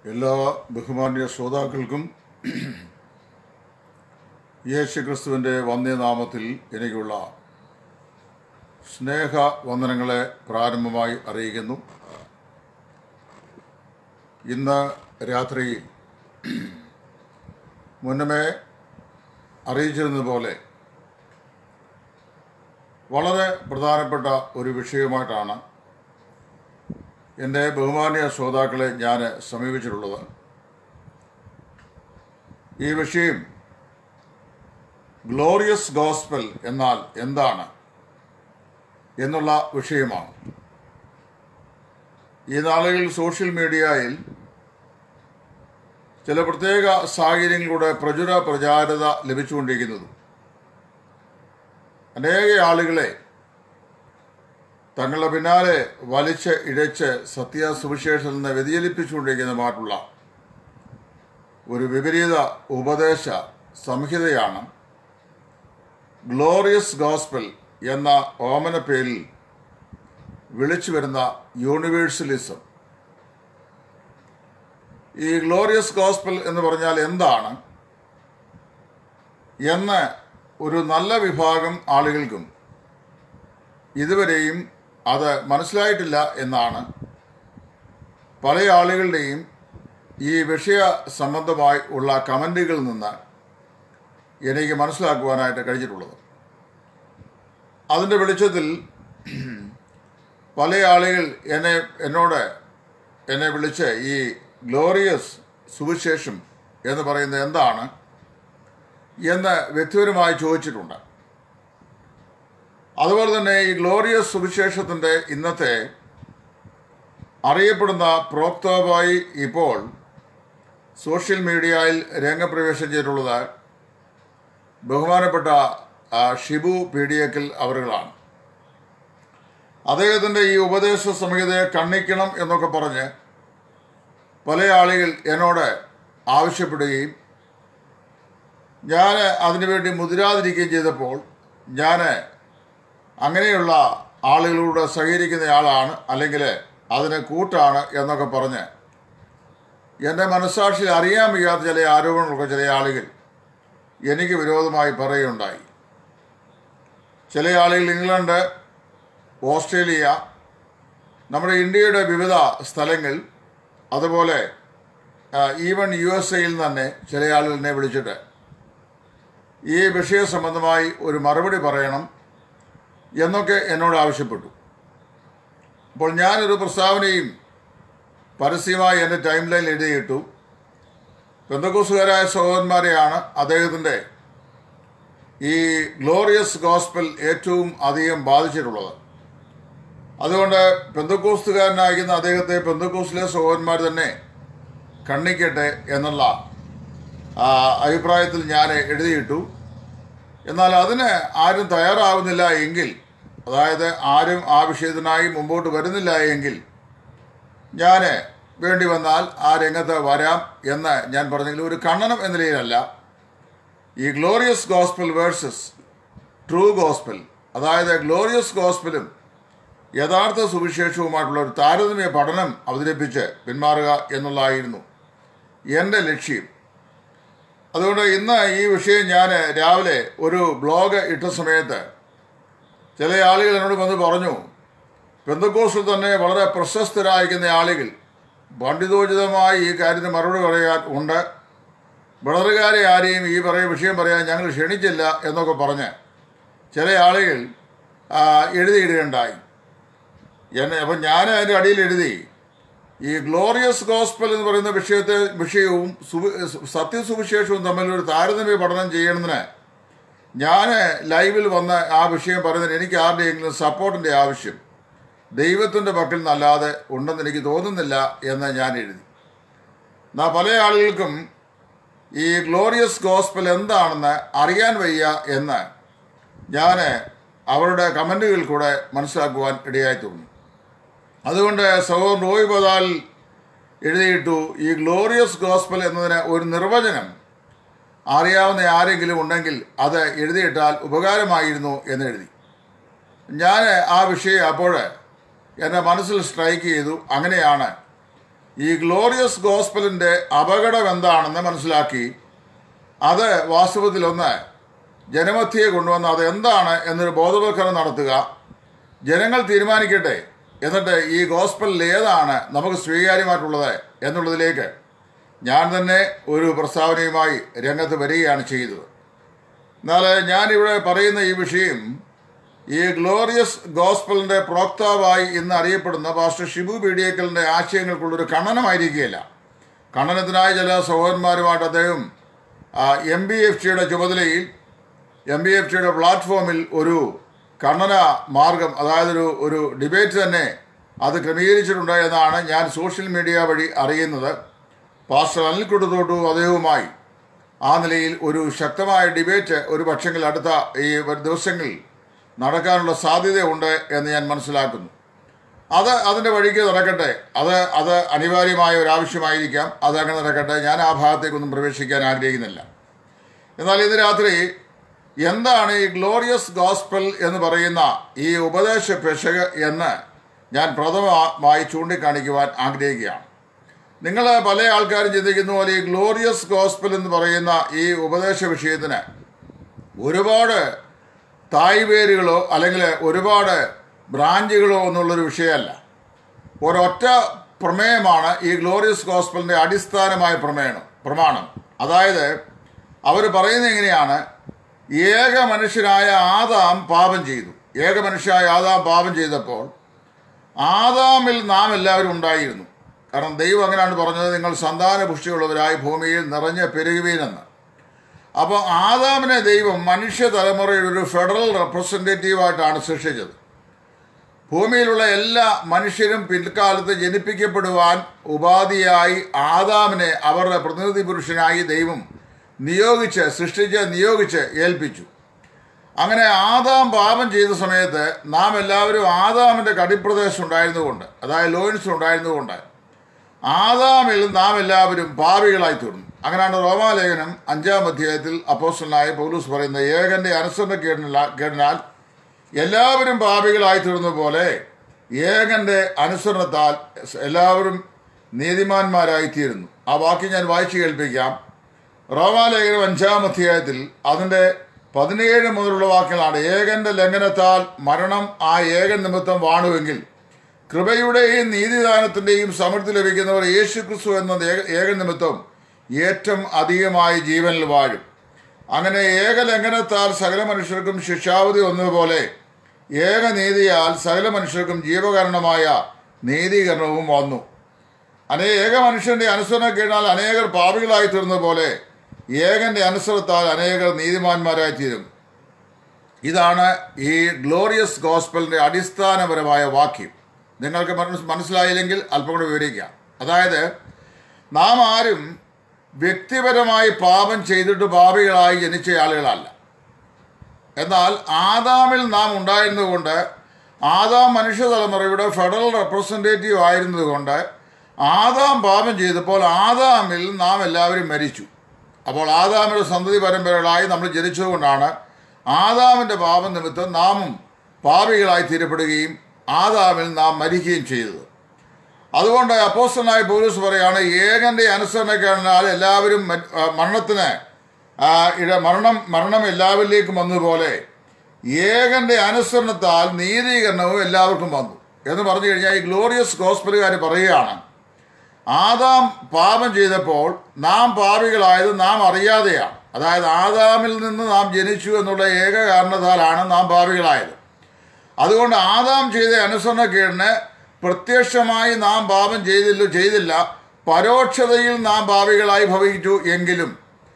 എല്ലാ ബഹുമാന്യ ശ്രോതാക്കൾക്കും യേശുക്രിസ്തുവിൻ്റെ വന്യനാമത്തിൽ എനിക്കുള്ള സ്നേഹ വന്ദനങ്ങളെ പ്രാരംഭമായി അറിയിക്കുന്നു. ഇന്ന് രാത്രി മുന്നമേ അറിയിച്ചിരുന്നതുപോലെ വളരെ പ്രധാനപ്പെട്ട ഒരു വിഷയമായിട്ടാണ് എൻ്റെ ബഹുമാന്യ ശ്രോതാക്കളെ ഞാൻ സമീപിച്ചിട്ടുള്ളത്. ഈ വിഷയം ഗ്ലോറിയസ് ഗോസ്പൽ എന്നാൽ എന്താണ് എന്നുള്ള വിഷയമാണ്. ഈ നാളുകളിൽ സോഷ്യൽ മീഡിയയിൽ ചില പ്രത്യേക സാഹചര്യങ്ങളിലൂടെ പ്രചാരത ലഭിച്ചുകൊണ്ടിരിക്കുന്നത് അനേക ആളുകളെ തങ്ങളുടെ പിന്നാലെ വലിച്ച് ഇഴച്ച് സത്യസുവിശേഷത്തിൽ നിന്ന് വ്യതിചലിപ്പിച്ചുകൊണ്ടിരിക്കുന്നതുമായിട്ടുള്ള ഒരു വിപരീത ഉപദേശ സംഹിതയാണ് ഗ്ലോറിയസ് ഗോസ്പൽ എന്ന ഓമന പേരിൽ വിളിച്ചു വരുന്ന യൂണിവേഴ്സലിസം. ഈ ഗ്ലോറിയസ് ഗോസ്പൽ എന്ന് പറഞ്ഞാൽ എന്താണ് എന്ന് ഒരു നല്ല വിഭാഗം ആളുകൾക്കും ഇതുവരെയും അത് മനസ്സിലായിട്ടില്ല എന്നാണ് പല ആളുകളുടെയും ഈ വിഷയ സംബന്ധമായി ഉള്ള കമൻറ്റുകളിൽ നിന്ന് എനിക്ക് മനസ്സിലാക്കുവാനായിട്ട് കഴിഞ്ഞിട്ടുള്ളത്. അതിൻ്റെ വെളിച്ചത്തിൽ പല ആളുകൾ എന്നെ വിളിച്ച് ഈ ഗ്ലോറിയസ് സുവിശേഷം എന്ന് പറയുന്നത് എന്താണ് എന്ന് വ്യക്തിപരമായി ചോദിച്ചിട്ടുണ്ട്. അതുപോലെ തന്നെ ഈ ഗ്ലോറിയസ് സുവിശേഷത്തിൻ്റെ ഇന്നത്തെ അറിയപ്പെടുന്ന പ്രോക്താവായി ഇപ്പോൾ സോഷ്യൽ മീഡിയയിൽ രംഗപ്രവേശം ചെയ്തിട്ടുള്ളത് ബഹുമാനപ്പെട്ട ഷിബു പീഡിയക്കൽ അവറുകളാണ്. അദ്ദേഹത്തിൻ്റെ ഈ ഉപദേശ സംഹിതയെ ഖണ്ഡിക്കണം എന്നൊക്കെ പറഞ്ഞ് പല ആളുകൾ എന്നോട് ആവശ്യപ്പെടുകയും ഞാൻ അതിനുവേണ്ടി മുതിരാതിരിക്കുകയും ചെയ്തപ്പോൾ ഞാൻ അങ്ങനെയുള്ള ആളുകളോട് സഹകരിക്കുന്ന ആളാണ്, അല്ലെങ്കിൽ അതിന് കൂട്ടാണ് എന്നൊക്കെ പറഞ്ഞ് എൻ്റെ മനസ്സാക്ഷിയിൽ അറിയാൻ വയ്യാത്ത ചില ആരോപണങ്ങളൊക്കെ ചില ആളുകൾ എനിക്ക് വിരോധമായി പറയുകയുണ്ടായി. ചില ആളുകൾ ഇംഗ്ലണ്ട്, ഓസ്ട്രേലിയ, നമ്മുടെ ഇന്ത്യയുടെ വിവിധ സ്ഥലങ്ങൾ, അതുപോലെ ഈവൻ USA തന്നെ ചില ആളുകൾ എന്നെ വിളിച്ചിട്ട് ഈ വിഷയ സംബന്ധമായി ഒരു മറുപടി പറയണം എന്നൊക്കെ എന്നോട് ആവശ്യപ്പെട്ടു. അപ്പോൾ ഞാനൊരു പ്രസ്താവനയും പരസ്യമായി എൻ്റെ ടൈം ലൈനിൽ എഴുതിയിട്ടു. പെന്തക്കോസ്തുകാരായ സഹോദരന്മാരെയാണ് അദ്ദേഹത്തിൻ്റെ ഈ ഗ്ലോറിയസ് ഗോസ്പൽ ഏറ്റവും അധികം ബാധിച്ചിട്ടുള്ളത്. അതുകൊണ്ട് പെന്തക്കോസ്തുകാരനായിരിക്കുന്ന അദ്ദേഹത്തെ പെന്തക്കോസ്തിലെ സഹോദരന്മാർ തന്നെ ഖണ്ഡിക്കട്ടെ എന്നുള്ള അഭിപ്രായത്തിൽ ഞാൻ എഴുതിയിട്ടു. എന്നാൽ അതിന് ആരും തയ്യാറാവുന്നില്ല എങ്കിൽ, അതായത് ആരും ആ വിഷയത്തിനായി മുമ്പോട്ട് വരുന്നില്ല എങ്കിൽ ഞാൻ വേണ്ടി വന്നാൽ ആ രംഗത്ത് വരാം എന്ന് ഞാൻ പറഞ്ഞെങ്കിൽ ഒരു ഖണ്ഡനം എന്ന നിലയിലല്ല. ഈ glorious gospel versus true gospel, അതായത് ഗ്ലോറിയസ് ഗോസ്പലും യഥാർത്ഥ സുവിശേഷവുമായിട്ടുള്ള ഒരു താരതമ്യ പഠനം അവതരിപ്പിച്ച് പിന്മാറുക എന്നുള്ളതായിരുന്നു എൻ്റെ ലക്ഷ്യം. അതുകൊണ്ട് ഇന്ന് ഈ വിഷയം ഞാൻ രാവിലെ ഒരു ബ്ലോഗ് ഇട്ട സമയത്ത് ചില ആളുകൾ എന്നോട് വന്ന് പറഞ്ഞു, പെന്തക്കോസ്തിൽ തന്നെ വളരെ പ്രശസ്തരായിരിക്കുന്ന ആളുകൾ പണ്ഡിതോചിതമായി ഈ കാര്യത്തിന് മറുപടി പറയാൻ ഉണ്ട്, ബ്രദറുകാരെ ആരെയും ഈ വിഷയം പറയാൻ ഞങ്ങൾ ക്ഷണിച്ചില്ല എന്നൊക്കെ പറഞ്ഞ് ചില ആളുകൾ എഴുതിയിടുകയുണ്ടായി. അപ്പം ഞാൻ അതിൻ്റെ അടിയിൽ എഴുതി, ഈ ഗ്ലോറിയസ് ഗോസ്പൽ എന്ന് പറയുന്ന വിഷയവും സത്യസുവിശേഷവും തമ്മിലൊരു താരതമ്യ പഠനം ചെയ്യണമെന്ന് ഞാൻ ലൈവിൽ വന്ന് ആ വിഷയം പറയുന്നതിന് എനിക്ക് ആരുടെയെങ്കിലും സപ്പോർട്ടിൻ്റെ ആവശ്യം ദൈവത്തിൻ്റെ പക്കൽ നിന്നല്ലാതെ ഉണ്ടെന്ന് എനിക്ക് തോന്നുന്നില്ല എന്ന് ഞാൻ എഴുതി. എന്നാൽ പല ആളുകൾക്കും ഈ ഗ്ലോറിയസ് ഗോസ്പൽ എന്താണെന്ന് അറിയാൻ വയ്യ എന്ന് ഞാൻ അവരുടെ കമൻറ്റുകളിൽ കൂടെ മനസ്സിലാക്കുവാൻ ഇടയായി തോന്നി. അതുകൊണ്ട് സഹോദരൻ റോയ് ബദാൽ എഴുതിയിട്ടു, ഈ ഗ്ലോറിയസ് ഗോസ്പൽ എന്നതിന് ഒരു നിർവചനം അറിയാവുന്ന ആരെങ്കിലും ഉണ്ടെങ്കിൽ അത് എഴുതിയിട്ടാൽ ഉപകാരമായിരുന്നു എന്ന് എഴുതി. ഞാൻ ആ വിഷയം അപ്പോൾ എൻ്റെ മനസ്സിൽ സ്ട്രൈക്ക് ചെയ്തു. അങ്ങനെയാണ് ഈ ഗ്ലോറിയസ് ഗോസ്പലിൻ്റെ അപകടം എന്താണെന്ന് മനസ്സിലാക്കി അത് വാസ്തവത്തിലൊന്ന് ജനമധ്യയെ കൊണ്ടുവന്ന് അത് എന്താണ് എന്നൊരു ബോധവൽക്കരണം നടത്തുക. ജനങ്ങൾ തീരുമാനിക്കട്ടെ, എന്നിട്ട് ഈ ഗോസ്പലിൽ ഏതാണ് നമുക്ക് സ്വീകാര്യമായിട്ടുള്ളത് എന്നുള്ളതിലേക്ക് ഞാൻ തന്നെ ഒരു പ്രസ്താവനയുമായി രംഗത്ത് വരികയാണ് ചെയ്തത്. എന്നാൽ ഞാനിവിടെ പറയുന്ന ഈ വിഷയം ഈ ഗ്ലോറിയസ് ഗോസ്പലിൻ്റെ പ്രോക്താവായി ഇന്ന് അറിയപ്പെടുന്ന പാസ്റ്റർ ഷിബു പീഡിയേക്കലിൻ്റെ ആശയങ്ങൾക്കുള്ളൊരു ഖണ്ഡനമായിരിക്കുകയില്ല. ഖണ്ഡനത്തിനായി ചില സഹോദരന്മാരുമായിട്ട് അദ്ദേഹം MBFTയുടെ ചുമതലയിൽ MBFTയുടെ പ്ലാറ്റ്ഫോമിൽ ഒരു ഖണ്ഡന മാർഗം, അതായത് ഒരു ഡിബേറ്റ് തന്നെ അത് ക്രമീകരിച്ചിട്ടുണ്ട് എന്നാണ് ഞാൻ സോഷ്യൽ മീഡിയ വഴി അറിയുന്നത്. പാസ്റ്റർ അനിൽക്കുട്ടത്തോട്ടു അദ്ദേഹവുമായി ആ നിലയിൽ ഒരു ശക്തമായ ഡിബേറ്റ് ഒരു പക്ഷെങ്കിൽ അടുത്ത ഈ ദിവസങ്ങളിൽ നടക്കാനുള്ള സാധ്യതയുണ്ട് എന്ന് ഞാൻ മനസ്സിലാക്കുന്നു. അതിൻ്റെ വഴിക്ക് നടക്കട്ടെ. അത് അനിവാര്യമായ ഒരു ആവശ്യമായിരിക്കാം. അതങ്ങനെ നടക്കട്ടെ. ഞാൻ ആ ഭാഗത്തേക്കൊന്നും പ്രവേശിക്കാൻ ആഗ്രഹിക്കുന്നില്ല. എന്നാൽ ഇന്ന് രാത്രി എന്താണ് ഈ ഗ്ലോറിയസ് ഗോസ്പൽ എന്ന് പറയുന്ന ഈ ഉപദേശ പെശക് എന്ന് ഞാൻ പ്രഥമമായി ചൂണ്ടിക്കാണിക്കുവാൻ ആഗ്രഹിക്കുകയാണ്. നിങ്ങൾ പല ആൾക്കാരും ചിന്തിക്കുന്ന പോലെ ഈ ഗ്ലോറിയസ് ഗോസ്പൽ എന്ന് പറയുന്ന ഈ ഉപദേശ വിഷയത്തിന് ഒരുപാട് തായ്വേരുകളോ അല്ലെങ്കിൽ ഒരുപാട് ബ്രാഞ്ചുകളോ എന്നുള്ളൊരു വിഷയമല്ല. ഒരൊറ്റ പ്രമേയമാണ് ഈ ഗ്ലോറിയസ് ഗോസ്പലിൻ്റെ അടിസ്ഥാനമായ പ്രമാണം. അതായത് അവർ പറയുന്നത് എങ്ങനെയാണ്? ഏക മനുഷ്യനായ ആദാം പാപം ചെയ്തു. ഏക മനുഷ്യനായ ആദാം പാപം ചെയ്തപ്പോൾ ആദാമിൽ നാം എല്ലാവരും ഉണ്ടായിരുന്നു. കാരണം ദൈവം അങ്ങനെയാണ് പറഞ്ഞത്, നിങ്ങൾ സന്താനപുഷ്ടിയുള്ളവരായി ഭൂമിയിൽ നിറഞ്ഞ് പെരുകുവീനെന്ന്. അപ്പോൾ ആദാമിനെ ദൈവം മനുഷ്യ തലമുറയുടെ ഒരു ഫെഡറൽ റെപ്രസെൻറ്റേറ്റീവായിട്ടാണ് സൃഷ്ടിച്ചത്. ഭൂമിയിലുള്ള എല്ലാ മനുഷ്യരും പിൽക്കാലത്ത് ജനിപ്പിക്കപ്പെടുവാൻ ഉപാധിയായി ആദാമിനെ അവരുടെ പ്രതിനിധി പുരുഷനായി ദൈവം നിയോഗിച്ച് ഏൽപ്പിച്ചു. അങ്ങനെ ആദാം പാപം ചെയ്ത സമയത്ത് നാം എല്ലാവരും ആദാമിൻ്റെ കടിപ്രദേശം ഉണ്ടായിരുന്നുകൊണ്ട്, അതായത് ലോയൻസ് ഉണ്ടായിരുന്നുകൊണ്ട് ആദാമിൽ നാം എല്ലാവരും പാപികളായി തീർന്നു. അങ്ങനെയാണ് റോമാലേഖനം 5-ാം അധ്യായത്തിൽ അപ്പോസ്തലനായ പൗലോസ് പറയുന്നത്, ഏകന്റെ അനുസരണക്കേടിനാൽ എല്ലാവരും പാപികളായി തീർന്ന പോലെ ഏകന്റെ അനുസരണത്താൽ എല്ലാവരും നീതിമാന്മാരായിത്തീരുന്നു. ആ വാക്യം ഞാൻ വായിച്ചു കേൾപ്പിക്കാം. റോമാലേഖനം 5-ാം അധ്യായത്തിൽ അതിൻ്റെ 17 മുതലുള്ള വാക്യങ്ങളാണ്. ഏകന്റെ ലംഘനത്താൽ മരണം ആ ഏകൻ നിമിത്തം വാണുവെങ്കിൽ കൃപയുടെയും നീതിദാനത്തിൻ്റെയും സമൃദ്ധി ലഭിക്കുന്നവർ യേശുക്രിസ്തു എന്ന ഏകൻ നിമിത്തം ഏറ്റവും അധികമായി ജീവനിൽ വാഴും. അങ്ങനെ ഏകലംഘനത്താൽ സകല മനുഷ്യർക്കും ശിക്ഷാവധി വന്നതുപോലെ ഏകനീതിയാൽ സകല മനുഷ്യർക്കും ജീവകാരണമായ നീതീകരണവും വന്നു. ഏക മനുഷ്യന്റെ അനുസരണക്കേടാൽ അനേകർ പാപികളായി തീർന്നതുപോലെ ഏകന്റെ അനുസരണത്താൽ അനേകർ നീതിമാന്മാരായി തീരും. ഇതാണ് ഈ ഗ്ലോറിയസ് ഗോസ്പലിൻ്റെ അടിസ്ഥാനപരമായ വാക്യം. നിങ്ങൾക്ക് മനസ്സിലായില്ലെങ്കിൽ അല്പം കൂടെ വിവരിക്കാം. അതായത് നാം ആരും വ്യക്തിപരമായി പാപം ചെയ്തിട്ട് പാപികളായി ജനിച്ച ആളുകളല്ല. എന്നാൽ ആദാമിൽ നാം ഉണ്ടായിരുന്നതുകൊണ്ട്, ആദാം മനുഷ്യ തലമുറയുടെ ഫെഡറൽ റെപ്രസെൻറ്റേറ്റീവ് ആയിരുന്നതുകൊണ്ട് ആദാം പാപം ചെയ്തപ്പോൾ ആദാമിൽ നാം എല്ലാവരും മരിച്ചു. അപ്പോൾ ആദാമിൻ്റെ സന്തതി പരമ്പരകളായി നമ്മൾ ജനിച്ചതുകൊണ്ടാണ് ആദാമിൻ്റെ പാപം നിമിത്തം നാമും പാപികളായി തീരപ്പെടുകയും ആദാമിൽ നാം മരിക്കുകയും ചെയ്തത്. അതുകൊണ്ട് അപ്പോസ്തലനായ പൗലോസ് പറയാണ്, ഏകന്റെ അനുസരണക്കേടിനാൽ എല്ലാവരും മരണം എല്ലാവരിലേക്കും വന്നതുപോലെ ഏകന്റെ അനുസരണത്താൽ നീതീകരണവും എല്ലാവർക്കും വന്നു എന്ന് പറഞ്ഞു കഴിഞ്ഞാൽ ഈ ഗ്ലോറിയസ് ഗോസ്പലുകാർ പറയുകയാണ്, ആദാം പാപം ചെയ്തപ്പോൾ നാം പാപികളായത് നാം അറിയാതെയാണ്. അതായത് ആദാമിൽ നിന്ന് നാം ജനിച്ചു എന്നുള്ള ഏക കാരണത്താലാണ് നാം പാപികളായത്. അതുകൊണ്ട് ആദാം ചെയ്ത അനുസരണക്കേടിന് പ്രത്യക്ഷമായി നാം പാപം ചെയ്തില്ല, പരോക്ഷതയിൽ നാം പാപികളായി ഭവിച്ചു. എങ്കിലും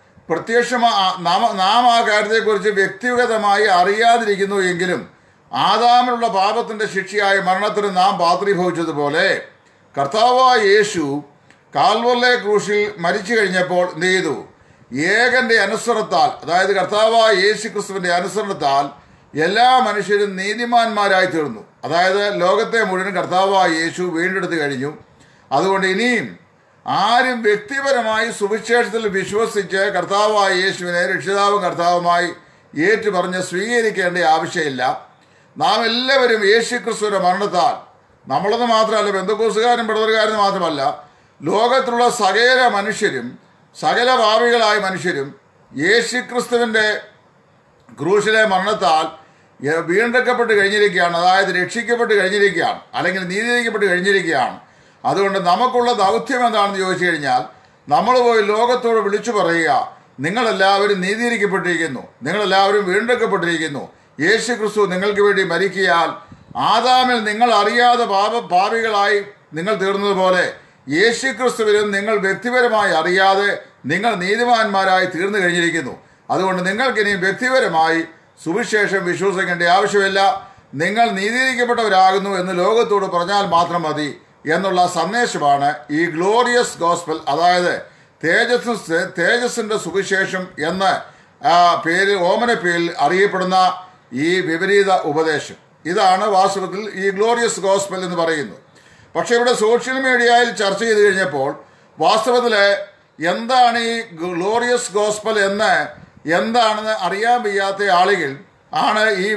നാം ആ കാര്യത്തെക്കുറിച്ച് വ്യക്തിഗതമായി അറിയാതിരിക്കുന്നു. എങ്കിലും ആദാമിലുള്ള പാപത്തിൻ്റെ ശിക്ഷയായ മരണത്തിന് നാം പാത്രീഭവിച്ചതുപോലെ കർത്താവായ യേശു കാൽവറിലെ ക്രൂശിൽ മരിച്ചു കഴിഞ്ഞപ്പോൾ എന്ത് ചെയ്തു? ഏകന്റെ അനുസരണത്താൽ, അതായത് കർത്താവായ യേശു ക്രിസ്തുവിൻ്റെ അനുസരണത്താൽ എല്ലാ മനുഷ്യരും നീതിമാന്മാരായി തീർന്നു. അതായത് ലോകത്തെ മുഴുവൻ കർത്താവായ യേശു വീണ്ടെടുത്ത് കഴിഞ്ഞു. അതുകൊണ്ട് ഇനിയും ആരും വ്യക്തിപരമായി സുവിശേഷത്തിൽ വിശ്വസിച്ച് കർത്താവായ യേശുവിനെ രക്ഷിതാവും കർത്താവുമായി ഏറ്റുപറഞ്ഞ് സ്വീകരിക്കേണ്ട ആവശ്യമില്ല. നാം എല്ലാവരും യേശു ക്രിസ്തുവിൻ്റെ മരണത്താൽ, നമ്മളത് മാത്രമല്ല, പെന്തക്കോസ്തുകാരും ബ്രദറുകാരും മാത്രമല്ല, ലോകത്തിലുള്ള സകല മനുഷ്യരും, സകല പാപികളായ മനുഷ്യരും യേശുക്രിസ്തുവിൻ്റെ ക്രൂശിലെ മരണത്താൽ വീണ്ടെടുക്കപ്പെട്ട് കഴിഞ്ഞിരിക്കുകയാണ്. അതായത് രക്ഷിക്കപ്പെട്ട് കഴിഞ്ഞിരിക്കുകയാണ്, അല്ലെങ്കിൽ നീതീകരിക്കപ്പെട്ട് കഴിഞ്ഞിരിക്കുകയാണ്. അതുകൊണ്ട് നമുക്കുള്ള ദൗത്യം എന്താണെന്ന് ചോദിച്ചു കഴിഞ്ഞാൽ, നമ്മൾ പോയി ലോകത്തോട് വിളിച്ചു പറയുക, നിങ്ങളെല്ലാവരും നീതീകരിക്കപ്പെട്ടിരിക്കുന്നു, നിങ്ങളെല്ലാവരും വീണ്ടെടുക്കപ്പെട്ടിരിക്കുന്നു. യേശു ക്രിസ്തു നിങ്ങൾക്ക് വേണ്ടി മരിക്കിയാൽ ആദാമിൽ നിങ്ങൾ അറിയാതെ പാപികളായി നിങ്ങൾ തീർന്നതുപോലെ യേശു ക്രിസ്തുവിലും നിങ്ങൾ വ്യക്തിപരമായി അറിയാതെ നിങ്ങൾ നീതിമാന്മാരായി തീർന്നു കഴിഞ്ഞിരിക്കുന്നു. അതുകൊണ്ട് നിങ്ങൾക്കിനി വ്യക്തിപരമായി സുവിശേഷം വിശ്വസിക്കേണ്ട ആവശ്യമില്ല. നിങ്ങൾ നീതീകരിക്കപ്പെട്ടവരാകുന്നു എന്ന് ലോകത്തോട് പറഞ്ഞാൽ മാത്രം മതി എന്നുള്ള സന്ദേശമാണ് ഈ ഗ്ലോറിയസ് ഗോസ്പൽ, അതായത് തേജസ്സിൻ്റെ സുവിശേഷം എന്ന ഓമന പേരിൽ അറിയപ്പെടുന്ന ഈ വിപരീത ഉപദേശം. ഇതാണ് വാസ്തവത്തിൽ ഈ ഗ്ലോറിയസ് ഗോസ്പൽ എന്ന് പറയുന്നത്. പക്ഷെ ഇവിടെ സോഷ്യൽ മീഡിയയിൽ ചർച്ച ചെയ്ത് കഴിഞ്ഞപ്പോൾ വാസ്തവത്തിൽ എന്താണ് ഈ ഗ്ലോറിയസ് ഗോസ്പൽ എന്താണെന്ന് അറിയാൻ വയ്യാത്ത ആളുകൾ ആണ് ഈ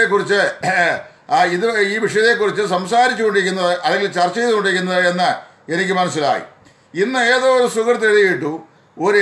വിഷയത്തെക്കുറിച്ച് സംസാരിച്ചുകൊണ്ടിരിക്കുന്നത് അല്ലെങ്കിൽ ചർച്ച ചെയ്തുകൊണ്ടിരിക്കുന്നത് എന്ന് എനിക്ക് മനസ്സിലായി. ഇന്ന് ഏതോ ഒരു സുഹൃത്ത് എഴുതിയിട്ടു, ഒരു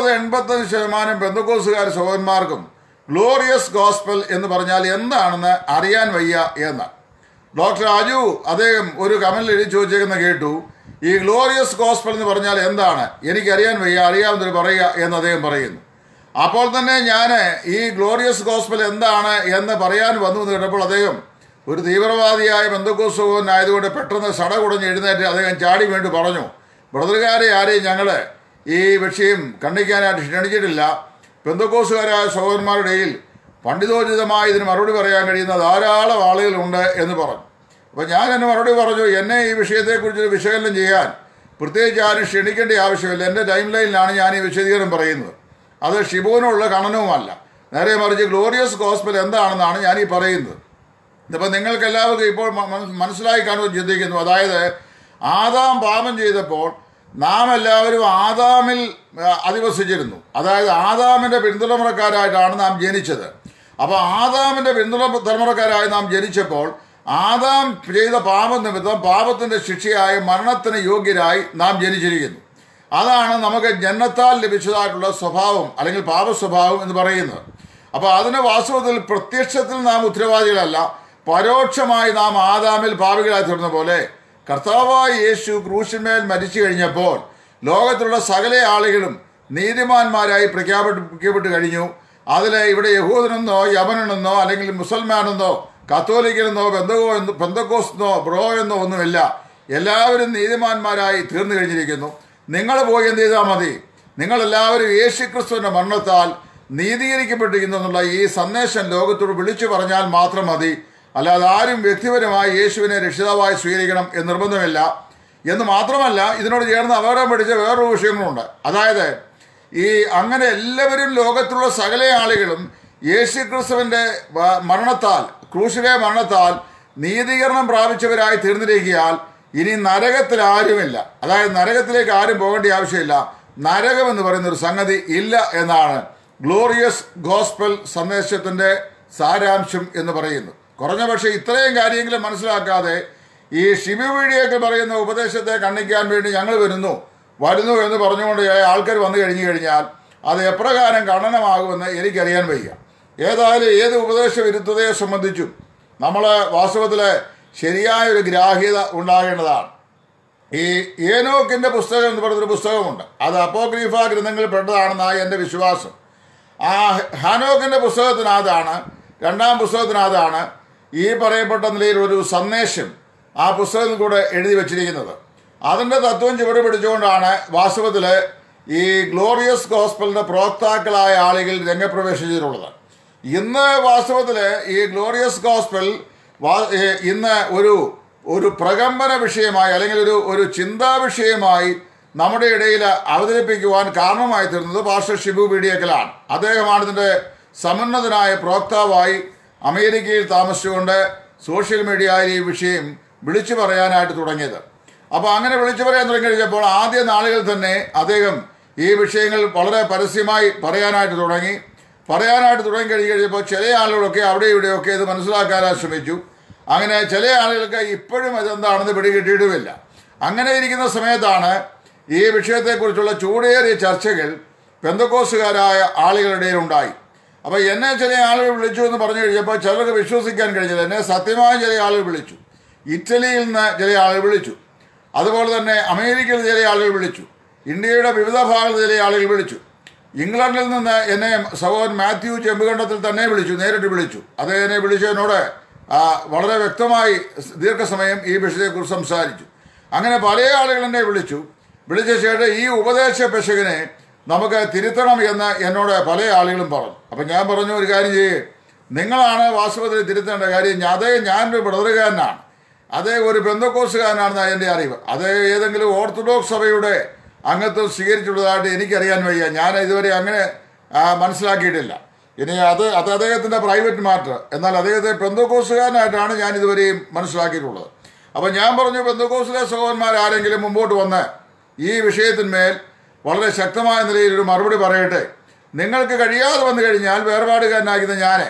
80-85% പെന്തക്കോസ്തുകാർ സഹോദരന്മാർക്കും ഗ്ലോറിയസ് ഗോസ്പൽ എന്ന് പറഞ്ഞാൽ എന്താണെന്ന് അറിയാൻ വയ്യ എന്ന്. ഡോക്ടർ അജു അദ്ദേഹം ഒരു കമന്റിൽ എഴുതി ചോദിച്ചേക്കുന്ന കേട്ടു, ഈ ഗ്ലോറിയസ് ഗോസ്പൽ എന്ന് പറഞ്ഞാൽ എന്താണ്, എനിക്കറിയാൻ വയ്യ, അറിയാവുന്നവർ പറയുക എന്ന് അദ്ദേഹം പറയുന്നു. അപ്പോൾ തന്നെ ഞാൻ ഈ ഗ്ലോറിയസ് ഗോസ്പൽ എന്താണ് എന്ന് പറയാൻ വന്നു എന്ന് കേട്ടപ്പോൾ അദ്ദേഹം ഒരു തീവ്രവാദിയായ പെന്തക്കോസ്ത് സഹോദരനായതുകൊണ്ട് പെട്ടെന്ന് സടകുടഞ്ഞ് എഴുന്നേറ്റ് അദ്ദേഹം ചാടി വേണ്ടി പറഞ്ഞു, ബ്രദറുകാരെ ആരെയും ഞങ്ങൾ ഈ വിഷയം ഖണ്ഡിക്കാനായിട്ട് ക്ഷണിച്ചിട്ടില്ല. പെന്തക്കോസ്തുകാരായ സഹോദരന്മാരുടെ ഇടയിൽ പണ്ഡിതോചിതമായി ഇതിന് മറുപടി പറയാൻ കഴിയുന്ന ധാരാളം ആളുകളുണ്ട് എന്ന് പറഞ്ഞു. അപ്പോൾ ഞാൻ എന്നെ മറുപടി പറഞ്ഞു, എന്നെ ഈ വിഷയത്തെക്കുറിച്ച് വിശകലനം ചെയ്യാൻ പ്രത്യേകിച്ച് ആരും ക്ഷണിക്കേണ്ട ആവശ്യമില്ല. എൻ്റെ ടൈം ലൈനിലാണ് ഞാൻ ഈ വിശദീകരണം പറയുന്നത്. അത് ഷിബുവിനുള്ള ഖനനവുമല്ല, നേരെ മറിച്ച് ഗ്ലോറിയസ് ഗോസ്പൽ എന്താണെന്നാണ് ഞാൻ ഈ പറയുന്നത്. ഇതിപ്പോൾ നിങ്ങൾക്ക് എല്ലാവർക്കും ഇപ്പോൾ മനസ്സിലായി കാണുമെന്ന് ചിന്തിക്കുന്നു. അതായത് ആദാം പാപം ചെയ്തപ്പോൾ നാം എല്ലാവരും ആദാമിൽ അധിവസിച്ചിരുന്നു. അതായത് ആദാമിൻ്റെ പിന്തുടർക്കാരായിട്ടാണ് നാം ജനിച്ചത്. അപ്പോൾ ആദാമിൻ്റെ പിന്തുടർക്കാരായി നാം ജനിച്ചപ്പോൾ ആദാം ചെയ്ത പാപം നിമിത്തം പാപത്തിൻ്റെ ശിക്ഷയായ മരണത്തിന് യോഗ്യരായി നാം ജനിച്ചിരിക്കുന്നു. അതാണ് നമുക്ക് ജന്മത്താൽ ലഭിച്ചതായിട്ടുള്ള സ്വഭാവം അല്ലെങ്കിൽ പാപസ്വഭാവം എന്ന് പറയുന്നത്. അപ്പോൾ അതിന് വാസ്തവത്തിൽ പ്രത്യക്ഷത്തിൽ നാം ഉത്തരവാദികളല്ല, പരോക്ഷമായി നാം ആദാമിൽ പാപികളായി തീർന്ന പോലെ കർത്താവായ യേശു ക്രൂശിന്മേൽ മരിച്ചു കഴിഞ്ഞപ്പോൾ ലോകത്തിലുള്ള സകല ആളുകളും നീതിമാന്മാരായി പ്രഖ്യാപിക്കപ്പെട്ട് കഴിഞ്ഞു. അതിൽ ഇവിടെ യഹൂദനെന്നോ യമനെന്നോ അല്ലെങ്കിൽ മുസൽമാനെന്നോ കത്തോലിക്കനെന്നോ പെന്തക്കോസ്തെന്നോ ബ്രോ എന്നോ ഒന്നുമില്ല. എല്ലാവരും നീതിമാന്മാരായി തീർന്നു കഴിഞ്ഞിരിക്കുന്നു. നിങ്ങൾ പോയി എന്ത് ചെയ്താൽ മതി? നിങ്ങളെല്ലാവരും യേശുക്രിസ്തുവിൻ്റെ മരണത്താൽ നീതീകരിക്കപ്പെട്ടിരിക്കുന്നു എന്നുള്ള ഈ സന്ദേശം ലോകത്തോട് വിളിച്ചു പറഞ്ഞാൽ മാത്രം മതി. അല്ലാതെ ആരും വ്യക്തിപരമായി യേശുവിനെ രക്ഷിതാവായി സ്വീകരിക്കണം എന്ന് നിർബന്ധമില്ല. എന്ന് മാത്രമല്ല, ഇതിനോട് ചേർന്ന് അപകടം പിടിച്ച വേറൊരു വിഷയങ്ങളുണ്ട്. അതായത് അങ്ങനെ എല്ലാവരും ലോകത്തിലുള്ള സകല ആളുകളും യേശുക്രിസ്തുവിൻ്റെ മരണത്താൽ, ക്രൂശിലെ മരണത്താൽ നീതീകരണം പ്രാപിച്ചവരായി തീർന്നിരിക്കുകയാൽ ഇനി നരകത്തിൽ ആരുമില്ല. അതായത് നരകത്തിലേക്ക് ആരും പോകേണ്ട ആവശ്യമില്ല. നരകം എന്ന് പറയുന്ന ഒരു സംഗതി ഇല്ല എന്നാണ് ഗ്ലോറിയസ് ഗോസ്പൽ സന്ദേശത്തിൻ്റെ സാരാംശം എന്ന് പറയുന്നു. കുറഞ്ഞ പക്ഷേ ഇത്രയും കാര്യങ്ങളും മനസ്സിലാക്കാതെ ഈ ഷിബു വീഡിയോക്ക് പറയുന്ന ഉപദേശത്തെ ഖണ്ഡിക്കാൻ വേണ്ടി ഞങ്ങൾ വരുന്നു എന്ന് പറഞ്ഞുകൊണ്ട് ആൾക്കാർ വന്നു കഴിഞ്ഞു കഴിഞ്ഞാൽ അത് എപ്രകാരം ഖണ്ഡനമാകുമെന്ന് എനിക്കറിയാൻ വയ്യ. ഏതായാലും ഏത് ഉപദേശ വിരുദ്ധതയെ സംബന്ധിച്ചും നമ്മൾ വാസ്തവത്തിൽ ശരിയായൊരു ഗ്രാഹ്യത ഉണ്ടാകേണ്ടതാണ്. ഈ ഏനോക്കിൻ്റെ പുസ്തകം എന്ന് പറഞ്ഞൊരു പുസ്തകമുണ്ട്. അത് അപ്പോക്രീഫ ഗ്രന്ഥങ്ങളിൽ പെട്ടതാണെന്നാണ് എൻ്റെ വിശ്വാസം. ആ ഹാനോക്കിൻ്റെ പുസ്തകത്തിനകത്താണ്, രണ്ടാം പുസ്തകത്തിനകത്താണ് ഈ പറയപ്പെട്ട നിലയിൽ ഒരു സന്ദേശം ആ പുസ്തകത്തിൽ കൂടെ എഴുതി വച്ചിരിക്കുന്നത്. അതിൻ്റെ തത്വം ചുവട് പിടിച്ചുകൊണ്ടാണ് വാസ്തവത്തിൽ ഈ ഗ്ലോറിയസ് ഗോസ്പലിൻ്റെ പ്രോക്താക്കളായ ആളുകൾ രംഗപ്രവേശിച്ചിട്ടുള്ളത്. ഇന്ന് വാസ്തവത്തിൽ ഈ ഗ്ലോറിയസ് ഗോസ്പൽ ഇന്ന് ഒരു പ്രകമ്പന വിഷയമായി അല്ലെങ്കിൽ ഒരു ചിന്താ വിഷയമായി നമ്മുടെ ഇടയിൽ അവതരിപ്പിക്കുവാൻ കാരണമായി തീർന്നത് പാസ്റ്റർ ഷിബു വീഡിയോക്കലാണ്. അദ്ദേഹമാണ് ഇതിൻ്റെ സമുന്നതനായ പ്രോക്താവായി അമേരിക്കയിൽ താമസിച്ചുകൊണ്ട് സോഷ്യൽ മീഡിയയിൽ ഈ വിഷയം വിളിച്ചു പറയാനായിട്ട് തുടങ്ങിയത്. അപ്പോൾ അങ്ങനെ വിളിച്ചു പറയാൻ തുടങ്ങി കഴിഞ്ഞപ്പോൾ ആദ്യ നാളുകളിൽ തന്നെ അദ്ദേഹം ഈ വിഷയങ്ങൾ വളരെ പരസ്യമായി പറയാനായിട്ട് തുടങ്ങി കഴിഞ്ഞപ്പോൾ ചില ആളുകളൊക്കെ അവിടെ ഇവിടെയൊക്കെ ഇത് മനസ്സിലാക്കാനായി ശ്രമിച്ചു. അങ്ങനെ ചില ആളുകൾക്ക് ഇപ്പോഴും അതെന്താണെന്ന് പിടികിട്ടിയിട്ടുമില്ല. അങ്ങനെ ഇരിക്കുന്ന സമയത്താണ് ഈ വിഷയത്തെക്കുറിച്ചുള്ള ചൂടേറിയ ചർച്ചകൾ പെന്തക്കോസ്തുകാരായ ആളുകളുടെ ഇടയിൽ ഉണ്ടായി. അപ്പോൾ എന്നെ ചില ആളുകൾ വിളിച്ചു എന്ന് പറഞ്ഞു കഴിഞ്ഞപ്പോൾ ചിലർക്ക് വിശ്വസിക്കാൻ കഴിഞ്ഞില്ല. എന്നെ സത്യമായ ചില ആളുകൾ വിളിച്ചു, ഇറ്റലിയിൽ നിന്ന് ചില ആളുകൾ വിളിച്ചു, അതുപോലെ തന്നെ അമേരിക്കയിൽ ചില ആളുകൾ വിളിച്ചു, ഇന്ത്യയുടെ വിവിധ ഭാഗങ്ങളിൽ ചില ആളുകൾ വിളിച്ചു. ഇംഗ്ലണ്ടിൽ നിന്ന് എന്നെ സഹോദരൻ മാത്യു ചെമ്പുകണ്ടത്തിൽ തന്നെ വിളിച്ചു, നേരിട്ട് വിളിച്ചു. അദ്ദേഹത്തിനെ വിളിച്ചതിനോട് വളരെ വ്യക്തമായി ദീർഘസമയം ഈ വിഷയത്തെക്കുറിച്ച് സംസാരിച്ചു. അങ്ങനെ പല ആളുകൾ എന്നെ വിളിച്ച ശേഷം ഈ ഉപദേശ പെശകിനെ നമുക്ക് തിരുത്തണം എന്ന് എന്നോട് പല ആളുകളും പറഞ്ഞു. അപ്പം ഞാൻ പറഞ്ഞു, ഒരു കാര്യം ചെയ്യേ, നിങ്ങളാണ് വാസ്തവത്തിൽ തിരുത്തേണ്ട കാര്യം. ഞാനൊരു ബ്രദറുകാരനാണ്, അതേ ഒരു പെന്തക്കോസ്തുകാരനാണെന്നാണ് എൻ്റെ അറിവ്. അതേ ഏതെങ്കിലും ഓർത്തഡോക്സ് സഭയുടെ അംഗത്വം സ്വീകരിച്ചുള്ളതായിട്ട് എനിക്കറിയാൻ വയ്യ. ഞാൻ ഇതുവരെ അങ്ങനെ മനസ്സിലാക്കിയിട്ടില്ല. ഇനി അത് അദ്ദേഹത്തിൻ്റെ പ്രൈവറ്റ് മാറ്റർ. എന്നാൽ അദ്ദേഹത്തെ പെന്തക്കോസ്തുകാരനായിട്ടാണ് ഞാൻ ഇതുവരെയും മനസ്സിലാക്കിയിട്ടുള്ളത്. അപ്പം ഞാൻ പറഞ്ഞു, പെന്തക്കോസ്തിലെ സഹോദരന്മാർ ആരെങ്കിലും മുമ്പോട്ട് വന്ന് ഈ വിഷയത്തിന്മേൽ വളരെ ശക്തമായ നിലയിൽ ഒരു മറുപടി പറയട്ടെ. നിങ്ങൾക്ക് കഴിയാതെ വന്നു കഴിഞ്ഞാൽ വേർപാടുകാരനാകുന്ന ഞാൻ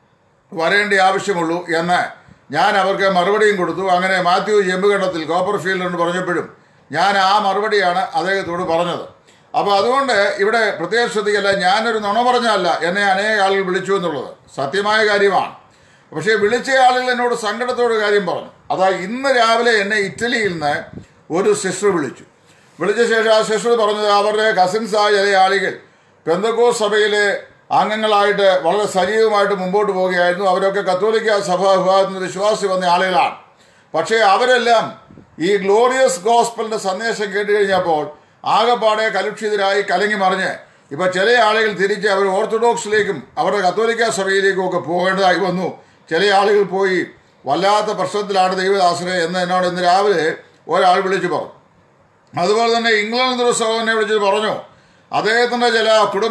വരേണ്ട ആവശ്യമുള്ളൂ എന്ന് ഞാൻ അവർക്ക് മറുപടിയും കൊടുത്തു. അങ്ങനെ മാത്യു ചെമ്പുകണ്ടത്തിൽ കോപ്പർഫീൽഡ് എന്ന് പറഞ്ഞപ്പോഴും ഞാൻ ആ മറുപടിയാണ് അദ്ദേഹത്തോട് പറഞ്ഞത്. അപ്പോൾ അതുകൊണ്ട് ഇവിടെ പ്രത്യേകം ശ്രദ്ധിക്കല്ല, ഞാനൊരു നുണ പറഞ്ഞല്ല എന്നെ അനേക ആളുകൾ വിളിച്ചു എന്നുള്ളത് സത്യമായ കാര്യമാണ്. പക്ഷേ വിളിച്ച ആളുകൾ എന്നോട് സങ്കടത്തോട് കാര്യം പറഞ്ഞു. അതായത് ഇന്ന് രാവിലെ എന്നെ ഇറ്റലിയിൽ നിന്ന് ഒരു സിസ്റ്റർ വിളിച്ച ശേഷം ആ സിസ്റ്റർ പറഞ്ഞത് അവരുടെ കസിൻസായ ചില ആളുകൾ പെന്തക്കോസ്ത് സഭയിലെ അംഗങ്ങളായിട്ട് വളരെ സജീവമായിട്ട് മുമ്പോട്ട് പോവുകയായിരുന്നു. അവരൊക്കെ കത്തോലിക്ക സഭാ വിഭാഗത്തിൽ നിന്ന് വിശ്വാസി വന്ന ആളുകളാണ്. പക്ഷേ അവരെല്ലാം ഈ ഗ്ലോറിയസ് ഗോസ്പലിൻ്റെ സന്ദേശം കേട്ട് കഴിഞ്ഞപ്പോൾ ആകെപ്പാടെ കലുഷിതരായി കലങ്ങി മറിഞ്ഞ് ഇപ്പം ചില ആളുകൾ തിരിച്ച് അവർ ഓർത്തഡോക്സിലേക്കും അവരുടെ കത്തോലിക്ക സഭയിലേക്കും ഒക്കെ പോകേണ്ടതായി വന്നു. ചില ആളുകൾ പോയി വല്ലാത്ത പ്രശ്നത്തിലാണ് ദൈവദാസനെ എന്ന് എന്നോട് ഇന്ന് രാവിലെ ഒരാൾ വിളിച്ചു പറഞ്ഞു. അതുപോലെ തന്നെ ഇംഗ്ലണ്ടിൽ ഒരു സഹോദരനെ വിളിച്ചിട്ട് പറഞ്ഞു, അദ്ദേഹത്തിൻ്റെ ചില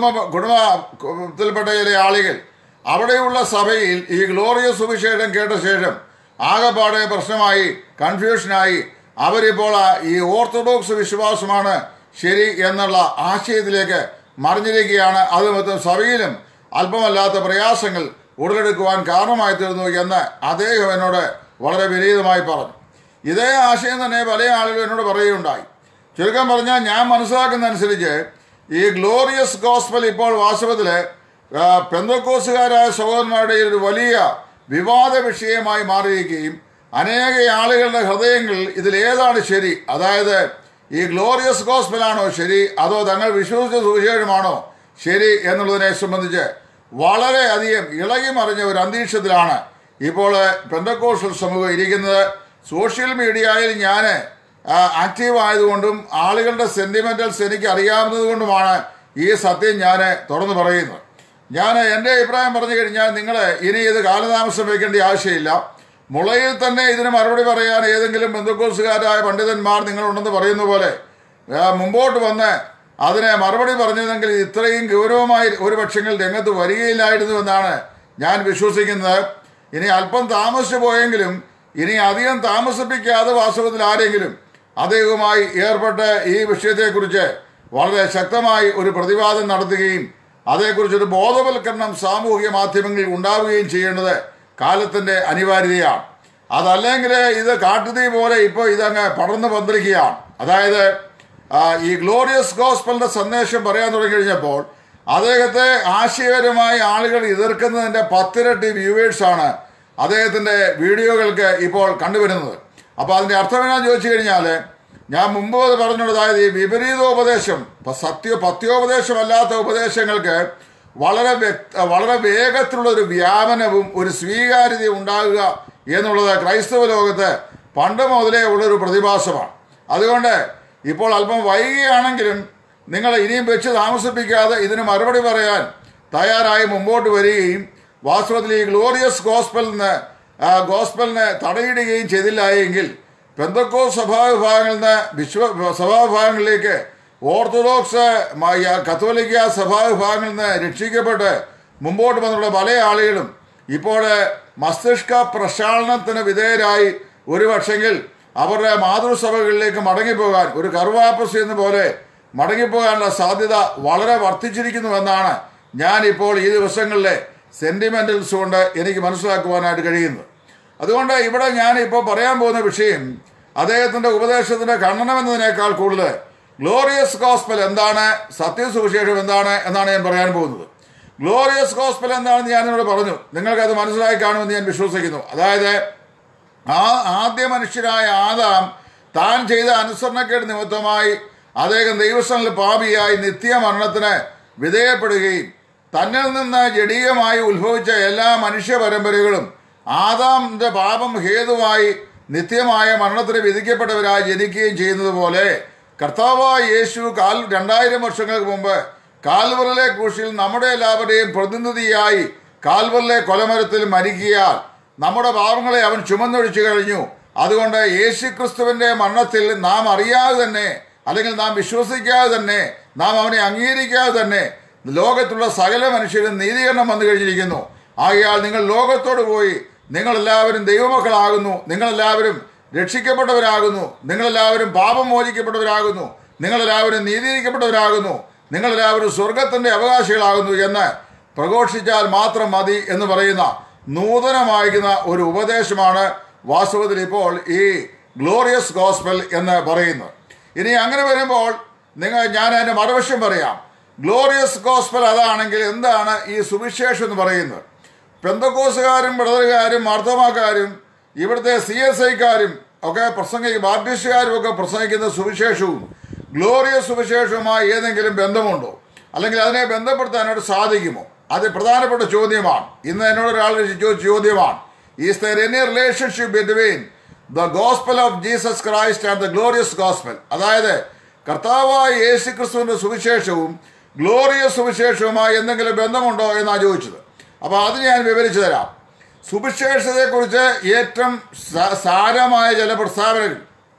കുടുംബത്തിൽപ്പെട്ട ചില ആളുകൾ അവിടെയുള്ള സഭയിൽ ഈ ഗ്ലോറിയസ് സുവിശേഷം കേട്ട ശേഷം ആകെപ്പാടെ പ്രശ്നമായി, കൺഫ്യൂഷനായി. അവരിപ്പോൾ ഈ ഓർത്തഡോക്സ് വിശ്വാസമാണ് ശരി എന്നുള്ള ആശയത്തിലേക്ക് മറിഞ്ഞിരിക്കുകയാണ്. അതുമൊത്തം സഭയിലും അല്പമല്ലാത്ത പ്രയാസങ്ങൾ ഉടലെടുക്കുവാൻ കാരണമായി തീർന്നു എന്ന് അദ്ദേഹം എന്നോട് വളരെ വിനീതമായി പറഞ്ഞു. ഇതേ ആശയം തന്നെ പല ആളുകളും എന്നോട് പറയുകയുണ്ടായി. ചുരുക്കം പറഞ്ഞാൽ ഞാൻ മനസ്സിലാക്കുന്നതനുസരിച്ച് ഈ ഗ്ലോറിയസ് ഗോസ്പൽ ഇപ്പോൾ വാസ്തവത്തിൽ പെന്തക്കോസ്തുകാരായ സഹോദരന്മാരുടെ ഒരു വലിയ വിവാദ വിഷയമായി മാറിയിരിക്കുകയും അനേക ആളുകളുടെ ഹൃദയങ്ങളിൽ ഇതിലേതാണ് ശരി, അതായത് ഈ ഗ്ലോറിയസ് ഗോസ്പലാണോ ശരി അതോ തങ്ങൾ വിശ്വസിച്ച സുവിശേഷമാണോ ശരി എന്നുള്ളതിനെ സംബന്ധിച്ച് വളരെയധികം ഇളകി മറിഞ്ഞ ഒരു അന്തരീക്ഷത്തിലാണ് ഇപ്പോൾ പെന്തക്കോസ്റ്റൽ സമൂഹം ഇരിക്കുന്നത്. സോഷ്യൽ മീഡിയയിൽ ഞാൻ ആക്റ്റീവ് ആയതുകൊണ്ടും ആളുകളുടെ സെൻറ്റിമെൻ്റൽസ് എനിക്ക് അറിയാവുന്നത് കൊണ്ടുമാണ് ഈ സത്യം ഞാൻ തുറന്നു പറയുന്നത്. ഞാൻ എൻ്റെ അഭിപ്രായം പറഞ്ഞു കഴിഞ്ഞാൽ നിങ്ങൾ ഇനി ഇത് കാലതാമസം വയ്ക്കേണ്ട ആവശ്യമില്ല. മുളയിൽ തന്നെ ഇതിന് മറുപടി പറയാൻ ഏതെങ്കിലും പെന്തക്കോസ്തുകാരായ പണ്ഡിതന്മാർ നിങ്ങളുണ്ടെന്ന് പറയുന്ന പോലെ മുമ്പോട്ട് വന്ന് അതിനെ മറുപടി പറഞ്ഞതെങ്കിൽ ഇത്രയും ഗൗരവമായി ഒരു പക്ഷെങ്കിൽ രംഗത്ത് വരികയില്ലായിരുന്നു എന്നാണ് ഞാൻ വിശ്വസിക്കുന്നത്. ഇനി അല്പം താമസിച്ചു പോയെങ്കിലും ഇനി അധികം താമസിപ്പിക്കാതെ വാസ്തവത്തിൽ ആരെങ്കിലും അദ്ദേഹവുമായി ഏർപ്പെട്ട് ഈ വിഷയത്തെക്കുറിച്ച് വളരെ ശക്തമായി ഒരു പ്രതിവാദം നടത്തുകയും അതേക്കുറിച്ചൊരു ബോധവൽക്കരണം സാമൂഹിക മാധ്യമങ്ങളിൽ ഉണ്ടാവുകയും ചെയ്യേണ്ടത് കാലത്തിൻ്റെ അനിവാര്യതയാണ്. അതല്ലെങ്കിൽ ഇത് കാട്ടുതീ പോലെ ഇപ്പോൾ ഇതങ്ങ് പടർന്നു പന്തലിക്കുകയാണ്. അതായത് ഈ ഗ്ലോറിയസ് ഗോസ്പലിൻ്റെ സന്ദേശം പറയാൻ തുടങ്ങി കഴിഞ്ഞപ്പോൾ അദ്ദേഹത്തെ ആശയപരമായി ആളുകൾ എതിർക്കുന്നതിൻ്റെ 10 ഇരട്ടി വ്യൂവേഴ്സാണ് അദ്ദേഹത്തിൻ്റെ വീഡിയോകൾക്ക് ഇപ്പോൾ കണ്ടുവരുന്നത്. അപ്പോൾ അതിൻ്റെ അർത്ഥം എന്നാന്ന് ചോദിച്ചു കഴിഞ്ഞാൽ ഞാൻ മുമ്പ് പറഞ്ഞുള്ളത്, അതായത് ഈ വിപരീതോപദേശം, പത്യോപദേശമല്ലാത്ത ഉപദേശങ്ങൾക്ക് വളരെ വേഗത്തിലുള്ളൊരു വ്യാപനവും ഒരു സ്വീകാര്യതയും ഉണ്ടാകുക എന്നുള്ളത് ക്രൈസ്തവ ലോകത്ത് പണ്ട് മുതലേ ഉള്ളൊരു പ്രതിഭാസമാണ്. അതുകൊണ്ട് ഇപ്പോൾ അല്പം വൈകിയാണെങ്കിലും നിങ്ങൾ ഇനിയും വെച്ച് താമസിപ്പിക്കാതെ ഇതിന് മറുപടി പറയാൻ തയ്യാറായി മുമ്പോട്ട് വരികയും വാസ്തവത്തിൽ ഈ ഗ്ലോറിയസ് ഗോസ്പലിന് തടയിടുകയും ചെയ്തില്ല എങ്കിൽ പെന്തക്കോസ്ത് സഭാവിഭാഗങ്ങളിൽ നിന്ന് സഭാവിഭാഗങ്ങളിലേക്ക് ഓർത്തഡോക്സ് കത്തോലിക്ക സഭാവിഭാഗങ്ങളിൽ നിന്ന് രക്ഷിക്കപ്പെട്ട് മുമ്പോട്ട് വന്നുള്ള പല ആളുകളും ഇപ്പോൾ മസ്തിഷ്ക പ്രക്ഷാളനത്തിന് വിധേയരായി ഒരു പക്ഷെങ്കിൽ അവരുടെ മാതൃസഭകളിലേക്ക് മടങ്ങിപ്പോകാൻ, ഒരു കറുവാപ്പസ് എന്ന പോലെ മടങ്ങിപ്പോകാനുള്ള സാധ്യത വളരെ വർദ്ധിച്ചിരിക്കുന്നുവെന്നാണ് ഞാനിപ്പോൾ ഈ ദിവസങ്ങളിലെ സെൻറ്റിമെൻ്റൽസ് കൊണ്ട് എനിക്ക് മനസ്സിലാക്കുവാനായിട്ട് കഴിയുന്നത്. അതുകൊണ്ട് ഇവിടെ ഞാനിപ്പോൾ പറയാൻ പോകുന്ന വിഷയം അദ്ദേഹത്തിൻ്റെ ഉപദേശത്തിൻ്റെ ഖണ്ഡനം എന്നതിനേക്കാൾ കൂടുതൽ ഗ്ലോറിയസ് ഗോസ്പൽ എന്താണ്, സത്യസുവിശേഷം എന്താണ് എന്നാണ് ഞാൻ പറയാൻ പോകുന്നത്. ഗ്ലോറിയസ് ഗോസ്പൽ എന്താണെന്ന് ഞാൻ നിങ്ങളോട് പറഞ്ഞു. നിങ്ങൾക്കത് മനസ്സിലായി കാണുമെന്ന് ഞാൻ വിശ്വസിക്കുന്നു. അതായത് ആദ്യ മനുഷ്യരായ ആദാം താൻ ചെയ്ത അനുസരണക്കേട് നിമിത്തമായി അദ്ദേഹം ദൈവസ്ഥനിൽ പാപിയായി നിത്യമരണത്തിന് വിധേയപ്പെടുകയും തന്നിൽ നിന്ന് ജഡീയമായി ഉത്ഭവിച്ച എല്ലാ മനുഷ്യ പരമ്പരകളും ആദാമിന്റെ പാപം ഹേതുവായി നിത്യമായ മരണത്തിന് വിധിക്കപ്പെട്ടവരായി ജനിക്കുകയും ചെയ്യുന്നത് പോലെ കർത്താവായ യേശു 2000 വർഷങ്ങൾക്ക് മുമ്പ് കാൽവറിലെ ക്രൂശിൽ നമ്മുടെ എല്ലാവരുടെയും പ്രതിനിധിയായി കാൽവറിലെ കൊലമരത്തിൽ മരിക്കിയാൽ നമ്മുടെ പാപങ്ങളെ അവൻ ചുമന്നൊഴിച്ചു കഴിഞ്ഞു. അതുകൊണ്ട് യേശുക്രിസ്തുവിന്റെ മരണത്തിൽ നാം അറിയാതെ തന്നെ, അല്ലെങ്കിൽ നാം വിശ്വസിക്കാതെ തന്നെ, നാം അവനെ അംഗീകരിക്കാതെ തന്നെ ലോകത്തുള്ള സകല മനുഷ്യരും നീതീകരണം വന്നു കഴിഞ്ഞിരിക്കുന്നു. ആകയാൽ നിങ്ങൾ ലോകത്തോട് പോയി നിങ്ങളെല്ലാവരും ദൈവമക്കളാകുന്നു, നിങ്ങളെല്ലാവരും രക്ഷിക്കപ്പെട്ടവരാകുന്നു, നിങ്ങളെല്ലാവരും പാപം മോചിക്കപ്പെട്ടവരാകുന്നു, നിങ്ങളെല്ലാവരും നീതീകരിക്കപ്പെട്ടവരാകുന്നു, നിങ്ങളെല്ലാവരും സ്വർഗത്തിന്റെ അവകാശികളാകുന്നു എന്ന് പ്രഘോഷിച്ചാൽ മാത്രം മതി എന്ന് പറയുന്ന നൂതനമായിരിക്കുന്ന ഒരു ഉപദേശമാണ് വാസ്തവത്തിൽ ഇപ്പോൾ ഈ ഗ്ലോറിയസ് ഗോസ്പൽ എന്ന് പറയുന്നത്. ഇനി അങ്ങനെ വരുമ്പോൾ ഞാൻ അതിന്റെ മറുവശം പറയാം. ഗ്ലോറിയസ് ഗോസ്പൽ അതാണെങ്കിൽ എന്താണ് ഈ സുവിശേഷം എന്ന് പറയുന്നത്? പെന്തക്കോസുകാരും ബ്രദറുകാരും മാർത്തോമാക്കാരും ഇവിടുത്തെ CSIക്കാരും ഒക്കെ ബാപ്റ്റിസ്റ്റുകാരും ഒക്കെ പ്രസംഗിക്കുന്ന സുവിശേഷവും ഗ്ലോറിയസ് സുവിശേഷവുമായി ഏതെങ്കിലും ബന്ധമുണ്ടോ, അല്ലെങ്കിൽ അതിനെ ബന്ധപ്പെടുത്താനായിട്ട് സാധിക്കുമോ? അത് പ്രധാനപ്പെട്ട ചോദ്യമാണ്. ഇന്ന് എന്നോട് ഒരാൾ ചോദിച്ച ചോദ്യമാണ്, is there any relationship between the gospel of Jesus Christ and the glorious gospel? അതായത് കർത്താവായ യേശു ക്രിസ്തുവിന്റെ സുവിശേഷവും ഗ്ലോറിയസ് സുവിശേഷവുമായി എന്തെങ്കിലും ബന്ധമുണ്ടോ എന്നാണ് ചോദിച്ചത്. അപ്പോൾ അത് ഞാൻ വിവരിച്ചു തരാം. സുവിശേഷത്തെക്കുറിച്ച് ഏറ്റവും സാരമായ ചില പ്രസ്താവനകൾ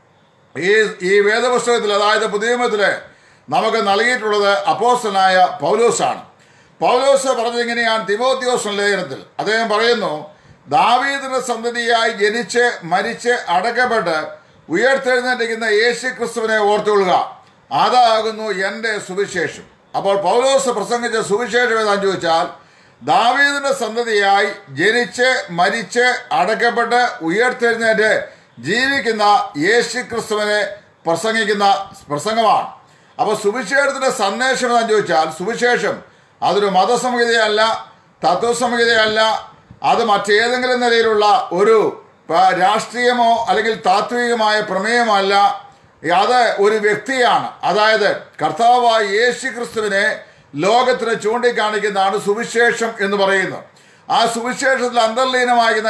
ഈ വേദപുസ്തകത്തിൽ, അതായത് പുതിയ നിയമത്തില് നമുക്ക് നൽകിയിട്ടുള്ളത് അപ്പോസ്തലനായ പൗലോസാണ്. പൗലോസ് പറഞ്ഞിങ്ങനെയാണ് തിമോഥെയോസ് ലേഖനത്തിൽ. അദ്ദേഹം പറയുന്നു, ദാവീദിന്റെ സന്തതിയായി ജനിച്ച് മരിച്ച് അടക്കപ്പെട്ട് ഉയർത്തെഴുന്നേറ്റിരിക്കുന്ന യേശു ക്രിസ്തുവിനെ ഓർത്തുകൊള്ളുക, അതാകുന്നു എൻ്റെ സുവിശേഷം. അപ്പോൾ പൗലോസ് പ്രസംഗിച്ച സുവിശേഷം ഏതാണെന്ന് ചോദിച്ചാൽ, ദാവീദിന്റെ സന്തതിയായി ജനിച്ച് മരിച്ച് അടക്കപ്പെട്ട് ഉയർത്തെഴുന്നേറ്റ് ജീവിക്കുന്ന യേശു ക്രിസ്തുവിനെ പ്രസംഗിക്കുന്ന പ്രസംഗമാണ്. അപ്പോൾ സുവിശേഷത്തിന്റെ സന്ദേശം എന്താണെന്ന് ചോദിച്ചാൽ, സുവിശേഷം അതൊരു മതസംഹിതയല്ല, തത്വസംഹിതയല്ല, അത് മറ്റേതെങ്കിലും നിലയിലുള്ള ഒരു രാഷ്ട്രീയമോ അല്ലെങ്കിൽ താത്വികമായ പ്രമേയമല്ല. അത് ഒരു വ്യക്തിയാണ്. അതായത് കർത്താവായ യേശു ക്രിസ്തുവിനെ ലോകത്തിന് ചൂണ്ടിക്കാണിക്കുന്നതാണ് സുവിശേഷം എന്ന് പറയുന്നത്. ആ സുവിശേഷത്തിൽ അന്തർലീനമാകുന്ന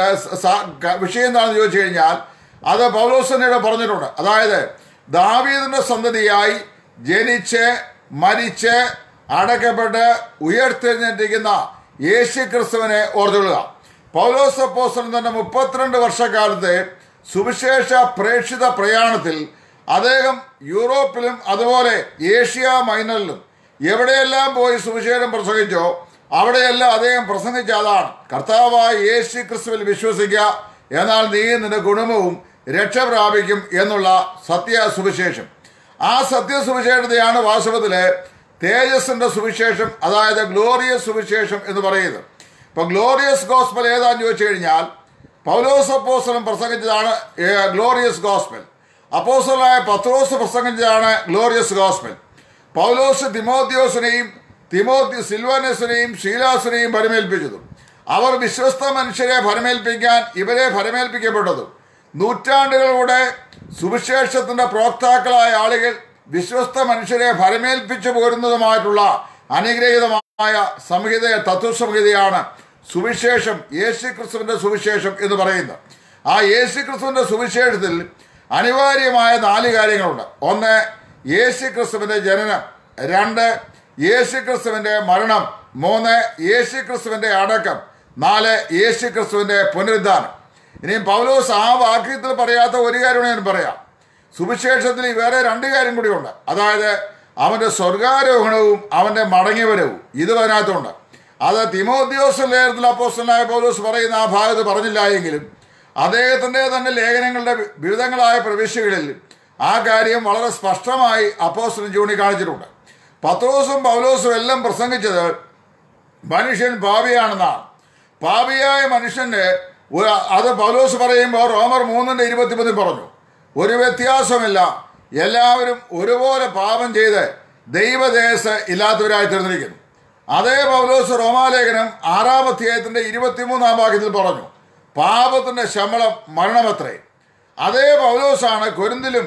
വിഷയം എന്താണെന്ന് ചോദിച്ചു കഴിഞ്ഞാൽ, അത് പൗലോസിനോട് പറഞ്ഞിട്ടുണ്ട്. അതായത് ദാവീദിന്റെ സന്തതിയായി ജനിച്ച് മരിച്ച് അടക്കപ്പെട്ട് ഉയർത്തെഴുന്നേറ്റിരിക്കുന്ന യേശു ക്രിസ്തുവിനെ ഓർത്തുകൊള്ളുക. പൗലോസ് അപ്പോസ്തലൻ തന്നെ 32 വർഷക്കാലത്തെ സുവിശേഷ പ്രേക്ഷിത പ്രയാണത്തിൽ അദ്ദേഹം യൂറോപ്പിലും അതുപോലെ ഏഷ്യ മൈനറിലും എവിടെയെല്ലാം പോയി സുവിശേഷം പ്രസംഗിച്ചോ അവിടെയെല്ലാം അദ്ദേഹം പ്രസംഗിച്ച അതാണ്, കർത്താവായ യേശു ക്രിസ്തുവിൽ വിശ്വസിക്കുക, എന്നാൽ നീ നിന്റെ കുടുംബവും രക്ഷ പ്രാപിക്കും എന്നുള്ള സത്യസുവിശേഷം. ആ സത്യസുവിശേഷത്തെയാണ് വാസ്തവത്തിലെ തേജസ്സിന്റെ സുവിശേഷം, അതായത് ഗ്ലോറിയസ് സുവിശേഷം എന്ന് പറയുന്നത്. ഇപ്പൊ ഗ്ലോറിയസ് ഗോസ്പൽ ഏതാന്ന് ചോദിച്ചു കഴിഞ്ഞാൽ, പൗലോസ് അപ്പോസ്തലൻ പ്രസംഗിച്ചതാണ് ഗ്ലോറിയസ് ഗോസ്പൽ. അപ്പോസ്തലനായ പത്രോസ് പ്രസംഗിച്ചതാണ് ഗ്ലോറിയസ് ഗോസ്പൽ. പൗലോസ് തിമോഥെയോസിനെയും സിൽവാനസിനെയും ശീലാസിനെയും ഭരമേൽപ്പിച്ചതും അവർ വിശ്വസ്ത മനുഷ്യരെ ഭരമേൽപ്പിക്കാൻ ഇവരെ ഭരമേൽപ്പിക്കപ്പെട്ടതും നൂറ്റാണ്ടുകളുടെ സുവിശേഷത്തിന്റെ പ്രോക്താക്കളായ ആളുകൾ വിശ്വസ്ത മനുഷ്യരെ ഭരമേൽപ്പിച്ചു പോരുന്നതുമായിട്ടുള്ള അനുഗ്രഹീതമായ തത്വസംഹിതയാണ് സുവിശേഷം, യേശുക്രിസ്തുവിന്റെ സുവിശേഷം എന്ന് പറയുന്നത്. ആ യേശുക്രിസ്തുവിന്റെ സുവിശേഷത്തിൽ അനിവാര്യമായ 4 കാര്യങ്ങളുണ്ട്. 1, യേശുക്രിസ്തുവിന്റെ ജനനം. 2, യേശുക്രിസ്തുവിന്റെ മരണം. 3, യേശുക്രിസ്തുവിന്റെ അടക്കം. 4, യേശുക്രിസ്തുവിന്റെ പുനരുദ്ധാനം. ഇനിയും പൗലോസ് ആ വാക്യത്തിൽ പറയാത്ത ഒരു കാര്യം ഞാൻ പറയാം. സുവിശേഷത്തിൽ വേറെ 2 കാര്യം കൂടിയുണ്ട്. അതായത് അവന്റെ സ്വർഗാരോഹണവും അവന്റെ മടങ്ങിവരവും ഇത് അതിനകത്തുണ്ട്. അത് തിമോഥെയോസ് ലേഖനത്തിൽ അപ്പോസ്തലനായ പൗലോസ് പറയുന്ന ആ ഭാഗത്ത് പറഞ്ഞില്ല എങ്കിലും അദ്ദേഹത്തിന്റെ തന്നെ ലേഖനങ്ങളുടെ വിവിധങ്ങളായ പ്രവിശ്യകളിൽ ആ കാര്യം വളരെ സ്പഷ്ടമായി അപ്പോസ്തലൻ ചൂണ്ടിക്കാണിച്ചിട്ടുണ്ട്. പത്രോസും പൗലോസും എല്ലാം പ്രസംഗിച്ചത് മനുഷ്യൻ പാപിയാണെന്നാണ്. പാപിയായ മനുഷ്യന്റെ അത് പൗലോസ് പറയുമ്പോൾ റോമർ 3:23 പറഞ്ഞു, ഒരു വ്യത്യാസമില്ല, എല്ലാവരും ഒരുപോലെ പാപം ചെയ്ത് ദൈവദേശ ഇല്ലാത്തവരായി തീർന്നിരിക്കുന്നു. അതേ പൗലോസ് റോമാലേഖനം 6-ാം അധ്യായത്തിന്റെ 23-ാം വാക്യത്തിൽ പറഞ്ഞു, പാപത്തിന്റെ ശമ്പളം മരണമത്രേ. അതേ പൗലോസാണ് കൊരിന്തിലും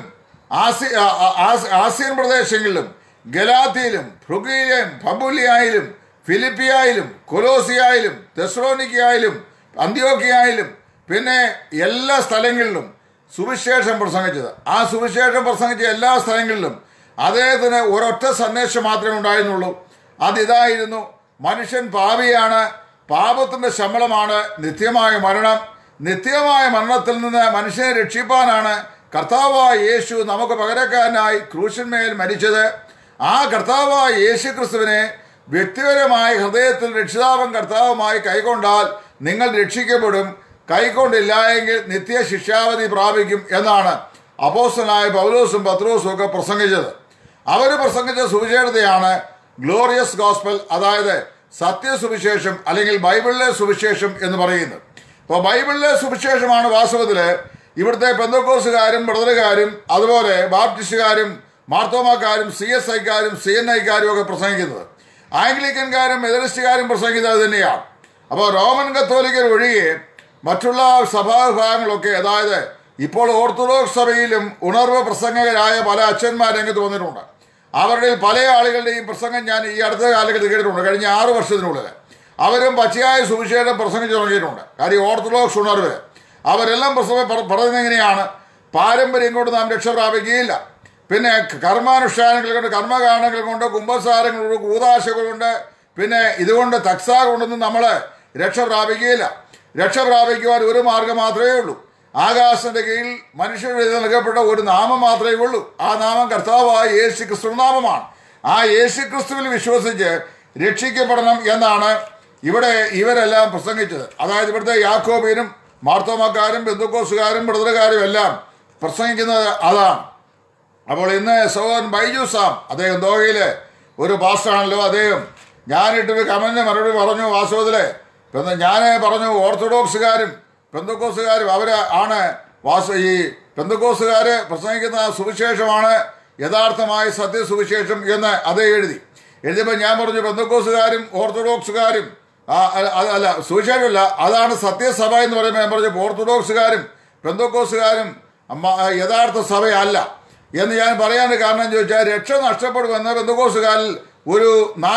ആസിയൻ പ്രദേശങ്ങളിലും ഗലാത്തിയിലും ഫ്രുഗിയിലും പബുലിയായാലും ഫിലിപ്പിയായാലും കൊലോസിയായാലും തെസ്സലോനിക്കയായാലും അന്ത്യോക്യയായാലും പിന്നെ എല്ലാ സ്ഥലങ്ങളിലും സുവിശേഷം പ്രസംഗിച്ചത്. ആ സുവിശേഷം പ്രസംഗിച്ച എല്ലാ സ്ഥലങ്ങളിലും അദ്ദേഹത്തിന് ഒരൊറ്റ സന്ദേശം മാത്രമേ ഉണ്ടായിരുന്നുള്ളൂ. അതിതായിരുന്നു, മനുഷ്യൻ പാപിയാണ്, പാപത്തിന്റെ ശമ്പളമാണ് നിത്യമായ മരണം. നിത്യമായ മരണത്തിൽ നിന്ന് മനുഷ്യനെ രക്ഷിപ്പാനാണ് കർത്താവായ യേശു നമുക്ക് പകരക്കാരനായി ക്രൂശന്മേൽ മരിച്ചത്. ആ കർത്താവായ യേശു ക്രിസ്തുവിനെ വ്യക്തിപരമായ ഹൃദയത്തിൽ രക്ഷിതാവും കർത്താവുമായി കൈക്കൊണ്ടാൽ നിങ്ങൾ രക്ഷിക്കപ്പെടും, കൈക്കൊണ്ടില്ല എങ്കിൽ നിത്യ ശിക്ഷാവധി പ്രാപിക്കും എന്നാണ് അപ്പോസ്തലനായ പൗലോസും പത്രോസും ഒക്കെ പ്രസംഗിച്ചത്. അവർ പ്രസംഗിച്ച സുവിശേഷതയാണ് ഗ്ലോറിയസ് ഗോസ്പൽ, അതായത് സത്യസുവിശേഷം അല്ലെങ്കിൽ ബൈബിളിലെ സുവിശേഷം എന്ന് പറയുന്നത്. അപ്പോൾ ബൈബിളിലെ സുവിശേഷമാണ് വാസ്തവത്തില് ഇവിടുത്തെ പെന്തക്കോസ്തുകാരും ബ്രദറുകാരും അതുപോലെ ബാപ്റ്റിസ്റ്റുകാരും മാർത്തോമാക്കാരും CSIക്കാരും CNIക്കാരും ഒക്കെ പ്രസംഗിക്കുന്നത്. ആംഗ്ലിക്കൻകാരും മെതഡിസ്റ്റുകാരും പ്രസംഗിക്കുന്നത് തന്നെയാണ്. അപ്പോൾ റോമൻ കത്തോലിക്കർ ഒഴികെ മറ്റുള്ള സഭാവിഭാഗങ്ങളൊക്കെ, അതായത് ഇപ്പോൾ ഓർത്തഡോക്സ് സഭയിലും ഉണർവ് പ്രസംഗകരായ പല അച്ഛന്മാർ രംഗത്ത് വന്നിട്ടുണ്ട്. അവരുടെ പല ആളുകളുടെയും പ്രസംഗം ഞാൻ ഈ അടുത്ത കാലഘട്ടത്തിൽ കേട്ടിട്ടുണ്ട്. കഴിഞ്ഞ 6 വർഷത്തിനുള്ളിൽ അവരും പച്ചയായ സുവിശേഷം പ്രസംഗിച്ചു തുടങ്ങിയിട്ടുണ്ട്. കാര്യം ഓർത്തഡോക്സ് ഉണർവ് അവരെല്ലാം പറയുന്നത് എങ്ങനെയാണ്, പാരമ്പര്യം കൊണ്ട് നാം രക്ഷ പ്രാപിക്കുകയില്ല, പിന്നെ കർമാനുഷ്ഠാനങ്ങൾ കൊണ്ട് കർമ്മകാരണങ്ങൾ കൊണ്ട് കുംഭസാരങ്ങൾ കൊണ്ട് കൂതാശകൾ കൊണ്ട് പിന്നെ ഇതുകൊണ്ട് തക്സ കൊണ്ടൊന്നും നമ്മൾ രക്ഷ പ്രാപിക്കുകയില്ല. രക്ഷ പ്രാപിക്കുവാൻ ഒരു മാർഗം മാത്രമേ ഉള്ളൂ. ആകാശത്തിന്റെ കീഴിൽ മനുഷ്യരുടെ നൽകപ്പെട്ട ഒരു നാമം മാത്രമേ ഉള്ളൂ. ആ നാമം കർത്താവായ യേശു ക്രിസ്തു നാമമാണ്. ആ യേശു ക്രിസ്തുവിൽ വിശ്വസിച്ച് രക്ഷിക്കപ്പെടണം എന്നാണ് ഇവിടെ ഇവരെല്ലാം പ്രസംഗിച്ചത്. അതായത് ഇവിടുത്തെ യാക്കോബിയനും മാർത്തോമാക്കാരും പെന്തക്കോസ്തുകാരും ബ്രദറുകാരും എല്ലാം പ്രസംഗിക്കുന്നത് അതാണ്. അപ്പോൾ ഇന്ന് സഹോദരൻ ബൈജു സാം, അദ്ദേഹം ദോഹയിലെ ഒരു പാസ്റ്ററാണല്ലോ, അദ്ദേഹം ഞാനിട്ടൊരു കമന്റിന് മറുപടി പറഞ്ഞു. വാസ്തവത്തില് ഞാൻ പറഞ്ഞു ഓർത്തഡോക്സുകാരും പെന്തക്കോസ്തുകാരും അവരാണ് ഈ പെന്തക്കോസ്തുകാര് പ്രസംഗിക്കുന്ന സുവിശേഷമാണ് യഥാർത്ഥമായ സത്യസുവിശേഷം എന്ന് അതേ എഴുതിയപ്പോൾ ഞാൻ പറഞ്ഞു പെന്തക്കോസ്തുകാരും ഓർത്തഡോക്സുകാരും അല്ല സുവിശേഷമല്ല, അതാണ് സത്യസഭ എന്ന് പറയുമ്പോൾ ഞാൻ പറഞ്ഞു ഓർത്തഡോക്സുകാരും പെന്തക്കോസ്തുകാരും യഥാർത്ഥ സഭയല്ല എന്ന് ഞാൻ പറയാൻ കാരണം ചോദിച്ചാൽ, രക്ഷ നഷ്ടപ്പെടുമെന്ന് പെന്തക്കോസ്തുകാരിൽ ഒരു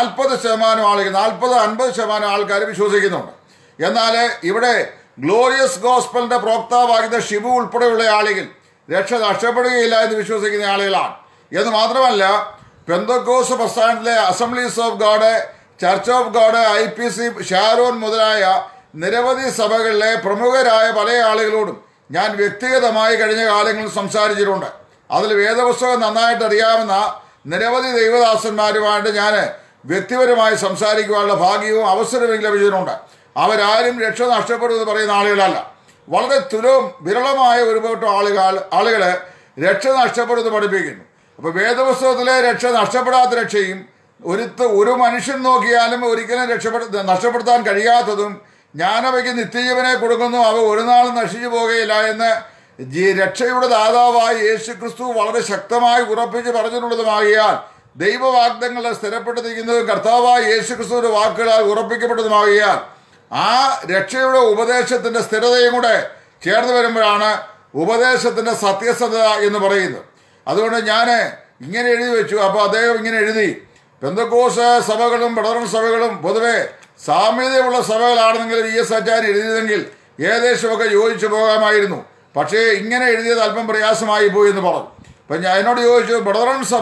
40% ആളുകൾ 40-50% ആൾക്കാർ വിശ്വസിക്കുന്നുണ്ട്. എന്നാൽ ഇവിടെ ഗ്ലോറിയസ് ഗോസ്പലിന്റെ പ്രോക്താവാകുന്ന ഷിബു ഉൾപ്പെടെയുള്ള ആളുകൾ രക്ഷ നഷ്ടപ്പെടുകയില്ല എന്ന് വിശ്വസിക്കുന്ന ആളുകളാണ്. എന്ന് മാത്രമല്ല, പെന്തക്കോസ്ത് പ്രസ്ഥാനത്തിലെ Assemblies of God, church of God, IPC, Sharon മുതലായ നിരവധി സഭകളിലെ പ്രമുഖരായ പല ആളുകളോടും ഞാൻ വ്യക്തിഗതമായി കഴിഞ്ഞ കാലങ്ങളിൽ സംസാരിച്ചിട്ടുണ്ട്. അതിൽ വേദപുസ്തകം നന്നായിട്ട് അറിയാവുന്ന നിരവധി ദൈവദാസന്മാരുമായിട്ട് ഞാൻ വ്യക്തിപരമായി സംസാരിക്കുവാനുള്ള ഭാഗ്യവും അവസരവും ലഭിച്ചിട്ടുണ്ട്. അവരാരും രക്ഷ നഷ്ടപ്പെടുമെന്ന് പറയുന്ന ആളുകളല്ല. വളരെ വിരളമായ ഒരു കൂട്ടം ആളുകള് രക്ഷ നഷ്ടപ്പെടുമെന്ന് പഠിപ്പിക്കുന്നു. അപ്പൊ വേദപുസ്തകത്തിലെ രക്ഷ നഷ്ടപ്പെടാത്ത രക്ഷയും ഒരു മനുഷ്യൻ നോക്കിയാലും ഒരിക്കലും നഷ്ടപ്പെടുത്താൻ കഴിയാത്തതും ഞാനവയ്ക്ക് നിത്യജീവനെ കൊടുക്കുന്നു, അവ ഒരു നാളും നശിച്ചു പോകുകയില്ല എന്ന് രക്ഷയുടെ ദാതാവായ യേശു ക്രിസ്തു വളരെ ശക്തമായി ഉറപ്പിച്ച് പറഞ്ഞിട്ടുള്ളതുമാകിയാൽ ദൈവവാഗ്ദങ്ങളെ സ്ഥിരപ്പെട്ടിരിക്കുന്നതും കർത്താവായ യേശു ക്രിസ്തുവിന്റെ വാക്കുകളാൽ ഉറപ്പിക്കപ്പെട്ടതുമാകിയാൽ ആ രക്ഷയുടെ ഉപദേശത്തിന്റെ സ്ഥിരതയും കൂടെ ചേർന്ന് വരുമ്പോഴാണ് ഉപദേശത്തിന്റെ സത്യസന്ധത എന്ന് പറയുന്നത്. അതുകൊണ്ട് ഞാൻ ഇങ്ങനെ എഴുതി വെച്ചു. അപ്പോൾ അദ്ദേഹം ഇങ്ങനെ എഴുതി, പെന്തക്കോസ്ത് സഭകളും ബ്രദറൻ സഭകളും പൊതുവെ സാമ്യതയുള്ള സഭകളാണെന്നെങ്കിൽ ES ആചാര്യ എഴുതിയതെങ്കിൽ ഏകദേശമൊക്കെ യോജിച്ചു പോകാമായിരുന്നു. പക്ഷേ ഇങ്ങനെ എഴുതിയത് അല്പം പ്രയാസമായി പോയി എന്ന് പറഞ്ഞു. അപ്പം ഞാൻ എന്നോട് ചോദിച്ചു, ബ്രദറൻ സഭ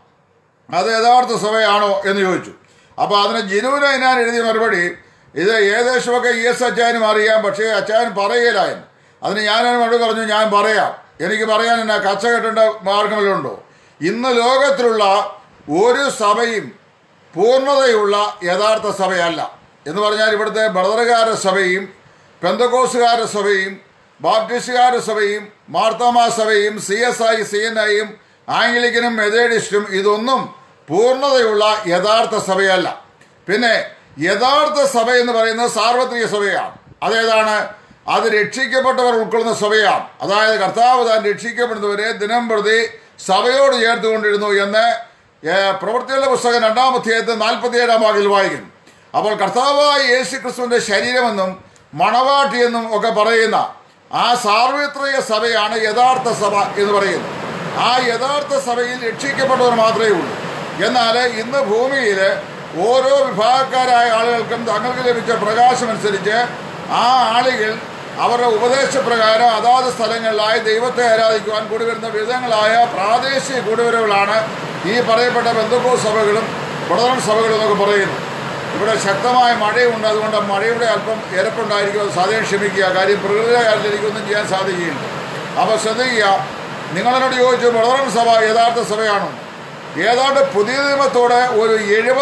അത് യഥാർത്ഥ സഭയാണോ എന്ന് ചോദിച്ചു. അപ്പോൾ അതിന് ജിനുവിനായി ഞാൻ എഴുതിയ മറുപടി, ഇത് ഏകദേശമൊക്കെ ES അച്ചായനും അറിയാം, പക്ഷേ അച്ചായൻ പറയുകയില്ലായിരുന്നു. അതിന് ഞാൻ മറുപടി പറഞ്ഞു, ഞാൻ പറയാം, എനിക്ക് പറയാൻ എന്നാ കച്ച കെട്ടേണ്ട മാർഗങ്ങളുണ്ടോ? ഇന്ന് ലോകത്തിലുള്ള ഒരു സഭയും പൂർണ്ണതയുള്ള യഥാർത്ഥ സഭയല്ല എന്ന് പറഞ്ഞാൽ ഇവിടുത്തെ ബ്രദറുകാരുടെ സഭയും പെന്തക്കോസ്തുകാരുടെ സഭയും ബാപ്റ്റിസ്റ്റുകാരുടെ സഭയും മാർത്തോമാ സഭയും CSI CNIയും ആംഗ്ലിക്കനും മെതഡിസ്റ്റും ഇതൊന്നും പൂർണ്ണതയുള്ള യഥാർത്ഥ സഭയല്ല. പിന്നെ യഥാർത്ഥ സഭ എന്ന് പറയുന്നത് സാർവത്രിക സഭയാണ്. അതേതാണ്? അത് രക്ഷിക്കപ്പെട്ടവർ ഉൾക്കൊള്ളുന്ന സഭയാണ്. അതായത് കർത്താവ് താൻ രക്ഷിക്കപ്പെടുന്നവരെ ദിനം പ്രതി സഭയോട് ചേർത്തുകൊണ്ടിരുന്നു എന്ന് പ്രവൃത്തികളുടെ പുസ്തകം 2-ാം അധ്യായത്തിൽ 47-ാം വാക്യത്തിൽ വായിക്കുന്നു. അപ്പോൾ കർത്താവായ യേശു ക്രിസ്തുവിൻ്റെ ശരീരമെന്നും മണവാട്ടിയെന്നും ഒക്കെ പറയുന്ന ആ സാർവത്രിക സഭയാണ് യഥാർത്ഥ സഭ എന്ന് പറയുന്നത്. ആ യഥാർത്ഥ സഭയിൽ രക്ഷിക്കപ്പെട്ടവർ മാത്രമേ ഉള്ളൂ. എന്നാൽ ഇന്ന് ഭൂമിയിൽ ഓരോ വിഭാഗക്കാരായ ആളുകൾക്കും തങ്ങൾക്ക് ലഭിച്ച പ്രകാശമനുസരിച്ച് ആ ആളുകൾ അവരുടെ ഉപദേശപ്രകാരം അതാത് സ്ഥലങ്ങളിലായി ദൈവത്തെ ആരാധിക്കുവാൻ കൂടിവരുന്ന വിധങ്ങളായ പ്രാദേശിക കൂടിവരവുകളാണ് ഈ പറയപ്പെട്ട പെന്തക്കോസ്ത് സഭകളും പ്രധാന സഭകളും എന്നൊക്കെ പറയുന്നു. ഇവിടെ ശക്തമായ മഴയുണ്ട്, അതുകൊണ്ട് മഴയുടെ അല്പം ഇരപ്പുണ്ടായിരിക്കും, അത് സാധ്യം ക്ഷമിക്കുക. കാര്യം പ്രകൃതിയുടെ കാര്യത്തിൽ എനിക്കൊന്നും ചെയ്യാൻ സാധിക്കുകയില്ല. അപ്പോൾ ശ്രദ്ധിക്കുക, നിങ്ങളോട് ചോദിച്ചു പ്രധാന സഭ യഥാർത്ഥ സഭയാണോ? ഏതാണ്ട് പുതിയ നിയമത്തോടെ ഒരു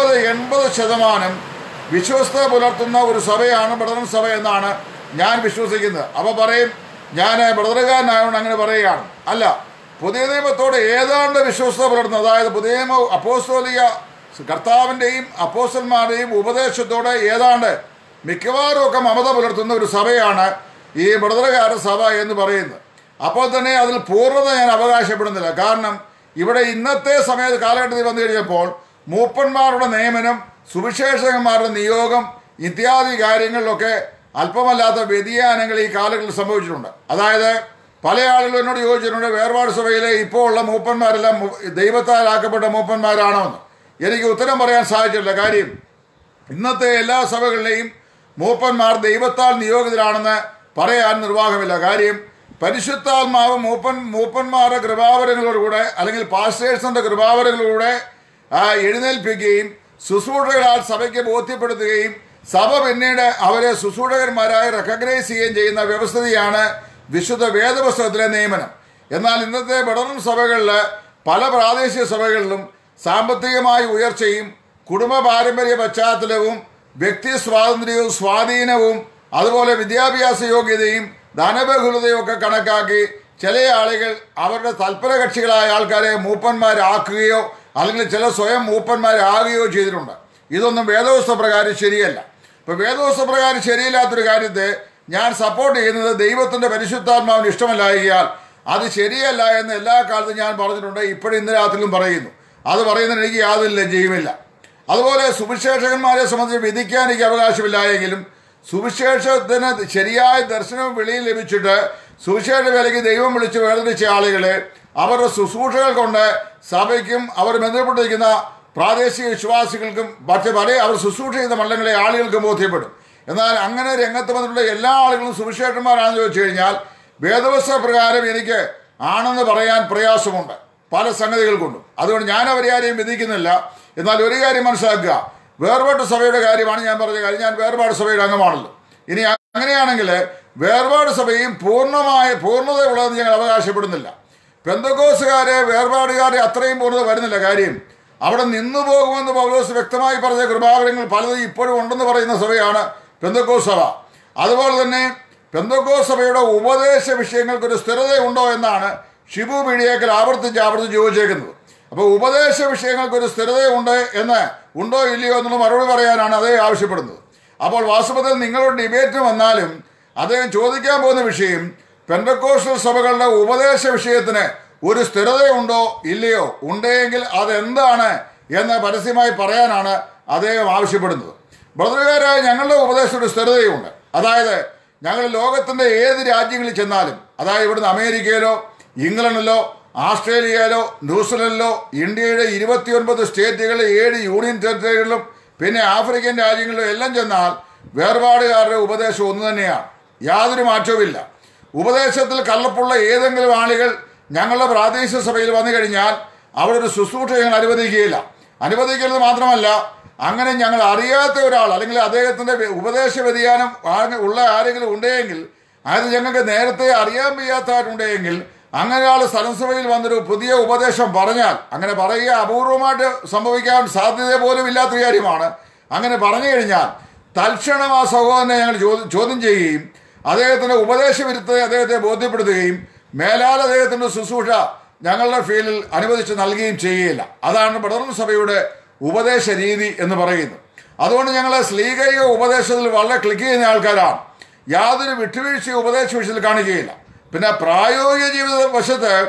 70-80% വിശ്വസ്തത പുലർത്തുന്ന ഒരു സഭയാണ് ബ്രദറൻ സഭ എന്നാണ് ഞാൻ വിശ്വസിക്കുന്നത്. അപ്പോൾ പറയും ഞാൻ ബ്രദറുകാരനായതുകൊണ്ട് അങ്ങനെ പറയുകയാണ്. അല്ല, പുതിയ നിയമത്തോടെ ഏതാണ്ട് വിശ്വസ്തത പുലർത്തുന്നത്, അതായത് പുതിയ നിയമ അപ്പോസ്തോലിക കർത്താവിൻ്റെയും അപ്പോസ്തലന്മാരുടെയും ഉപദേശത്തോടെ ഏതാണ്ട് മിക്കവാറും ഒക്കെ മമത പുലർത്തുന്ന ഒരു സഭയാണ് ഈ ബ്രദറുകാരുടെ സഭ എന്ന് പറയുന്നത്. അപ്പോൾ തന്നെ അതിൽ പൂർണ്ണത ഞാൻ അവകാശപ്പെടുന്നില്ല. കാരണം ഇവിടെ ഇന്നത്തെ സമയത്ത് കാലഘട്ടത്തിൽ വന്നു കഴിഞ്ഞപ്പോൾ മൂപ്പന്മാരുടെ നിയമനം, സുവിശേഷകന്മാരുടെ നിയോഗം ഇത്യാദി കാര്യങ്ങളിലൊക്കെ അല്പമല്ലാത്ത വ്യതിയാനങ്ങൾ ഈ കാലങ്ങളിൽ സംഭവിച്ചിട്ടുണ്ട്. അതായത് പല ആളുകളും എന്നോട് ചോദിച്ചിട്ടുണ്ട്, വേർപാട് സഭയിലെ ഇപ്പോൾ ഉള്ള മൂപ്പന്മാരെല്ലാം ദൈവത്താലാക്കപ്പെട്ട മൂപ്പന്മാരാണോ എന്ന്. എനിക്ക് ഉത്തരം പറയാൻ സാധിച്ചിട്ടില്ല. കാര്യം ഇന്നത്തെ എല്ലാ സഭകളിലെയും മൂപ്പന്മാർ ദൈവത്താൽ നിയോഗിതരാണെന്ന് പറയാൻ നിർവാഹമില്ല. കാര്യം പരിശുദ്ധാത്മാവ് മൂപ്പന്മാരുടെ കൃപാവരങ്ങളോടുകൂടെ അല്ലെങ്കിൽ പാസ്റ്റേഴ്സിൻ്റെ കൃപാവരങ്ങളിലൂടെ എഴുന്നേൽപ്പിക്കുകയും ശുശ്രൂഷകളാൽ സഭയ്ക്ക് ബോധ്യപ്പെടുത്തുകയും സഭ പിന്നീട് അവരെ ശുശ്രൂഷകന്മാരായി റെക്കഗ്നൈസ് ചെയ്യുകയും ചെയ്യുന്ന വ്യവസ്ഥയാണ് വിശുദ്ധ വേദപുസ്തകത്തിലെ നിയമനം. എന്നാൽ ഇന്നത്തെ ബ്രദറൻ സഭകളിൽ പല പ്രാദേശിക സഭകളിലും സാമ്പത്തികമായ ഉയർച്ചയും കുടുംബ പാരമ്പര്യ പശ്ചാത്തലവും വ്യക്തി സ്വാതന്ത്ര്യവും സ്വാധീനവും അതുപോലെ വിദ്യാഭ്യാസ യോഗ്യതയും ധനബഹുലതയും ഒക്കെ കണക്കാക്കി ചില ആളുകൾ അവരുടെ തൽപരകക്ഷികളായ ആൾക്കാരെ മൂപ്പന്മാരാക്കുകയോ അല്ലെങ്കിൽ ചില സ്വയം മൂപ്പന്മാരാകുകയോ ചെയ്തിട്ടുണ്ട്. ഇതൊന്നും വേദപുസ്തക പ്രകാരം ശരിയല്ല. ഇപ്പോൾ വേദപുസ്തക പ്രകാരം ശരിയില്ലാത്തൊരു കാര്യത്തെ ഞാൻ സപ്പോർട്ട് ചെയ്യുന്നത് ദൈവത്തിൻ്റെ പരിശുദ്ധാത്മാവിന് ഇഷ്ടമല്ലായകയാൽ അത് ശരിയല്ല എന്ന് എല്ലാ കാലത്തും ഞാൻ പറഞ്ഞിട്ടുണ്ട്. ഇപ്പോഴും ഇന്ന് രാത്രിയിലും പറയുന്നു. അത് പറയുന്നതിന് എനിക്ക് യാതൊരു ലജ്ജയുമില്ല. അതുപോലെ സുവിശേഷകന്മാരെ സംബന്ധിച്ച് വിധിക്കാൻ എനിക്ക് അവകാശമില്ലായെങ്കിലും സുവിശേഷത്തിന് ശരിയായ ദർശനവും വെളിയിൽ ലഭിച്ചിട്ട് സുവിശേഷ വേലയ്ക്ക് ദൈവം വിളിച്ച് വേർതിരിച്ച ആളുകളെ അവരുടെ ശുശ്രൂഷകൾ കൊണ്ട് സഭയ്ക്കും അവർ ബന്ധപ്പെട്ടിരിക്കുന്ന പ്രാദേശിക വിശ്വാസികൾക്കും മറ്റ് പല അവർ ശുശ്രൂഷ ചെയ്യുന്ന മണ്ഡലങ്ങളെ ആളുകൾക്കും ബോധ്യപ്പെടും. എന്നാൽ അങ്ങനെ രംഗത്ത് വന്നിട്ടുള്ള എല്ലാ ആളുകളും സുവിശേഷന്മാരാണെന്ന് ചോദിച്ചു കഴിഞ്ഞാൽ വേദപുസ്തക പ്രകാരം എനിക്ക് ആണെന്ന് പറയാൻ പ്രയാസമുണ്ട് പല സംഗതികൾ കൊണ്ടും. അതുകൊണ്ട് ഞാൻ അവരെ ആരെയും വിധിക്കുന്നില്ല. എന്നാൽ ഒരു കാര്യം മനസ്സിലാക്കുക, വേർപാട് സഭയുടെ കാര്യമാണ് ഞാൻ പറഞ്ഞ കാര്യം. ഞാൻ വേർപാട് സഭയുടെ അംഗമാണല്ലോ. ഇനി അങ്ങനെയാണെങ്കിൽ വേർപാട് സഭയും പൂർണ്ണതയുള്ളതെന്ന് ഞങ്ങൾ അവകാശപ്പെടുന്നില്ല. പെന്തക്കോസ്തുകാരെ വേർപാടുകാരെ അത്രയും പൂർണ്ണത വരുന്നില്ല. കാര്യം അവിടെ നിന്നു പോകുമെന്ന് പൗലോസ് വ്യക്തമായി പറഞ്ഞ കൃപാവരങ്ങൾ പലതും ഇപ്പോഴും ഉണ്ടെന്ന് പറയുന്ന സഭയാണ് പെന്തക്കോസ്ത് സഭ. അതുപോലെ തന്നെ പെന്തക്കോസ്ത് സഭയുടെ ഉപദേശ വിഷയങ്ങൾക്കൊരു സ്ഥിരതയുണ്ടോ എന്നാണ് ഷിബു മീഡിയക്കൽ ആവർത്തിച്ച് ചോദിച്ചേക്കുന്നത്. അപ്പോൾ ഉപദേശ വിഷയങ്ങൾക്കൊരു സ്ഥിരതയുണ്ട് ഉണ്ടോ ഇല്ലയോ എന്നുള്ള മറുപടി പറയാനാണ് അദ്ദേഹം ആവശ്യപ്പെടുന്നത്. അപ്പോൾ വാസ്തവത്തിൽ നിങ്ങളുടെ ഡിബേറ്റ് വന്നാലും അദ്ദേഹം ചോദിക്കാൻ പോകുന്ന വിഷയം പെന്തക്കോസ്റ്റൽ സഭകളുടെ ഉപദേശ വിഷയത്തിന് ഒരു സ്ഥിരതയുണ്ടോ ഇല്ലയോ, ഉണ്ടെങ്കിൽ അതെന്താണ് എന്ന് പരസ്യമായി പറയാനാണ് അദ്ദേഹം ആവശ്യപ്പെടുന്നത്. ബ്രദറുകാരായ ഞങ്ങളുടെ ഉപദേശത്തിന് സ്ഥിരതയുണ്ട്. അതായത് ഞങ്ങൾ ലോകത്തിൻ്റെ ഏത് രാജ്യങ്ങളിൽ ചെന്നാലും, അതായത് ഇവിടുന്ന് അമേരിക്കയിലോ ഇംഗ്ലണ്ടിലോ ആസ്ട്രേലിയയിലോ ന്യൂസിലൻഡിലോ ഇന്ത്യയുടെ 29 സ്റ്റേറ്റുകളിൽ 7 യൂണിയൻ ടെറിട്ടറികളിലും പിന്നെ ആഫ്രിക്കൻ രാജ്യങ്ങളിലും എല്ലാം ചെന്നാൽ വേർപാടുകാരുടെ ഉപദേശം ഒന്നു തന്നെയാണ്. യാതൊരു മാറ്റവുമില്ല. ഉപദേശത്തിൽ കള്ളപ്പുള്ള ഏതെങ്കിലും ആളുകൾ ഞങ്ങളുടെ പ്രാദേശിക സഭയിൽ വന്നു കഴിഞ്ഞാൽ അവിടെ ഒരു ശുശ്രൂഷ ഞങ്ങൾ അനുവദിക്കരുത് മാത്രമല്ല, അങ്ങനെ ഞങ്ങൾ അറിയാത്ത ഒരാൾ അല്ലെങ്കിൽ അദ്ദേഹത്തിൻ്റെ ഉപദേശ വ്യതിയാനം ഉള്ള ആരെങ്കിലും ഉണ്ടെങ്കിൽ, അതായത് ഞങ്ങൾക്ക് നേരത്തെ അറിയാൻ വയ്യാത്തവരുണ്ടെങ്കിൽ അങ്ങനെ ആൾ സ്ഥലസഭയിൽ വന്നൊരു പുതിയ ഉപദേശം പറഞ്ഞാൽ, അങ്ങനെ പറയുക അപൂർവമായിട്ട് സംഭവിക്കാൻ സാധ്യത പോലും ഇല്ലാത്ത കാര്യമാണ്. അങ്ങനെ പറഞ്ഞു കഴിഞ്ഞാൽ തൽക്ഷണം ആ സഹോദരനെ ഞങ്ങൾ ചോദ്യം ചെയ്യുകയും അദ്ദേഹത്തിൻ്റെ ഉപദേശവിരുദ്ധത അദ്ദേഹത്തെ ബോധ്യപ്പെടുത്തുകയും മേലാൽ അദ്ദേഹത്തിൻ്റെ ശുശ്രൂഷ ഞങ്ങളുടെ ഫീൽഡിൽ അനുവദിച്ച് നൽകുകയും ചെയ്യുകയില്ല. അതാണ് ബ്രദറൻ സഭയുടെ ഉപദേശ രീതി എന്ന് പറയുന്നത്. അതുകൊണ്ട് ഞങ്ങൾ ശ്ലീകൈക ഉപദേശത്തിൽ വളരെ ക്ലിക്ക് ചെയ്യുന്ന ആൾക്കാരാണ്. യാതൊരു വിട്ടുവീഴ്ചയും ഉപദേശ വിഷയത്തിൽ കാണിക്കുകയില്ല. പിന്നെ പ്രായോഗിക ജീവിത വശത്ത്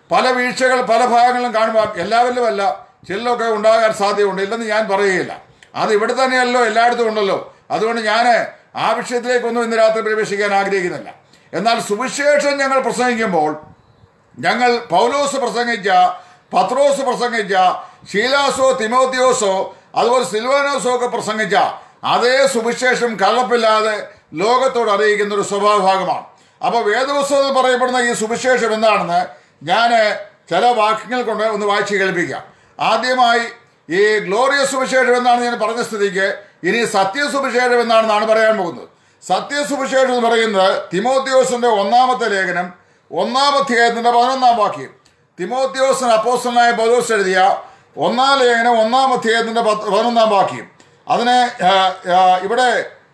പല വീഴ്ചകൾ പല ഭാഗങ്ങളിലും കാണുമ്പോൾ എല്ലാവരിലും അല്ല, ചിലരൊക്കെ ഉണ്ടാകാൻ സാധ്യതയുണ്ട്, ഇല്ലെന്ന് ഞാൻ പറയുകയില്ല. അത് ഇവിടെ തന്നെയല്ലോ, എല്ലായിടത്തും ഉണ്ടല്ലോ. അതുകൊണ്ട് ഞാൻ ആ വിഷയത്തിലേക്കൊന്നും ഇന്ന് രാത്രി പ്രവേശിക്കാൻ ആഗ്രഹിക്കുന്നില്ല. എന്നാൽ സുവിശേഷം ഞങ്ങൾ പ്രസംഗിക്കുമ്പോൾ ഞങ്ങൾ പൗലോസ് പ്രസംഗിച്ച, പത്രോസ് പ്രസംഗിച്ച, ശീലാസോ തിമോത്തിയോസോ അതുപോലെ സിൽവാനോസോ ഒക്കെ പ്രസംഗിച്ച അതേ സുവിശേഷം കലർപ്പില്ലാതെ ലോകത്തോട് അറിയിക്കുന്ന ഒരു സ്വഭാവഭാഗമാണ്. അപ്പോൾ വേദപുസ്തകത്തിൽ പറയപ്പെടുന്ന ഈ സുവിശേഷം എന്താണെന്ന് ഞാൻ ചില വാക്യങ്ങൾ കൊണ്ട് ഒന്ന് വായിച്ച് കേൾപ്പിക്കാം. ആദ്യമായി ഈ ഗ്ലോറിയസ് സുവിശേഷം എന്നാണ് ഞാൻ പറഞ്ഞ സ്ഥിതിക്ക് ഇനി സത്യസുവിശേഷം എന്നാണെന്നാണ് പറയാൻ പോകുന്നത്. സത്യസുവിശേഷം എന്ന് പറയുന്നത് തിമോത്തിയോസിന്റെ 1-ാമത്തെ ലേഖനം 1-ാം അധ്യായത്തിന്റെ 11-ാം വാക്യം. തിമോത്തിയോസിന് അപ്പോസ്തലനായ പൗലോസ് എഴുതിയ 1-ാം ലേഖനം 1-ാം അധ്യായത്തിന്റെ 11-ാം വാക്യം. അതിനെ ഇവിടെ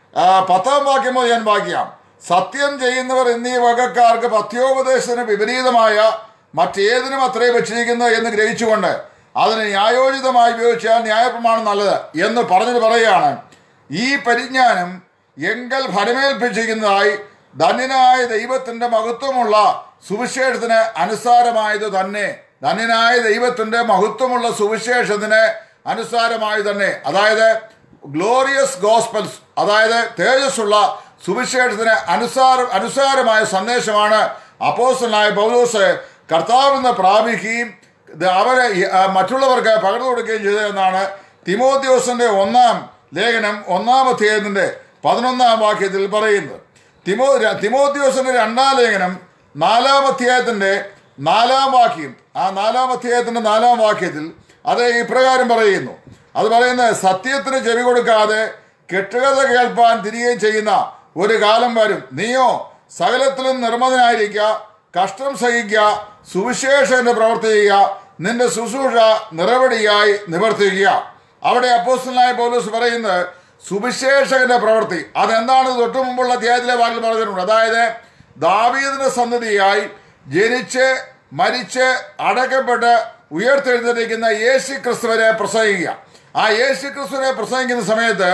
10-ാം വാക്യം മുതൽ ഞാൻ വായിക്കാം. സത്യം ചെയ്യുന്നവർ എന്നീ വകക്കാർക്ക് പഥ്യോപദേശത്തിന് വിപരീതമായ മറ്റേതിനും അത്രേ വെച്ചിരിക്കുന്നത് എന്ന് ഗ്രഹിച്ചുകൊണ്ട് അതിന് ന്യായോചിതമായി ഉപയോഗിച്ചാൽ ന്യായപ്രമാണം നല്ലത് എന്ന് പറഞ്ഞിട്ട് പറയുകയാണ്. ഈ പരിജ്ഞാനം എങ്കൽ ഫലമേൽപ്പിച്ചിരിക്കുന്നതായി ധന്യനായ ദൈവത്തിന്റെ മഹത്വമുള്ള സുവിശേഷത്തിന് അനുസാരമായത് തന്നെ. ധന്യനായ ദൈവത്തിന്റെ മഹത്വമുള്ള സുവിശേഷത്തിന് അനുസാരമായത് തന്നെ, അതായത് ഗ്ലോറിയസ് ഗോസ്പൽസ്, അതായത് തേജസ്സുള്ള സുവിശേഷത്തിന് അനുസാരമായ സന്ദേശമാണ് അപ്പോസ്തലനായ പൗലോസ് കർത്താവിൽ പ്രാപിക്കുകയും അവരെ മറ്റുള്ളവർക്ക് പകർന്നു കൊടുക്കുകയും ചെയ്തതെന്നാണ് തിമോത്തിയോസിന്റെ 1-ാം ലേഖനം 1-ാം അധ്യായത്തിന്റെ 11-ാം വാക്യത്തിൽ പറയുന്നത്. തിമോത്തിയോസിന്റെ 2-ാം ലേഖനം 4-ാം അധ്യായത്തിന്റെ 4-ാം വാക്യം, ആ 4-ാം അധ്യായത്തിന്റെ 4-ാം വാക്യത്തിൽ അത് ഇപ്രകാരം പറയുന്നു. അത് പറയുന്നത്, സത്യത്തിന് ചെവി കൊടുക്കാതെ കെട്ടുകഥ കേൾപ്പാൻ തിരികെയും ചെയ്യുന്ന ഒരു കാലം വരും. നീയോ സകലത്തിലും നിർമ്മതനായിരിക്കുക, കഷ്ടം സഹിക്കുക, സുവിശേഷന്റെ പ്രവർത്തിക്കുക, നിന്റെ ശുശ്രൂഷ നിറവടിയായി നിവർത്തിക്കുക. അവിടെ അപ്പോസ്തലനായ പൗലോസ് പറയുന്നത് സുവിശേഷകന്റെ പ്രവൃത്തി അതെന്താണ് തൊട്ടു മുമ്പുള്ള അധ്യായത്തിലെ വാക്കിൽ പറഞ്ഞിട്ടുണ്ട്. അതായത് ദാവീദിന്റെ സന്തതിയായി ജനിച്ച് മരിച്ച് അടക്കപ്പെട്ട് ഉയർത്തെഴുന്നേൽക്കുന്ന യേശു ക്രിസ്തുവിനെ പ്രസംഗിക്കുക. ആ യേശു ക്രിസ്തുവിനെ പ്രസംഗിക്കുന്ന സമയത്ത്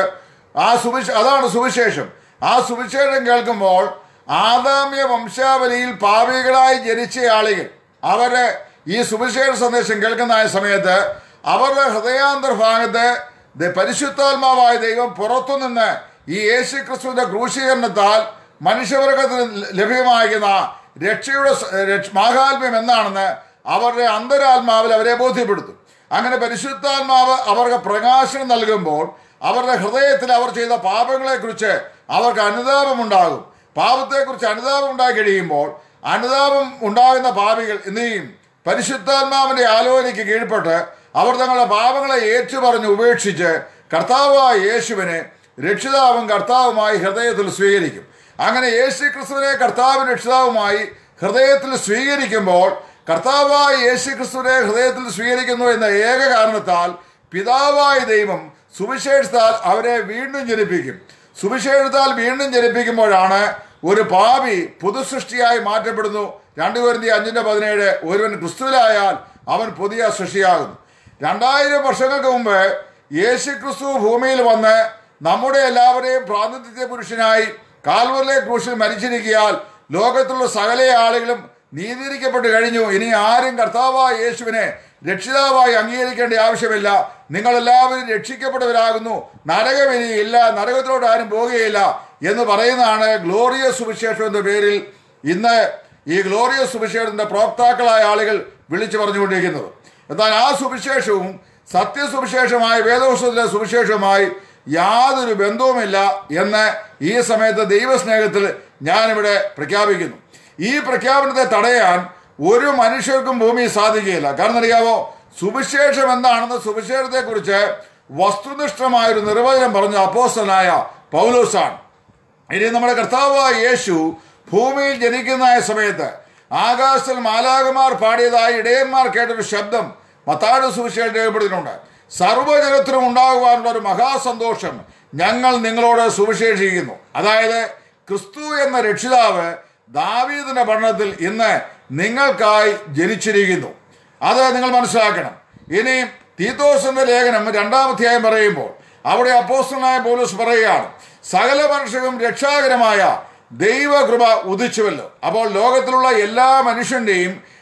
അതാണ് സുവിശേഷം. ആ സുവിശേഷം കേൾക്കുമ്പോൾ ആദാമ്യ വംശാവലിയിൽ പാപികളായി ജനിച്ച ആളുകൾ അവര് ഈ സുവിശേഷ സന്ദേശം കേൾക്കുന്ന സമയത്ത് അവരുടെ ഹൃദയാന്തർഭാഗത്ത് പരിശുദ്ധാത്മാവായ ദൈവം പുറത്തുനിന്ന് ഈ യേശു ക്രിസ്തുവിന്റെ ക്രൂശീകരണത്താൽ മനുഷ്യവർഗത്തിന് ലഭ്യമാകുന്ന രക്ഷയുടെ മാഹാത്മ്യം എന്താണെന്ന് അവരുടെ അന്തരാത്മാവിൽ അവരെ ബോധ്യപ്പെടുത്തും. അങ്ങനെ പരിശുദ്ധാത്മാവ് അവർക്ക് പ്രകാശനം നൽകുമ്പോൾ അവരുടെ ഹൃദയത്തിൽ അവർ ചെയ്ത പാപങ്ങളെക്കുറിച്ച് അവർക്ക് അനുതാപമുണ്ടാകും. പാപത്തെക്കുറിച്ച് അനുതാപം ഉണ്ടായി കഴിയുമ്പോൾ അനുതാപം ഉണ്ടാകുന്ന പാപികൾ എന്ത് ചെയ്യും? പരിശുദ്ധാത്മാവിന്റെ ആലോചനയ്ക്ക് കീഴ്പ്പെട്ട് അവർ തങ്ങളുടെ പാപങ്ങളെ ഏറ്റുപറഞ്ഞ് ഉപേക്ഷിച്ച് കർത്താവായ യേശുവിനെ രക്ഷിതാവും കർത്താവുമായി ഹൃദയത്തിൽ സ്വീകരിക്കും. അങ്ങനെ യേശു ക്രിസ്തുവിനെ കർത്താവും രക്ഷിതാവുമായി ഹൃദയത്തിൽ സ്വീകരിക്കുമ്പോൾ കർത്താവായ യേശു ക്രിസ്തുവിനെ ഹൃദയത്തിൽ സ്വീകരിക്കുന്നു എന്ന ഏക കാരണത്താൽ പിതാവായ ദൈവം സുവിശേഷത്താൽ അവരെ വീണ്ടും ജനിപ്പിക്കും. സുവിശേഷത്താൽ വീണ്ടും ജനിപ്പിക്കുമ്പോഴാണ് ഒരു പാപി പുതുസൃഷ്ടിയായി മാറ്റപ്പെടുന്നു. 2 കൊരിന്ത്യർ 5:17 ഒരുവൻ ക്രിസ്തുവിലായാൽ അവൻ പുതിയ സൃഷ്ടിയാകുന്നു. 2000 വർഷങ്ങൾക്ക് മുമ്പ് യേശു ക്രിസ്തു ഭൂമിയിൽ വന്ന് നമ്മുടെ എല്ലാവരെയും പ്രാതിനിധ്യ പുരുഷനായി കാൽവറിലെ ക്രൂശിൽ മരിച്ചിരിക്കയാൽ ലോകത്തുള്ള സകല ആളുകളും നീതീകരിക്കപ്പെട്ട് കഴിഞ്ഞു. ഇനി ആരും കർത്താവായ യേശുവിനെ രക്ഷിതാവായി അംഗീകരിക്കേണ്ട ആവശ്യമില്ല. നിങ്ങളെല്ലാവരും രക്ഷിക്കപ്പെട്ടവരാകുന്നു, നരകവിധിയില്ല, നരകത്തിലോട്ട് ആരും പോകുകയില്ല എന്ന് പറയുന്നതാണ് ഗ്ലോറിയസ് സുവിശേഷം എന്ന പേരിൽ ഇന്ന് ഈ ഗ്ലോറിയസ് സുവിശേഷത്തിന്റെ പ്രോക്താക്കളായ ആളുകൾ വിളിച്ചു പറഞ്ഞുകൊണ്ടിരിക്കുന്നത്. എന്നാൽ ആ സുവിശേഷവും സത്യസുവിശേഷമായ വേദപുസ്തകത്തിലെ സുവിശേഷവുമായി യാതൊരു ബന്ധവുമില്ല എന്ന് ഈ സമയത്ത് ദൈവസ്നേഹത്തിൽ ഞാനിവിടെ പ്രഖ്യാപിക്കുന്നു. ഈ പ്രഖ്യാപനത്തെ തടയാൻ ഒരു മനുഷ്യർക്കും ഭൂമിയിൽ സാധിക്കുകയില്ല. കാരണം അറിയാവോ, സുവിശേഷം എന്താണെന്ന് സുവിശേഷത്തെക്കുറിച്ച് വസ്തുനിഷ്ഠമായൊരു നിർവചനം പറഞ്ഞ അപ്പോസ്തലനായ പൗലോസാണ്. ഇനി നമ്മുടെ കർത്താവായ യേശു ഭൂമിയിൽ ജനിക്കുന്ന സമയത്ത് ആകാശത്തിൽ മാലാഖമാർ പാടിയതായി ഇടയന്മാർ കേട്ടൊരു ശബ്ദം മത്തായിയുടെ സുവിശേഷം രേഖപ്പെടുത്തിയിട്ടുണ്ട്. സർവ്വജനത്തിനും ഉണ്ടാകുവാനുള്ള ഒരു മഹാസന്തോഷം ഞങ്ങൾ നിങ്ങളോട് സുവിശേഷിക്കുന്നു. അതായത് ക്രിസ്തു എന്ന രക്ഷിതാവ് ദാവീദിന്റെ ഭരണത്തിൽ ഇന്ന് നിങ്ങൾക്കായി ജനിച്ചിരിക്കുന്നു. അത് നിങ്ങൾ മനസ്സിലാക്കണം. ഇനി തീത്തോസിന്റെ ലേഖനം 2-ാം അധ്യായം പറയുമ്പോൾ അവിടെ അപ്പോസ്തലനായ പൗലോസ് പറയുകയാണ്, സകല മനുഷ്യരും രക്ഷാകരമായ ദൈവകൃപ ഉദിച്ചുവല്ലോ. അപ്പോൾ ലോകത്തിലുള്ള എല്ലാ മനുഷ്യന്റെയും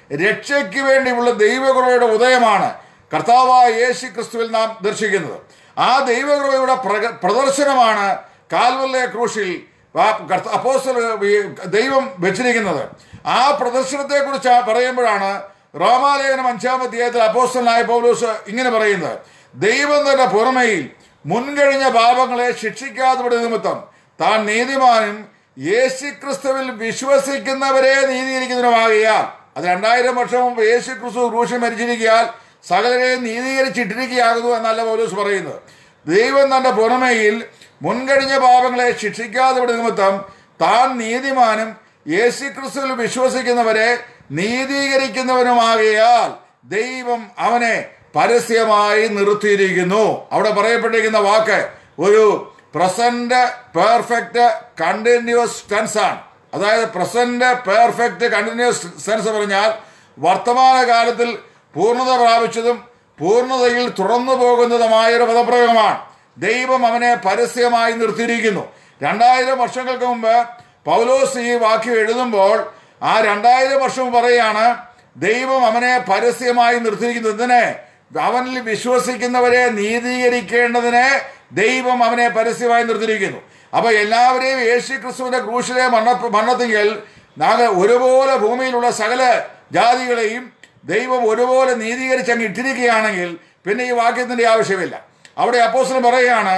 രക്ഷയ്ക്ക് വേണ്ടിയുള്ള ദൈവകൃപയുടെ ഉദയമാണ് കർത്താവായ യേശു ക്രിസ്തുവിൽ നാം ദർശിക്കുന്നത്. ആ ദൈവകൃപയുടെ പ്രദർശനമാണ് കാൽവരിയിലെ ക്രൂശിൽ ദൈവം വെച്ചിരിക്കുന്നത്. ആ പ്രദർശനത്തെക്കുറിച്ച് പറയുമ്പോഴാണ് റോമാലേഖനം 5-ാം അധ്യായത്തിൽ അപ്പോസ്തലനായ പൗലോസ് ഇങ്ങനെ പറയുന്നത്: ദൈവം തന്റെ പുറമേയിൽ മുൻകഴിഞ്ഞ പാപങ്ങളെ ശിക്ഷിക്കാത്തവരുടെ നിമിത്തം താൻ നീതിമാനും യേശുക്രിസ്തുവിൽ വിശ്വസിക്കുന്നവരെ നീതീകരിക്കുന്നതിനുമാകിയാൽ, അത് 2000 വർഷം മുമ്പ് യേശുക്രിസ്തു ക്രൂശിൽ മരിച്ചിരിക്കാൻ സകലരെയും നീതീകരിച്ചിട്ടിരിക്കുകയാകുന്നു എന്നല്ല പൗലോസ് പറയുന്നത്. ദൈവം തന്റെ പുറമേയിൽ മുൻകഴിഞ്ഞ പാപങ്ങളെ ശിക്ഷിക്കാത്തവരുടെ നിമിത്തം താൻ നീതിമാനും യേശുക്രിസ്തുവിൽ വിശ്വസിക്കുന്നവരെ നീതീകരിക്കുന്നവനുമാകിയാൽ ദൈവം അവനെ പരസ്യമായി നിർത്തിയിരിക്കുന്നു. അവിടെ പറയപ്പെട്ടിരിക്കുന്ന വാക്ക് ഒരു പ്രസന്റ് പെർഫെക്റ്റ് കണ്ടിന്യൂസ് ടെൻസ് ആണ്. അതായത് പ്രസന്റ് പെർഫെക്റ്റ് കണ്ടിന്യൂസ് ടെൻസ് പറഞ്ഞാൽ വർത്തമാനകാലത്തിൽ പൂർണ്ണത പ്രാപിച്ചതും പൂർണ്ണതയിൽ തുറന്നു പോകുന്നതുമായൊരു പദപ്രയോഗമാണ്. ദൈവം അവനെ പരസ്യമായി നിർത്തിയിരിക്കുന്നു. 2000 വർഷങ്ങൾക്ക് മുമ്പ് പൗലോസ് ഈ വാക്യം എഴുതുമ്പോൾ ആ 2000 വർഷം പറയുകയാണ് ദൈവം അവനെ പരസ്യമായി നിർത്തിയിരിക്കുന്നത്. ഇതിനെ അവനിൽ വിശ്വസിക്കുന്നവരെ നീതീകരിക്കേണ്ടതിന് ദൈവം അവനെ പരസ്യമായി നിർത്തിയിരിക്കുന്നു. അപ്പൊ എല്ലാവരെയും യേശുക്രിസ്തുവിന്റെ ക്രൂശിലെ മരണത്തിങ്കിൽ ഒരുപോലെ ഭൂമിയിലുള്ള സകല ജാതികളെയും ദൈവം ഒരുപോലെ നീതീകരിച്ച് അങ്ങ് ഇട്ടിരിക്കുകയാണെങ്കിൽ പിന്നെ ഈ വാക്യത്തിന്റെ ആവശ്യമില്ല. അവിടെ അപ്പോസ്തലൻ പറയുകയാണ്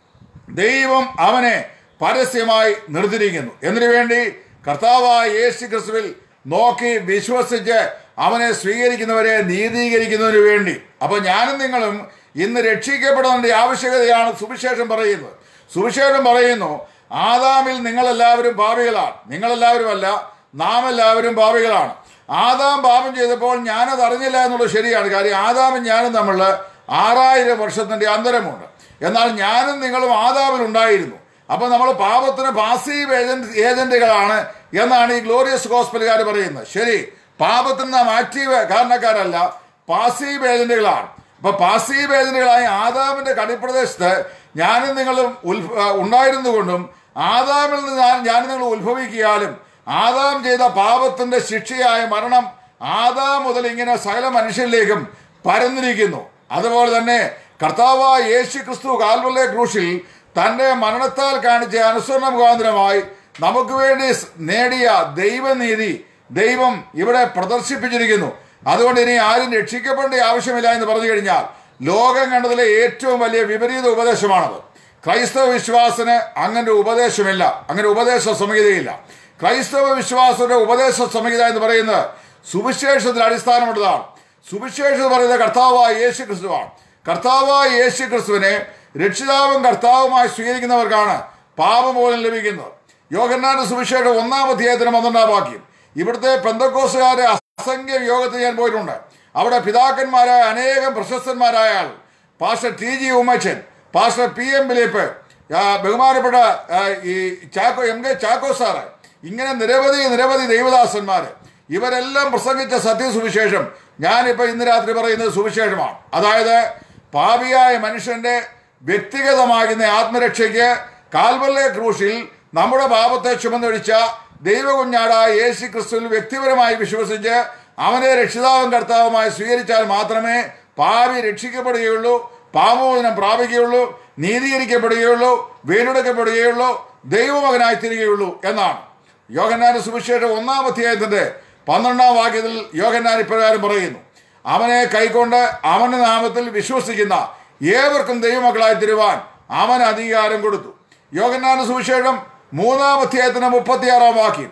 ദൈവം അവനെ പരസ്യമായി നിർത്തിയിരിക്കുന്നു. എന്തിനു വേണ്ടി? കർത്താവായ യേശുക്രിസ്തുവിൽ നോക്കി വിശ്വസിച്ച് അവനെ സ്വീകരിക്കുന്നവരെ നീതീകരിക്കുന്നതിന് വേണ്ടി. അപ്പൊ ഞാനും നിങ്ങളും ഇന്ന് രക്ഷിക്കപ്പെടേണ്ട ആവശ്യകതയാണ് സുവിശേഷം പറയുന്നത്. സുവിശേഷം പറയുന്നു ആദാമിൽ നിങ്ങളെല്ലാവരും പാപികളാണ്. നിങ്ങളെല്ലാവരുമല്ല, നാം എല്ലാവരും പാപികളാണ്. ആദാം പാപം ചെയ്തപ്പോൾ ഞാനത് അറിഞ്ഞില്ല എന്നുള്ളത് ശരിയാണ്. കാര്യം ആദാമും ഞാനും തമ്മിൽ 6000 വർഷത്തിന്റെ അന്തരമുണ്ട്. എന്നാൽ ഞാനും നിങ്ങളും ആദാമിൽ ഉണ്ടായിരുന്നു. അപ്പൊ നമ്മൾ പാപത്തിന് പാസീവ് ഏജന്റുകളാണ് എന്നാണ് ഈ ഗ്ലോറിയസ് ഗോസ്പലുകാർ പറയുന്നത്. ശരി, പാപത്തിന് നാം ആക്റ്റീവ് കാരണക്കാരല്ല, പാസീവ് ഏജന്റുകളാണ്. അപ്പൊ പാസീവ് ഏജന്റുകളായ ആദാമിന്റെ കടിപ്രദേശത്ത് ഞാനും നിങ്ങളും ഉണ്ടായിരുന്നുകൊണ്ടും ആദാമിൽ നിന്ന് ഞാനും നിങ്ങൾ ഉത്ഭവിക്കാലും ആദാം ചെയ്ത പാപത്തിന്റെ ശിക്ഷയായ മരണം ആദാം മുതൽ ഇങ്ങനെ സകല മനുഷ്യരിലേക്കും പരന്നിരിക്കുന്നു. അതുപോലെ തന്നെ കർത്താവായ യേശുക്രിസ്തു കാൽവരിയിലെ ക്രൂശിൽ തന്റെ മരണത്താൽ കാണിച്ച അനുസരണ മുഖാന്തരമായി നമുക്ക് വേണ്ടി നേടിയ ദൈവനീതി ദൈവം ഇവിടെ പ്രദർശിപ്പിച്ചിരിക്കുന്നു. അതുകൊണ്ട് ഇനി ആരും രക്ഷിക്കപ്പെടേണ്ട ആവശ്യമില്ല എന്ന് പറഞ്ഞു കഴിഞ്ഞാൽ ലോകം കണ്ടതിലെ ഏറ്റവും വലിയ വിപരീത ഉപദേശമാണത്. ക്രൈസ്തവ വിശ്വാസത്തിന് അങ്ങനെ ഉപദേശമില്ല, അങ്ങനെ ഉപദേശ സംഹിതയില്ല. ക്രൈസ്തവ വിശ്വാസത്തിന്റെ ഉപദേശ സംഹിത എന്ന് പറയുന്നത് സുവിശേഷത്തിൽ അടിസ്ഥാനമുള്ളതാണ്. സുവിശേഷം പറയുന്നത് കർത്താവായ യേശു ക്രിസ്തുവാണ്. കർത്താവായ യേശു ക്രിസ്തുവിനെ രക്ഷിതാവും കർത്താവുമായി സ്വീകരിക്കുന്നവർക്കാണ് പാപമോചനം ലഭിക്കുന്നത്. യോഹന്നാന്റെ സുവിശേഷം 1-ാം അധ്യായത്തിന് 12-ാം വാക്യം. ഇവിടുത്തെ പെന്തക്കോസ്തുകാരുടെ അസംഖ്യം യോഗത്തിൽ ഞാൻ പോയിട്ടുണ്ട്. അവിടെ പിതാക്കന്മാരായ അനേകം പ്രശസ്തന്മാരായ ആൾ, pastor TG Ummachan, pastor PM Philip, ബഹുമാനപ്പെട്ട ഈ MK ചാക്കോ സാറ്, ഇങ്ങനെ നിരവധി ദൈവദാസന്മാര്, ഇവരെല്ലാം പ്രസംഗിച്ച സത്യസുവിശേഷം ഞാനിപ്പോൾ ഇന്ന് രാത്രി പറയുന്നത് സുവിശേഷമാണ്. അതായത് പാപിയായ മനുഷ്യന്റെ വ്യക്തിഗതമാകുന്ന ആത്മരക്ഷയ്ക്ക് കാൽവരിയിലെ ക്രൂശിൽ നമ്മുടെ പാപത്തെ ചുമന്നൊഴിച്ച ദൈവകുഞ്ഞാടായ യേശു ക്രിസ്തുവിൽ വ്യക്തിപരമായി വിശ്വസിച്ച് അവനെ രക്ഷിതാവും കർത്താവുമായി സ്വീകരിച്ചാൽ മാത്രമേ പാപി രക്ഷിക്കപ്പെടുകയുള്ളൂ, പാപമോചനം പ്രാപിക്കുകയുള്ളൂ, നീതീകരിക്കപ്പെടുകയുള്ളൂ, വീണ്ടെടുക്കപ്പെടുകയുള്ളൂ, ദൈവമകനായി തീരുകയുള്ളൂ എന്നാണ്. യോഹന്നാന്റെ സുവിശേഷം 1-ാം അധ്യായത്തിന്റെ 12-ാം വാക്യത്തിൽ യോഹന്നാൻ ഇപ്രകാരം പറയുന്നു: അവനെ കൈക്കൊണ്ട് അവന്റെ നാമത്തിൽ വിശ്വസിക്കുന്ന ഏവർക്കും ദൈവമക്കളായി തീരുവാൻ അവൻ അധികാരം കൊടുത്തു. യോഹന്നാന്റെ സുവിശേഷം 3-ാം അധ്യായത്തിന് 36-ാം വാക്യം,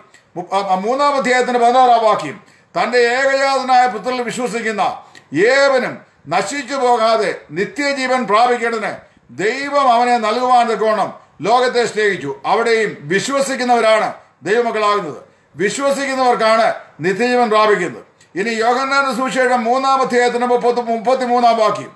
3-ാം അധ്യായത്തിന് 16-ാം വാക്യം, തന്റെ ഏകജാതനായ പുത്രനിൽ വിശ്വസിക്കുന്ന ഏവനും നശിച്ചു പോകാതെ നിത്യജീവൻ പ്രാപിക്കേണ്ടതിന് ദൈവം അവനെ നൽകുവാൻ തക്കോണം ലോകത്തെ സ്നേഹിച്ചു. അവിടെയും വിശ്വസിക്കുന്നവരാണ് ദൈവമക്കളാകുന്നത്, വിശ്വസിക്കുന്നവർക്കാണ് നിത്യജീവൻ പ്രാപിക്കുന്നത്. ഇനി യോഹന്നാന്റെ സുവിശേഷം 3-ാം അധ്യായത്തിന് 33-ാം വാക്യം,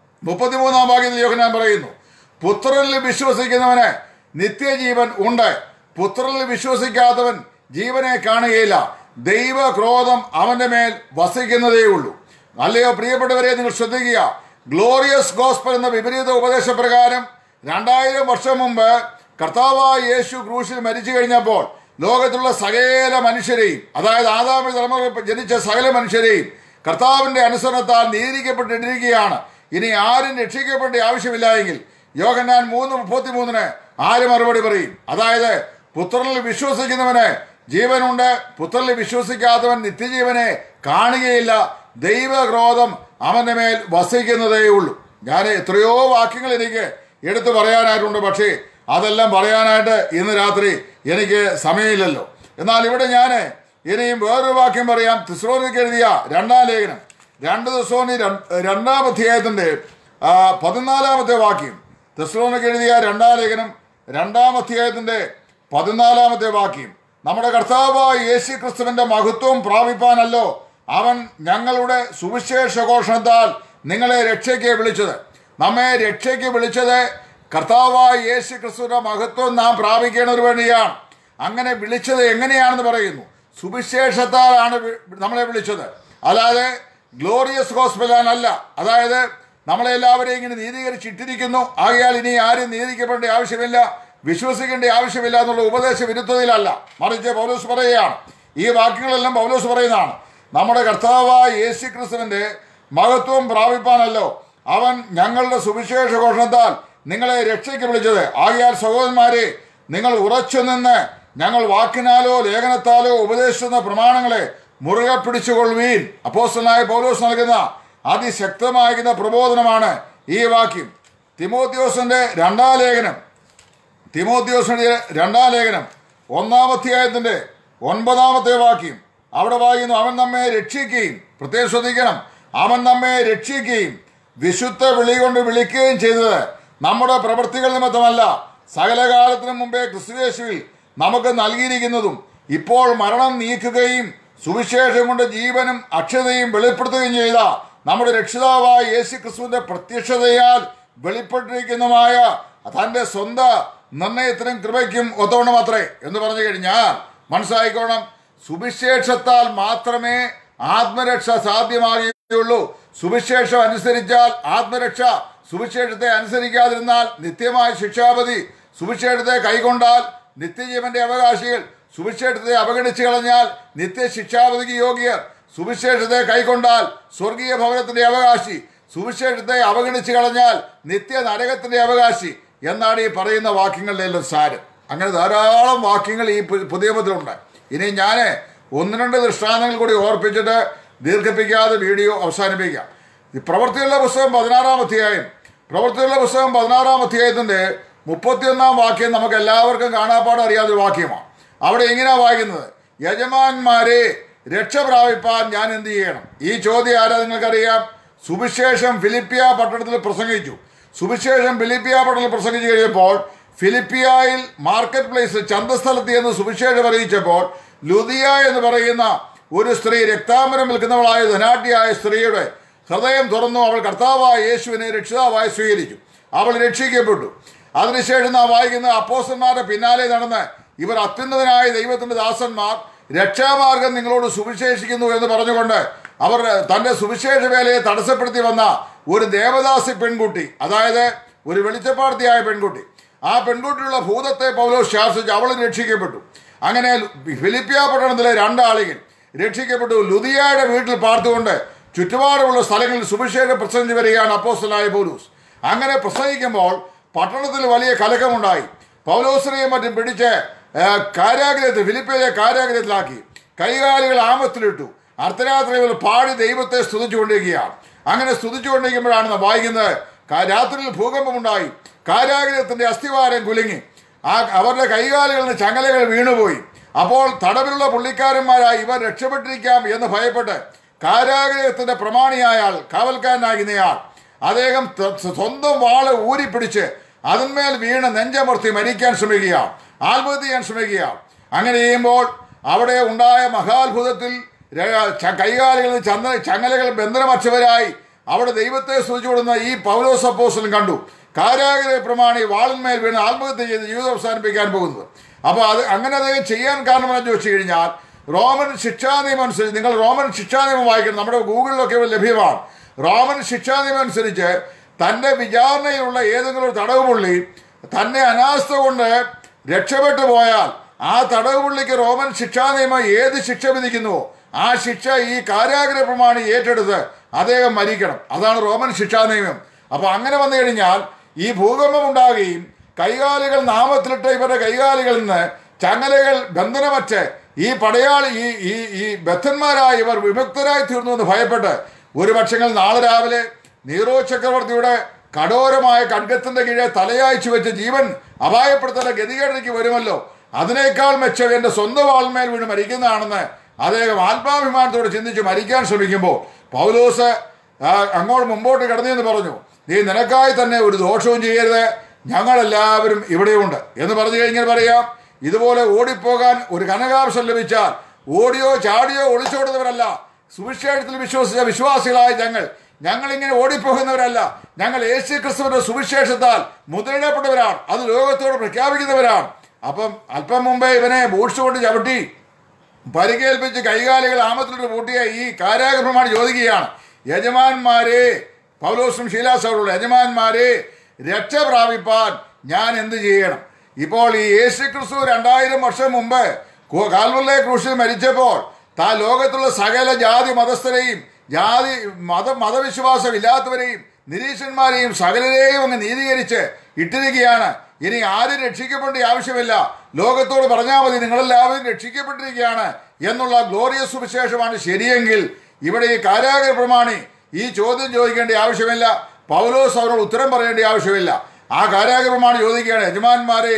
33-ാം വാക്യത്തിൽ യോഹന്നാൻ പറയുന്നു: പുത്രനിൽ വിശ്വസിക്കുന്നവന് നിത്യജീവൻ ഉണ്ട്, പുത്രനിൽ വിശ്വസിക്കാത്തവൻ ജീവനെ കാണുകയില്ല, ദൈവക്രോധം അവന്റെ മേൽ വസിക്കുന്നതേ ഉള്ളൂ. അല്ലയോ പ്രിയപ്പെട്ടവരെ, നിങ്ങൾ ശ്രദ്ധിക്കുക. ഗ്ലോറിയസ് ഗോസ്പൽ എന്ന വിപരീത ഉപദേശപ്രകാരം 2000 വർഷം മുമ്പ് കർത്താവായ യേശു ക്രൂശിൽ മരിച്ചു കഴിഞ്ഞപ്പോൾ ലോകത്തിലുള്ള സകല മനുഷ്യരെയും, അതായത് ആദാമിന്റെ തലമുറ ജനിച്ച സകല മനുഷ്യരെയും കർത്താവിന്റെ അനുസരണത്താൽ നീതിക്കപ്പെട്ടിരിക്കുകയാണ്. ഇനി ആരും രക്ഷിക്കപ്പെടേണ്ട ആവശ്യമില്ല എങ്കിൽ യോഹന്നാൻ 3:33 ആര് മറുപടി പറയും? അതായത് പുത്രനിൽ വിശ്വസിക്കുന്നവന് ജീവനുണ്ട്, പുത്രനിൽ വിശ്വസിക്കാത്തവൻ നിത്യജീവനെ കാണുകയില്ല, ദൈവക്രോധം അവന്റെ മേൽ വസിക്കുന്നതേ ഉള്ളൂ. ഞാൻ എത്രയോ വാക്യങ്ങൾ എനിക്ക് എടുത്തു പറയാനായിട്ടുണ്ട്, പക്ഷേ അതെല്ലാം പറയാനായിട്ട് ഇന്ന് രാത്രി എനിക്ക് സമയമില്ലല്ലോ. എന്നാൽ ഇവിടെ ഞാൻ ഇനിയും വേറൊരു വാക്യം പറയാം. തെസ്സലോനിക്കർക്ക് എഴുതിയ 2-ാം ലേഖനം 2 തെസ്സലോനിക്കർ 2-ാം അധ്യായത്തിന്റെ 14-ാമത്തെ വാക്യം. തെസ്സലോനിക്കർക്ക് എഴുതിയ 2-ാം ലേഖനം 2-ാം അധ്യായത്തിന്റെ 14-ാമത്തെ വാക്യം. നമ്മുടെ കർത്താവായ യേശു ക്രിസ്തുവിന്റെ മഹത്വം പ്രാപിപ്പാനല്ലോ അവൻ ഞങ്ങളുടെ സുവിശേഷ ഘോഷണത്താൽ നിങ്ങളെ രക്ഷയ്ക്ക് വിളിച്ചത്. നമ്മെ രക്ഷയ്ക്ക് വിളിച്ചത് കർത്താവായ യേശു ക്രിസ്തുവിന്റെ മഹത്വം നാം പ്രാപിക്കേണ്ടതിന് വേണ്ടിയാണ്. അങ്ങനെ വിളിച്ചത് എങ്ങനെയാണെന്ന് പറയുന്നു. സുവിശേഷത്താലാണ് നമ്മളെ വിളിച്ചത്, അല്ലാതെ ഗ്ലോറിയസ് ഗോസ്പെലാനല്ല. അതായത് നമ്മളെല്ലാവരെയും ഇങ്ങനെ നീതീകരിച്ചിട്ടിരിക്കുന്നു, ആകയാൽ ഇനി ആരും നീതിക്കപ്പെടേണ്ട ആവശ്യമില്ല, വിശ്വസിക്കേണ്ട ആവശ്യമില്ല എന്നുള്ള ഉപദേശ വിരുദ്ധതയിലല്ല. മറിച്ച് പൗലോസ് പറയുകയാണ്, ഈ വാക്യങ്ങളെല്ലാം പൗലോസ് പറയുന്നതാണ്. നമ്മുടെ കർത്താവായ യേശു ക്രിസ്തുവിന്റെ മഹത്വം പ്രാപിപ്പാനല്ലോ അവൻ ഞങ്ങളുടെ സുവിശേഷ ഘോഷണത്താൽ നിങ്ങളെ രക്ഷയ്ക്ക് വിളിച്ചത്. ആകയാൽ സഹോദരന്മാരെ, നിങ്ങൾ ഉറച്ചു നിന്ന് ഞങ്ങൾ വാക്കിനാലോ ലേഖനത്താലോ ഉപദേശിക്കുന്ന പ്രമാണങ്ങളെ മുറുകെ പിടിച്ചുകൊള്ളുവീൻ. അപ്പോസ്തലനായ പൗലോസ് നൽകുന്ന അതിശക്തമായിരിക്കുന്ന പ്രബോധനമാണ് ഈ വാക്യം. തിമോത്തിയോസിന്റെ 2-ാം ലേഖനം 1-ാം അധ്യായത്തിന്റെ 9-ാമത്തെ വാക്യം. അവിടെ വായിക്കുന്നു, അവൻ നമ്മെ രക്ഷിക്കുകയും, പ്രത്യേകം ശ്രദ്ധിക്കണം, അവൻ നമ്മെ രക്ഷിക്കുകയും വിശുദ്ധ വിളി കൊണ്ട് വിളിക്കുകയും ചെയ്തത് നമ്മുടെ പ്രവൃത്തികൾ നിമിത്തമല്ല, സകലകാലത്തിനു മുമ്പേ ക്രിസ്തുയേശുവിൽ നമുക്ക് നൽകിയിരിക്കുന്നതും ഇപ്പോൾ മരണം നീക്കുകയും സുവിശേഷം കൊണ്ട് ജീവനും അക്ഷതയും വെളിപ്പെടുത്തുകയും ചെയ്ത നമ്മുടെ രക്ഷിതാവായ യേശു ക്രിസ്തുവിന്റെ പ്രത്യക്ഷതയാൽ വെളിപ്പെട്ടിരിക്കുന്നതുമായ തന്റെ സ്വന്തം നിർണയത്തിനും കൃപയ്ക്കും ഒത്തവണ്ണം അത്രേ എന്ന് പറഞ്ഞു കഴിഞ്ഞാൽ മനസ്സിലായിക്കോണം, സുവിശേഷത്താൽ മാത്രമേ ആത്മരക്ഷ സാധ്യമാകുകയുള്ളൂ. സുവിശേഷം അനുസരിച്ചാൽ ആത്മരക്ഷ, സുവിശേഷത്തെ അനുസരിക്കാതിരുന്നാൽ നിത്യമായ ശിക്ഷാപതി, സുവിശേഷത്തെ കൈക്കൊണ്ടാൽ നിത്യജീവന്റെ അവകാശികൾ, സുവിശേഷത്തെ അവഗണിച്ചു കളഞ്ഞാൽ നിത്യശിക്ഷാപതിക്ക് യോഗ്യർ, സുവിശേഷത്തെ കൈക്കൊണ്ടാൽ സ്വർഗീയ ഭവനത്തിന്റെ അവകാശി, സുവിശേഷത്തെ അവഗണിച്ചു കളഞ്ഞാൽ നിത്യ നരകത്തിന്റെ അവകാശി എന്നാണ് ഈ പറയുന്ന വാക്യങ്ങളിലെല്ലാം സാരം. അങ്ങനെ ധാരാളം വാക്യങ്ങൾ ഈ പുതിയ നിയമത്തിലുണ്ട്. ഇനി ഞാൻ 1-2 ദൃഷ്ടാന്തങ്ങൾ കൂടി ഓർപ്പിച്ചിട്ട് ദീർഘിപ്പിക്കാതെ വീഡിയോ അവസാനിപ്പിക്കാം. ഈ പ്രവൃത്തികളുടെ പുസ്തകം 16-ാം അധ്യായം, പ്രവൃത്തികളുടെ പുസ്തകം 16-ാം അധ്യായത്തിന്റെ 31-ാം വാക്യം നമുക്ക് എല്ലാവർക്കും കാണാപ്പാട് അറിയാത്തൊരു വാക്യമാണ്. അവിടെ ഇങ്ങനെയാണ് വായിക്കുന്നത്, യജമാന്മാരെ രക്ഷ പ്രാപിപ്പാൻ ഞാൻ എന്ത് ചെയ്യണം? ഈ ചോദ്യം ആരാ നിങ്ങൾക്കറിയാം? സുവിശേഷം ഫിലിപ്പിയ പട്ടണത്തിൽ പ്രസംഗിച്ചു. സുവിശേഷം ഫിലിപ്പിയ പട്ടണത്തിൽ പ്രസംഗിച്ചു കഴിഞ്ഞപ്പോൾ ഫിലിപ്പിയായിൽ മാർക്കറ്റ് പ്ലേസ് ചന്തസ്ഥലത്ത് എന്ന് സുവിശേഷം അറിയിച്ചപ്പോൾ ലുദിയ എന്ന് പറയുന്ന ഒരു സ്ത്രീ, രക്താംബരം വിൽക്കുന്നവളായ ധനാഢ്യയായ സ്ത്രീയുടെ ഹൃദയം തുറന്നു. അവൾ കർത്താവായ യേശുവിനെ രക്ഷിതാവായി സ്വീകരിച്ചു. അവൾ രക്ഷിക്കപ്പെട്ടു. അതിനുശേഷം നാം വായിക്കുന്ന അപ്പോസ്തലന്മാരുടെ പിന്നാലെ നടന്ന് ഇവർ അത്യുന്നതനായ ദൈവത്തിന്റെ ദാസന്മാർ രക്ഷാമാർഗം നിങ്ങളോട് സുവിശേഷിക്കുന്നു എന്ന് പറഞ്ഞുകൊണ്ട് അവർ തന്റെ സുവിശേഷ വേലയെ തടസ്സപ്പെടുത്തി വന്ന ഒരു ദേവദാസി പെൺകുട്ടി, അതായത് ഒരു വെളിച്ചപ്പാടത്തിയായ പെൺകുട്ടി, ആ പെൺകുട്ടിയുള്ള ഭൂതത്തെ പൗലോസ് ശാസിച്ച് അവൾ രക്ഷിക്കപ്പെട്ടു. അങ്ങനെ ഫിലിപ്പിയ പട്ടണത്തിലെ 2 ആളുകൾ രക്ഷിക്കപ്പെട്ടു. ലുദിയയുടെ വീട്ടിൽ പാർത്തുകൊണ്ട് ചുറ്റുപാടുമുള്ള സ്ഥലങ്ങളിൽ സുവിശേഷം പ്രസംഗിച്ചു വരികയാണ് അപ്പോസ്തലനായ പൗലോസ്. അങ്ങനെ പ്രസംഗിക്കുമ്പോൾ പട്ടണത്തിൽ വലിയ കലക്കമുണ്ടായി. പൗലോസിനെയും മറ്റും പിടിച്ച് കാരാഗ്രഹത്തിൽ, ഫിലിപ്പിയിലെ കാരാഗ്രഹത്തിലാക്കി, കൈകാലുകൾ ആമത്തിലിട്ടു. അർദ്ധരാത്രിയിൽ പാടി ദൈവത്തെ സ്തുതിച്ചുകൊണ്ടിരിക്കുകയാണ്. അങ്ങനെ സ്തുതിച്ചുകൊണ്ടിരിക്കുമ്പോഴാണ് വായിക്കുന്നത്, രാത്രിയിൽ ഭൂകമ്പമുണ്ടായി, കാരാഗ്രഹത്തിന്റെ അസ്ഥിവാരം കുലുങ്ങി, അവരുടെ കൈകാലുകളിൽ നിന്ന് ചങ്ങലകൾ വീണുപോയി. അപ്പോൾ തടവിലുള്ള പുള്ളിക്കാരന്മാരായി ഇവർ രക്ഷപ്പെട്ടിരിക്കാം എന്ന് ഭയപ്പെട്ട് കാരാഗ്രഹത്തിന്റെ പ്രമാണിയായാൽ, കാവൽക്കാരനാകുന്നയാൾ, അദ്ദേഹം സ്വന്തം വാള് ഊരിപ്പിടിച്ച് അതിന്മേൽ വീണ് നെഞ്ചമർത്തി മരിക്കാൻ ശ്രമിക്കുകയാണ്, ആത്മഹത്യ ചെയ്യാൻ ശ്രമിക്കുകയാണ്. അങ്ങനെ ചെയ്യുമ്പോൾ അവിടെ ഉണ്ടായ മഹാത്ഭുതത്തിൽ കൈകാലുകളിൽ ചങ്ങലകൾ ബന്ധനമറ്റവരായി അവിടെ ദൈവത്തെ സ്തുതിച്ചുകൊടുന്ന ഈ പൗലോസ് അപ്പോസ്തലൻ കണ്ടു കാരാഗ്രഹ പ്രമാണി വാളിന്മേൽ വീണ് ആത്മഹത്യ ചെയ്ത് ജീവിതം അവസാനിപ്പിക്കാൻ പോകുന്നത്. അപ്പോൾ അങ്ങനെ അദ്ദേഹം ചെയ്യാൻ കാരണമെന്ന് ചോദിച്ചു കഴിഞ്ഞാൽ റോമൻ ശിക്ഷാനിയമം അനുസരിച്ച്, നിങ്ങൾ റോമൻ ശിക്ഷാനിയമം വായിക്കണം, നമ്മുടെ ഗൂഗിളിലൊക്കെ ലഭ്യമാണ്. റോമൻ ശിക്ഷാനിയമം അനുസരിച്ച് തൻ്റെ വിചാരണയിലുള്ള ഏതെങ്കിലും ഒരു തടവുപുള്ളി തന്നെ അനാസ്ഥ കൊണ്ട് രക്ഷപ്പെട്ടു പോയാൽ ആ തടവുപുള്ളിക്ക് റോമൻ ശിക്ഷാ നിയമം ഏത് ശിക്ഷ വിധിക്കുന്നുവോ ആ ശിക്ഷ ഈ കാരാഗ്രഹ പ്രമാണി ഏറ്റെടുത്ത് അദ്ദേഹം മരിക്കണം. അതാണ് റോമൻ ശിക്ഷാ നിയമം. അപ്പൊ അങ്ങനെ വന്നു കഴിഞ്ഞാൽ ഈ ഭൂകമ്പം ഉണ്ടാകുകയും കൈകാലുകൾ നാമത്തിലിട്ട ഇവരുടെ കൈകാലുകളിൽ നിന്ന് ചങ്ങലകൾ ബന്ധനമറ്റ് ഈ പടയാളി ഈ ബദ്ധന്മാരായ ഇവർ വിമുക്തരായി തീർന്നു എന്ന് ഭയപ്പെട്ട് ഒരു പക്ഷങ്ങൾ നാളെ രാവിലെ നീറോ ചക്രവർത്തിയുടെ കഠോരമായ ഖഡ്ഗത്തിന്റെ കീഴെ തലയാഴ്ച വെച്ച് ജീവൻ അപായപ്പെടുത്തുന്ന ഗതികേടിലേക്ക് വരുമല്ലോ, അതിനേക്കാൾ മെച്ചം എന്റെ സ്വന്തം ആൾമേൽ വീണ് മരിക്കുന്നതാണെന്ന് അദ്ദേഹം ആത്മാഭിമാനത്തോടെ ചിന്തിച്ച് മരിക്കാൻ ശ്രമിക്കുമ്പോൾ പൗലോസ് അങ്ങോട്ട് മുമ്പോട്ട് കടന്നു പറഞ്ഞു, നീ നിനക്കായി തന്നെ ഒരു ദോഷവും ചെയ്യരുത്, ഞങ്ങളെല്ലാവരും ഇവിടെയുണ്ട് എന്ന് പറഞ്ഞു കഴിഞ്ഞാൽ പറയാം. ഇതുപോലെ ഓടിപ്പോകാൻ ഒരു കനകാംശം ലഭിച്ചാൽ ഓടിയോ ചാടിയോ ഒളിച്ചോടുന്നവരല്ല. സുവിശേഷത്തിൽ വിശ്വസിച്ച വിശ്വാസികളായ ഞങ്ങളിങ്ങനെ ഓടിപ്പോകുന്നവരല്ല. ഞങ്ങൾ യേശു ക്രിസ്തുവിന്റെ സുവിശേഷത്താൽ മുദ്രയിടപ്പെട്ടവരാണ്, അത് ലോകത്തോട് പ്രഖ്യാപിക്കുന്നവരാണ്. അപ്പം അല്പം മുമ്പേ ഇവനെ ബൂട്ട്സ് കൊണ്ട് ചവിട്ടി പരിക്കേൽപ്പിച്ച് കൈകാലുകൾ ആമത്തിലിട്ട് പൂട്ടിയ ഈ കാരാഗ്രഹമാണ് ചോദിക്കുകയാണ്, യജമാന്മാരെ, പൗലോസും ശീലാസവറുള്ള യജമാന്മാരെ, രക്ഷ പ്രാപിപ്പാൻ ഞാൻ എന്ത് ചെയ്യണം? ഇപ്പോൾ ഈ യേശു ക്രിസ്തു 2000 വർഷം മുമ്പ് കാൽവറിലെ ക്രൂശിൽ മരിച്ചപ്പോൾ താൻ ലോകത്തുള്ള സകല ജാതി മതസ്ഥരെയും മതവിശ്വാസം ഇല്ലാത്തവരെയും നിരീക്ഷന്മാരെയും സകലരെയും അങ്ങ് നീതീകരിച്ച് ഇട്ടിരിക്കുകയാണ്. ഇനി ആരും രക്ഷിക്കപ്പെടേണ്ട ആവശ്യമില്ല, ലോകത്തോട് പറഞ്ഞാൽ മതി നിങ്ങളെല്ലാവരും രക്ഷിക്കപ്പെട്ടിരിക്കുകയാണ് എന്നുള്ള ഗ്ലോറിയസ് സുവിശേഷമാണ് ശരിയെങ്കിൽ ഇവിടെ ഈ കാരാഗ്രഹ പ്രമാണി ഈ ചോദ്യം ചോദിക്കേണ്ട ആവശ്യമില്ല, പൗലോസ് അവരോട് ഉത്തരം പറയേണ്ട ആവശ്യമില്ല. ആ കാരാഗ്രഹ പ്രമാണി ചോദിക്കുകയാണ്, യജമാന്മാരെ,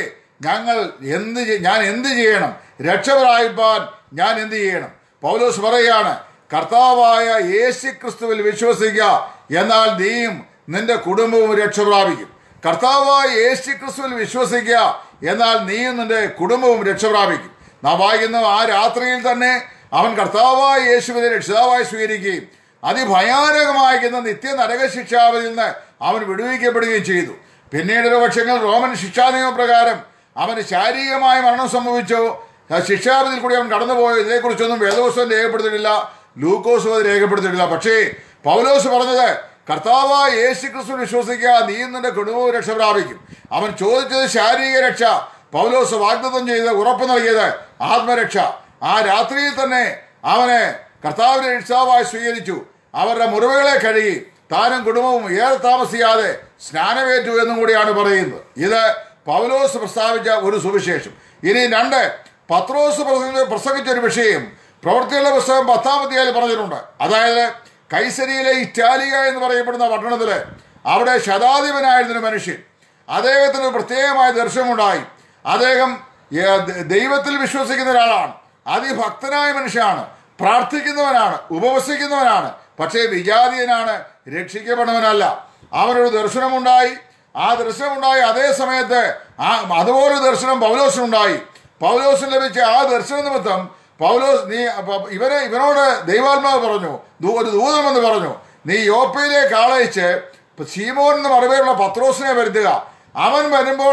ഞാൻ എന്ത് ചെയ്യണം? രക്ഷ പ്രാപിപ്പാൻ ഞാൻ എന്ത് ചെയ്യണം? പൗലോസ് പറയുകയാണ്, കർത്താവായ യേശു ക്രിസ്തുവിൽ വിശ്വസിക്കുക, എന്നാൽ നീയും നിന്റെ കുടുംബവും രക്ഷ പ്രാപിക്കും. കർത്താവായ യേശു ക്രിസ്തുവിൽ വിശ്വസിക്കുക, എന്നാൽ നീയും നിന്റെ കുടുംബവും രക്ഷ പ്രാപിക്കും. നാം വായിക്കുന്ന ആ രാത്രിയിൽ തന്നെ അവൻ കർത്താവായ യേശുവിനെ രക്ഷിതാവായി സ്വീകരിക്കുകയും അതിഭയാനകമായിരിക്കുന്ന നിത്യ നരകശിക്ഷാവിധിയിൽ നിന്ന് അവൻ വിടുവിക്കപ്പെടുകയും ചെയ്തു. പിന്നീട് ഒരു പക്ഷങ്ങൾ റോമൻ ശിക്ഷാ നിയമപ്രകാരം അവന് ശാരീരികമായ മരണം സംഭവിച്ചോ, ശിക്ഷാവിധിയിൽ കൂടി അവൻ കടന്നുപോയോ, ഇതിനെക്കുറിച്ചൊന്നും വേദപുസ്തകം രേഖപ്പെടുത്തിയിട്ടില്ല, ലൂക്കോസും അത് രേഖപ്പെടുത്തിയിട്ടില്ല. പക്ഷേ പൗലോസ് പറഞ്ഞത് കർത്താവായ യേശു ക്രിസ്തു വിശ്വസിക്കുക, നീ നിന്റെ കുടുംബവും രക്ഷ പ്രാപിക്കും. അവൻ ചോദിച്ചത് ശാരീരിക രക്ഷ, പൗലോസ് വാഗ്ദത്തം ചെയ്ത് ഉറപ്പ് നൽകിയത് ആത്മരക്ഷ. ആ രാത്രിയിൽ തന്നെ അവനെ കർത്താവിനെ രക്ഷിതാവായി സ്വീകരിച്ചു. അവരുടെ മുറിവുകളെ കഴുകി താനും കുടുംബവും ഏറെ താമസിയാതെ സ്നാനമേറ്റു എന്നും കൂടിയാണ് പറയുന്നത്. ഇത് പൗലോസ് പ്രസ്താവിച്ച ഒരു സുവിശേഷം. ഇനി 2, പത്രോസ് പ്രസംഗിച്ച ഒരു വിഷയം പ്രവൃത്തികളുടെ പുസ്തകം 10-ാം അധ്യായത്തിൽ പറഞ്ഞിട്ടുണ്ട്. അതായത് കൈസരിയിലെ ഇറ്റാലിയ എന്ന് പറയപ്പെടുന്ന പട്ടണത്തില് അവിടെ ശതാധിപനായിരുന്നൊരു മനുഷ്യൻ, അദ്ദേഹത്തിന് പ്രത്യേകമായ ദർശനമുണ്ടായി. അദ്ദേഹം ദൈവത്തിൽ വിശ്വസിക്കുന്ന ഒരാളാണ്, അതിഭക്തനായ മനുഷ്യനാണ്, പ്രാർത്ഥിക്കുന്നവനാണ്, ഉപവസിക്കുന്നവനാണ്. പക്ഷേ വിജാതീയനാണ്, രക്ഷിക്കപ്പെടുന്നവനല്ല. അവനൊരു ദർശനമുണ്ടായി. ആ ദർശനമുണ്ടായി അതേ സമയത്ത് അതുപോലൊരു ദർശനം പൗലോസിനുണ്ടായി. പൗലോസിന് ലഭിച്ച ആ ദർശന നിമിത്തം പൗലോസ് ഇവനോട് ദൈവാത്മാവ് പറഞ്ഞു, ഒരു ദൂതമെന്ന് പറഞ്ഞു, നീ യോപ്പയിലേക്ക് ആളയച്ച് ശീമോൻ എന്ന് മറുപേരുള്ള പത്രോസിനെ വരുത്തുക. അവൻ വരുമ്പോൾ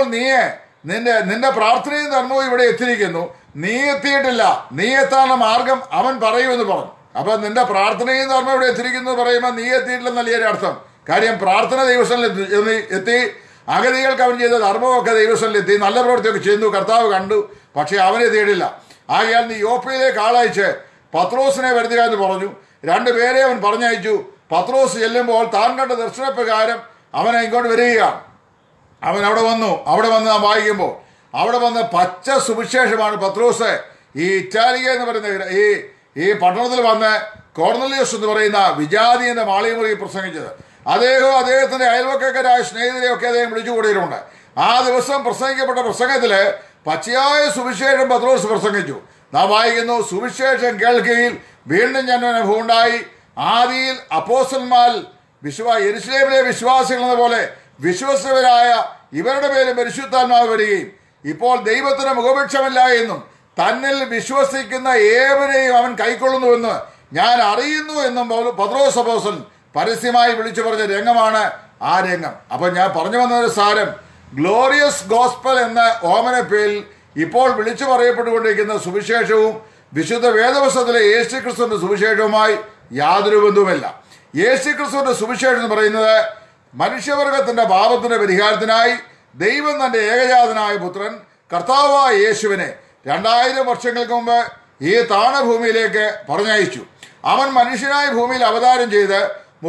നിന്റെ പ്രാർത്ഥനയും ധർമ്മവും ഇവിടെ എത്തിയിരിക്കുന്നു, നീ എത്തിയിട്ടില്ല, നീ എത്താനുള്ള മാർഗം അവൻ പറയുമെന്ന് പറഞ്ഞു. അപ്പൊ നിന്റെ പ്രാർത്ഥനയും ധർമ്മം ഇവിടെ എത്തിയിരിക്കുന്നു പറയുമ്പോൾ നീ എത്തിയിട്ടില്ലെന്നല്ലേ അർത്ഥം. കാര്യം പ്രാർത്ഥന ദൈവസ്ഥലിൽ എത്തി, അഗതികൾക്ക് അവൻ ചെയ്ത ധർമ്മമൊക്കെ ദൈവസ്ഥലിൽ എത്തി, നല്ല പ്രവൃത്തിയൊക്കെ ചെയ്യുന്നു, കർത്താവ് കണ്ടു, പക്ഷെ അവനെത്തിയിട്ടില്ല. ആകയാൽ നീ യോപ്പയിലേക്ക് ആളയച്ച് പത്രോസിനെ വരുത്തുക എന്ന് പറഞ്ഞു. 2 പേരെ അവൻ പറഞ്ഞയച്ചു. പത്രോസ് ചെല്ലുമ്പോൾ താൻ കണ്ട ദർശനപ്രകാരം അവനെ ഇങ്ങോട്ട് വരികയാണ്. അവൻ അവിടെ വന്ന് നാം വായിക്കുമ്പോൾ അവിടെ വന്ന് പച്ച സുവിശേഷമാണ് പത്രോസ് ഈ ഇറ്റാലിയ എന്ന് പറയുന്ന ഈ പട്ടണത്തിൽ വന്ന് കോർണലിയോസ് എന്ന് പറയുന്ന വിജാതീയന്റെ മാളികമുറിയിൽ പ്രസംഗിച്ചത്. അദ്ദേഹത്തിന്റെ അയൽവക്കക്കാരായ സ്നേഹിതരെയൊക്കെ അദ്ദേഹം വിളിച്ചു കൂടിയിട്ടുണ്ട്. ആ ദിവസം പ്രസംഗിക്കപ്പെട്ട പ്രസംഗത്തില് പച്ചയായ സുവിശേഷം പത്രോസ് പ്രസംഗിച്ചു. നാം വായിക്കുന്നു, സുവിശേഷം കേൾക്കുകയിൽ വീണ്ടും ജനനഭം ഉണ്ടായി. ആദിയിൽ അപ്പോസ്തലന്മാർ യെരുശലേമിലെ വിശ്വാസികൾ എന്ന പോലെ വിശ്വസ്തരായ ഇവരുടെ പേരിൽ പരിശുദ്ധാത്മാവ് വരികയും ഇപ്പോൾ ദൈവത്തിന് മുഖപക്ഷമില്ല എന്നും തന്നിൽ വിശ്വസിക്കുന്ന ഏവരെയും അവൻ കൈക്കൊള്ളുന്നുവെന്ന് ഞാൻ അറിയുന്നു എന്നും പത്രോസ് അപ്പോസ്തലൻ പരസ്യമായി വിളിച്ചു പറഞ്ഞ രംഗമാണ് ആ രംഗം. അപ്പൊ ഞാൻ പറഞ്ഞു വന്നൊരു സാരം, ഗ്ലോറിയസ് ഗോസ്പൽ എന്ന ഓമന പേരിൽ ഇപ്പോൾ വിളിച്ചു പറയപ്പെട്ടുകൊണ്ടിരിക്കുന്ന സുവിശേഷവും വിശുദ്ധ വേദപുസ്തകത്തിലെ യേശുക്രിസ്തുവിന്റെ സുവിശേഷവുമായി യാതൊരു ബന്ധവുമില്ല. യേശുക്രിസ്തുവിന്റെ സുവിശേഷം എന്ന് പറയുന്നത് മനുഷ്യവർഗത്തിന്റെ പാപത്തിന്റെ പരിഹാരത്തിനായി ദൈവം തന്റെ ഏകജാതനായ പുത്രൻ കർത്താവായ യേശുവിനെ 2000 വർഷങ്ങൾക്ക് മുമ്പ് ഈ താണഭൂമിയിലേക്ക് പറഞ്ഞയച്ചു. അവൻ മനുഷ്യനായി ഭൂമിയിൽ അവതാരം ചെയ്ത്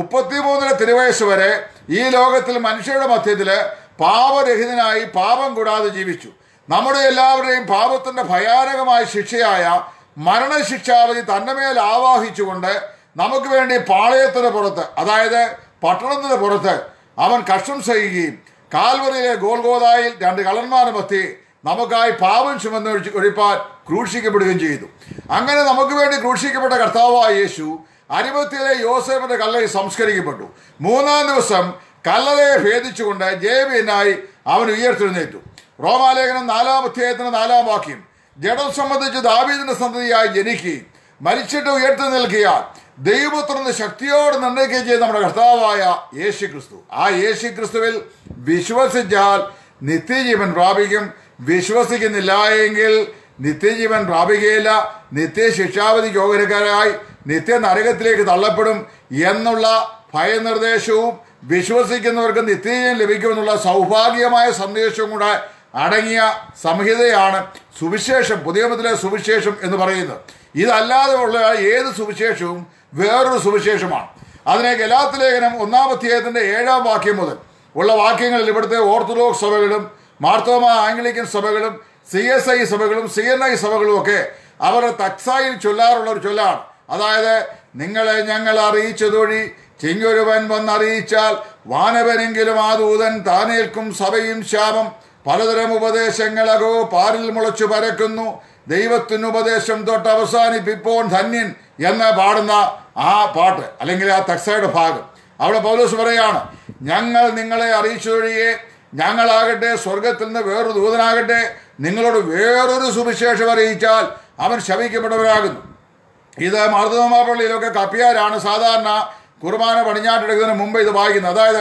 33 തിരുവയസ്സ് വരെ ഈ ലോകത്തിൽ മനുഷ്യരുടെ മധ്യത്തിൽ പാപരഹിതനായി പാപം കൂടാതെ ജീവിച്ചു. നമ്മുടെ എല്ലാവരുടെയും പാപത്തിന്റെ ഭയാനകമായ ശിക്ഷയായ മരണശിക്ഷാവധി തന്റെ മേൽ ആവാഹിച്ചുകൊണ്ട് നമുക്ക് വേണ്ടി പാളയത്തിന് പുറത്ത്, അതായത് പട്ടണത്തിന് പുറത്ത് അവൻ കഷ്ടം സഹിക്കുകയും കാൽവറിയിലെ ഗോൽഗോതായിൽ 2 കള്ളന്മാരുടെ മധ്യേ നമുക്കായി പാപം ചുമന്ന് ഒഴിപ്പാൻ ക്രൂശിക്കപ്പെടുകയും ചെയ്തു. അങ്ങനെ നമുക്ക് വേണ്ടി ക്രൂശിക്കപ്പെട്ട കർത്താവായ യേശു അരിമത്യയിലെ യോസേഫിന്റെ കല്ലറയിൽ സംസ്കരിക്കപ്പെട്ടു. 3-ാം ദിവസം കല്ലറയെ ഭേദിച്ചുകൊണ്ട് ജയവീരനായി അവൻ ഉയർത്തെഴുന്നേറ്റു. റോമാലേഖനം 4-ാം അധ്യായത്തിന് 4-ാം വാക്യം, ജഡം സംബന്ധിച്ച് ദാവീദിന്റെ സന്തതിയായി ജനിക്കുകയും മരിച്ചിട്ട് ഉയർത്തെഴുന്നേൽക്കുക ദൈവപുത്രന്റെ ശക്തിയോട് നിർണ്ണയിക്കുകയും ചെയ്ത നമ്മുടെ കർത്താവായ യേശു ക്രിസ്തു. ആ യേശു ക്രിസ്തുവിൽ വിശ്വസിച്ചാൽ നിത്യജീവൻ പ്രാപിക്കും. വിശ്വസിക്കുന്നില്ല എങ്കിൽ നിത്യജീവൻ പ്രാപിക്കുകയില്ല, നിത്യശിക്ഷാവധിക്ക് യോഗ്യരായി നിത്യ നരകത്തിലേക്ക് തള്ളപ്പെടും എന്നുള്ള ഭയനിർദ്ദേശവും വിശ്വസിക്കുന്നവർക്ക് നിത്യജീവൻ ലഭിക്കുമെന്നുള്ള സൗഭാഗ്യമായ സന്ദേശവും കൂടെ അടങ്ങിയ സംഹിതയാണ് സുവിശേഷം, പുതിയ നിയമത്തിലെ സുവിശേഷം എന്ന് പറയുന്നത്. ഇതല്ലാതെ ഉള്ള ഏത് സുവിശേഷവും വേറൊരു സുവിശേഷമാണ്. അതിനെ ഗലാത്യ ലേഖനം 1-ാം അധ്യായത്തിന്റെ 7-ാം വാക്യം മുതൽ ഉള്ള വാക്യങ്ങളിൽ ഇവിടുത്തെ ഓർത്തഡോക്സ് സഭകളും മാർത്തോമ ആംഗ്ലിക്കൻ സഭകളും CSI സഭകളും CNI സഭകളും ഒക്കെ അവരുടെ തക്സായിൽ ചൊല്ലാറുള്ള ഒരു ചൊല്ലാണ്. അതായത്, നിങ്ങളെ ഞങ്ങൾ അറിയിച്ചതൊഴി ചിങ്ങൊരുവൻ വന്നറിയിച്ചാൽ വാനവനെങ്കിലും ആ ദൂതൻ താനേൽക്കും സഭയും ശാപം. പലതരം ഉപദേശങ്ങളകോ പാരിൽ മുളച്ചു പരക്കുന്നു, ദൈവത്തിന് ഉപദേശം തൊട്ട് അവസാനിപ്പിപ്പോൾ ധന്യൻ എന്ന് പാടുന്ന ആ പാട്ട് അല്ലെങ്കിൽ ആ തക്സയുടെ ഭാഗം, അവിടെ പൗലോസ് പറയാണ്, ഞങ്ങൾ നിങ്ങളെ അറിയിച്ചതൊഴിയെ ഞങ്ങളാകട്ടെ സ്വർഗത്തിൽ നിന്ന് വേറൊരു ദൂതനാകട്ടെ നിങ്ങളോട് വേറൊരു സുവിശേഷം അറിയിച്ചാൽ അവൻ ശപിക്കപ്പെട്ടവരാകുന്നു. ഇത് മാർത്തോമാ പള്ളിയിലൊക്കെ കപ്പിയാരാണ് സാധാരണ കുർബാന പടിഞ്ഞാട്ടെടുക്കുന്നതിന് മുമ്പ് ഇത് വായിക്കുന്നത്. അതായത്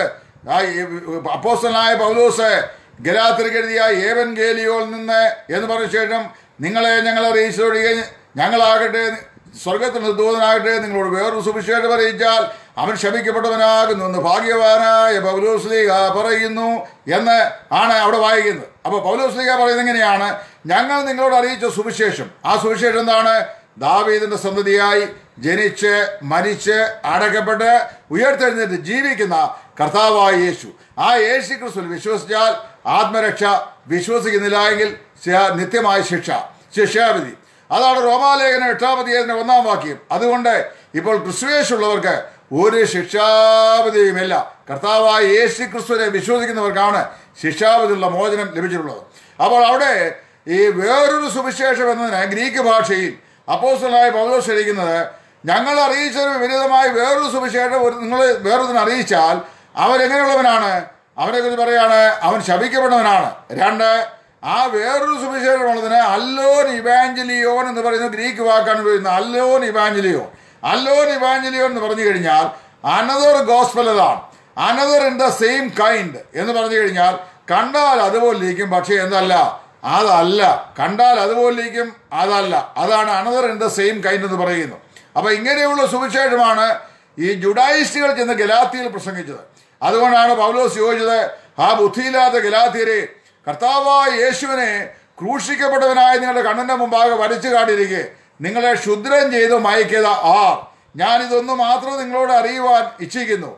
അപ്പോസ്തലനായ പൗലോസ് ഗലാത്യർക്ക് എഴുതിയ ഏവൻഗേലിയോയിൽ നിന്ന് എന്ന് പറഞ്ഞ ശേഷം നിങ്ങളെ ഞങ്ങൾ അറിയിച്ചതൊഴികെ ഞങ്ങളാകട്ടെ സ്വർഗത്തിൽ നിന്ന് ദൂതനാകട്ടെ നിങ്ങളോട് വേറൊരു സുവിശേഷം അറിയിച്ചാൽ അവൻ ശപിക്കപ്പെട്ടവനാകുന്നു എന്ന് ഭാഗ്യവാനായ പൗലോസ്ലീഹ പറയുന്നു എന്ന് ആണ് അവിടെ വായിക്കുന്നത്. അപ്പോൾ പൗലോസ്ലീഹ പറയുന്നത് എങ്ങനെയാണ്? ഞങ്ങൾ നിങ്ങളോട് അറിയിച്ച സുവിശേഷം, ആ സുവിശേഷം എന്താണ്? ദാവീദിന്റെ സന്തതിയായി ജനിച്ച് മരിച്ച് അടക്കപ്പെട്ട് ഉയർത്തെഴുന്നേറ്റ് ജീവിക്കുന്ന കർത്താവായ യേശു. ആ യേശു ക്രിസ്തുവിൽ വിശ്വസിച്ചാൽ ആത്മരക്ഷ, വിശ്വസിക്കുന്നില്ല എങ്കിൽ നിത്യമായ ശിക്ഷാവിധി. അതാണ് റോമാലേഖനം 8-ാം അധ്യായത്തിന്റെ 1-ാം വാക്യം. അതുകൊണ്ട് ഇപ്പോൾ ക്രിസ്തുയേശുള്ളവർക്ക് ഒരു ശിക്ഷാവിധിയുമില്ല. കർത്താവായ യേശു ക്രിസ്തുവിനെ വിശ്വസിക്കുന്നവർക്കാണ് ശിക്ഷാവിധിയുള്ള മോചനം ലഭിച്ചിട്ടുള്ളത്. അപ്പോൾ അവിടെ ഈ വേറൊരു സുവിശേഷം എന്നതിന് ഗ്രീക്ക് ഭാഷയിൽ അപ്പോസ്തലനായ പൗലോസ് എഴുതിക്കുന്നത്, ഞങ്ങൾ അറിയിച്ചതിന് വിപരീതമായി വേറൊരു സുവിശേഷം നിങ്ങൾ വേറൊന്നിനെ അറിയിച്ചാൽ അവൻ എങ്ങനെയുള്ളവനാണ്? അവനെ കുറിച്ച് പറയാണ്, അവൻ ശപിക്കപ്പെട്ടവനാണ്. 2, ആ വേറൊരു സുവിശേഷമുള്ളതിന് അല്ലോൻ ഇവാഞ്ചലിയോൻ എന്ന് പറയുന്ന ഗ്രീക്ക് വാക്കാണ് ഉപയോഗിക്കുന്നത്. അല്ലോൻ ഇവാഞ്ചലിയോൻ. അല്ലോൻ ഇവാഞ്ചലിയോൻ എന്ന് പറഞ്ഞു കഴിഞ്ഞാൽ അനദർ ഗോസ്പൽ അതാണ്. Another in the same kind എന്ന് പറഞ്ഞു കഴിഞ്ഞാൽ കണ്ടാൽ അതുപോലെ ഇരിക്കും, പക്ഷേ എന്തല്ല, അതല്ല. കണ്ടാൽ അതുപോലെ ഇരിക്കും, അതല്ല. അതാണ് another in the same kind എന്ന് പറയുന്നു. അപ്പൊ ഇങ്ങനെയുള്ള സുവിശേഷമാണ് ഈ ജുഡായിസ്റ്റുകൾ ചെന്ന് ഗലാത്യയിൽ പ്രസംഗിച്ചത്. അതുകൊണ്ടാണ് പൗലോസ് ചോദിച്ചത്, ആ ബുദ്ധിയില്ലാത്ത ഗലാത്യരെ, കർത്താവായ യേശുവിനെ ക്രൂശിക്കപ്പെട്ടവനായ നിങ്ങളുടെ കണ്ണിന്റെ മുമ്പാകെ വരച്ചു കാട്ടിയിരിക്കെ നിങ്ങളെ ക്ഷുദ്രം ചെയ്ത് മയക്കിയത് ആർ? ഞാനിതൊന്നു മാത്രം നിങ്ങളോട് അറിയുവാൻ ഇച്ഛിക്കുന്നു.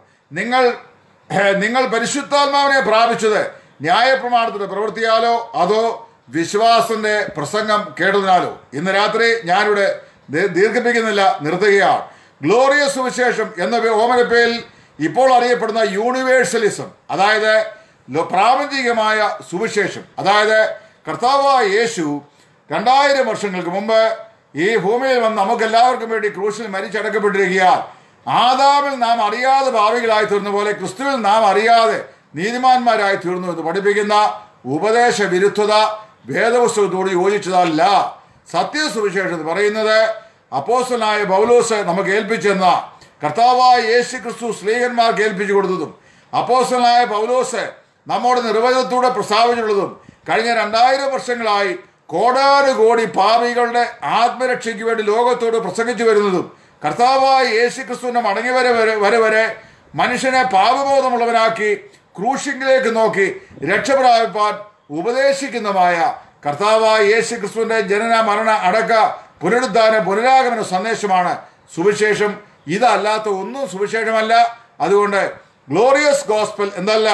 നിങ്ങൾ പരിശുദ്ധാത്മാവിനെ പ്രാപിച്ചത് ന്യായപ്രമാണത്തിന്റെ പ്രവൃത്തിയാലോ അതോ വിശ്വാസത്തിന്റെ പ്രസംഗം കേട്ടതിനാലോ? ഇന്ന് രാത്രി ഞാനിവിടെ ദീർഘിപ്പിക്കുന്നില്ല, നിർത്തുകയാണ്. ഗ്ലോറിയസ് സുവിശേഷം എന്ന ഓമനപ്പേരിൽ ഇപ്പോൾ അറിയപ്പെടുന്ന യൂണിവേഴ്സലിസം, അതായത് പ്രാപഞ്ചികമായ സുവിശേഷം, അതായത് കർത്താവായ യേശു 2000 വർഷങ്ങൾക്ക് മുമ്പ് ഈ ഭൂമിയിൽ വന്ന് നമുക്കെല്ലാവർക്കും വേണ്ടി ക്രൂശിൽ മരിച്ചടക്കപ്പെട്ടിരിക്കുകയാൽ ആദാമിൽ നാം അറിയാതെ പാപികളായി തീർന്ന പോലെ ക്രിസ്തുവിൽ നാം അറിയാതെ നീതിമാന്മാരായി തീർന്നു എന്ന് പഠിപ്പിക്കുന്ന ഉപദേശ വിരുദ്ധത വേദപുസ്തകത്തോട് യോജിച്ചതല്ല. സത്യസുവിശേഷം എന്ന് പറയുന്നത് അപ്പോസ്തലനായ പൗലോസ് നമുക്ക് ഏൽപ്പിച്ചെന്ന കർത്താവായ യേശു ക്രിസ്തു സ്ലീഹന്മാർക്ക് ഏൽപ്പിച്ചു കൊടുത്തതും അപ്പോസ്തലനായ പൗലോസ് നമ്മുടെ നിർവചനത്തോടെ പ്രസ്താവിച്ചിട്ടുള്ളതും കഴിഞ്ഞ 2000 വർഷങ്ങളായി കോടാനുകോടി പാപികളുടെ ആത്മരക്ഷയ്ക്ക് വേണ്ടി ലോകത്തോട് പ്രസംഗിച്ചു വരുന്നതും കർത്താവായ യേശു ക്രിസ്തുവിന്റെ മടങ്ങി വരെ മനുഷ്യനെ പാപബോധമുള്ളവനാക്കി ക്രൂശിലേക്ക് നോക്കി രക്ഷപ്രാപിപ്പാൻ ഉപദേശിക്കുന്നതുമായ കർത്താവായ യേശു ക്രിസ്തുവിന്റെ ജനന മരണ അടക്ക പുനരുദ്ധാന പുനരാഗമന സന്ദേശമാണ് സുവിശേഷം. ഇതല്ലാത്ത ഒന്നും സുവിശേഷമല്ല. അതുകൊണ്ട് ഗ്ലോറിയസ് ഗോസ്പൽ എന്നല്ല,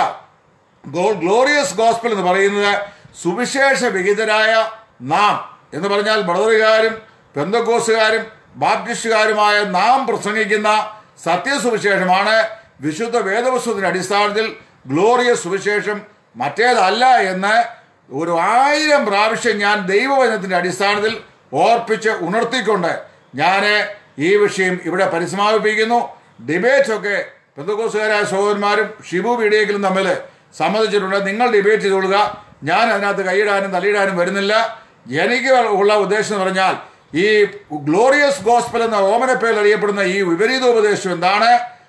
ഗ്ലോറിയസ് ഗോസ്പൽ എന്ന് പറയുന്നത് സുവിശേഷ വിഹിതരായ നാം എന്ന് പറഞ്ഞാൽ ബ്രദറുകാരും പെന്തക്കോസ്തുകാരും ബാപ്റ്റിസ്റ്റുകാരുമായ നാം പ്രസംഗിക്കുന്ന സത്യസുവിശേഷമാണ് വിശുദ്ധ വേദപുസ്തകത്തിന്റെ അടിസ്ഥാനത്തിൽ ഗ്ലോറിയസ് സുവിശേഷം, മറ്റേതല്ല എന്ന് 1000 പ്രാവശ്യം ഞാൻ ദൈവവചനത്തിന്റെ അടിസ്ഥാനത്തിൽ ഓർപ്പിച്ച് ഉണർത്തിക്കൊണ്ട് ഞാൻ ഈ വിഷയം ഇവിടെ പരിസമാപിപ്പിക്കുന്നു. ഡിബേറ്റൊക്കെ പെന്തക്കോസ്തുകാരായ സഹോദരന്മാരും ഷിബു പീഡിയക്കലും തമ്മിൽ സമ്മതിച്ചിട്ടുണ്ട്. നിങ്ങൾ ഡിബേറ്റ് ചെയ്തുകൊള്ളുക, ഞാൻ അതിനകത്ത് കൈയിടാനും തലയിടാനും വരുന്നില്ല. എനിക്ക് ഉള്ള ഉദ്ദേശം എന്ന് പറഞ്ഞാൽ ഈ ഗ്ലോറിയസ് ഗോസ്പൽ എന്ന ഓമനപ്പേരിൽ അറിയപ്പെടുന്ന ഈ വിപരീതോപദേശം എന്താണ്,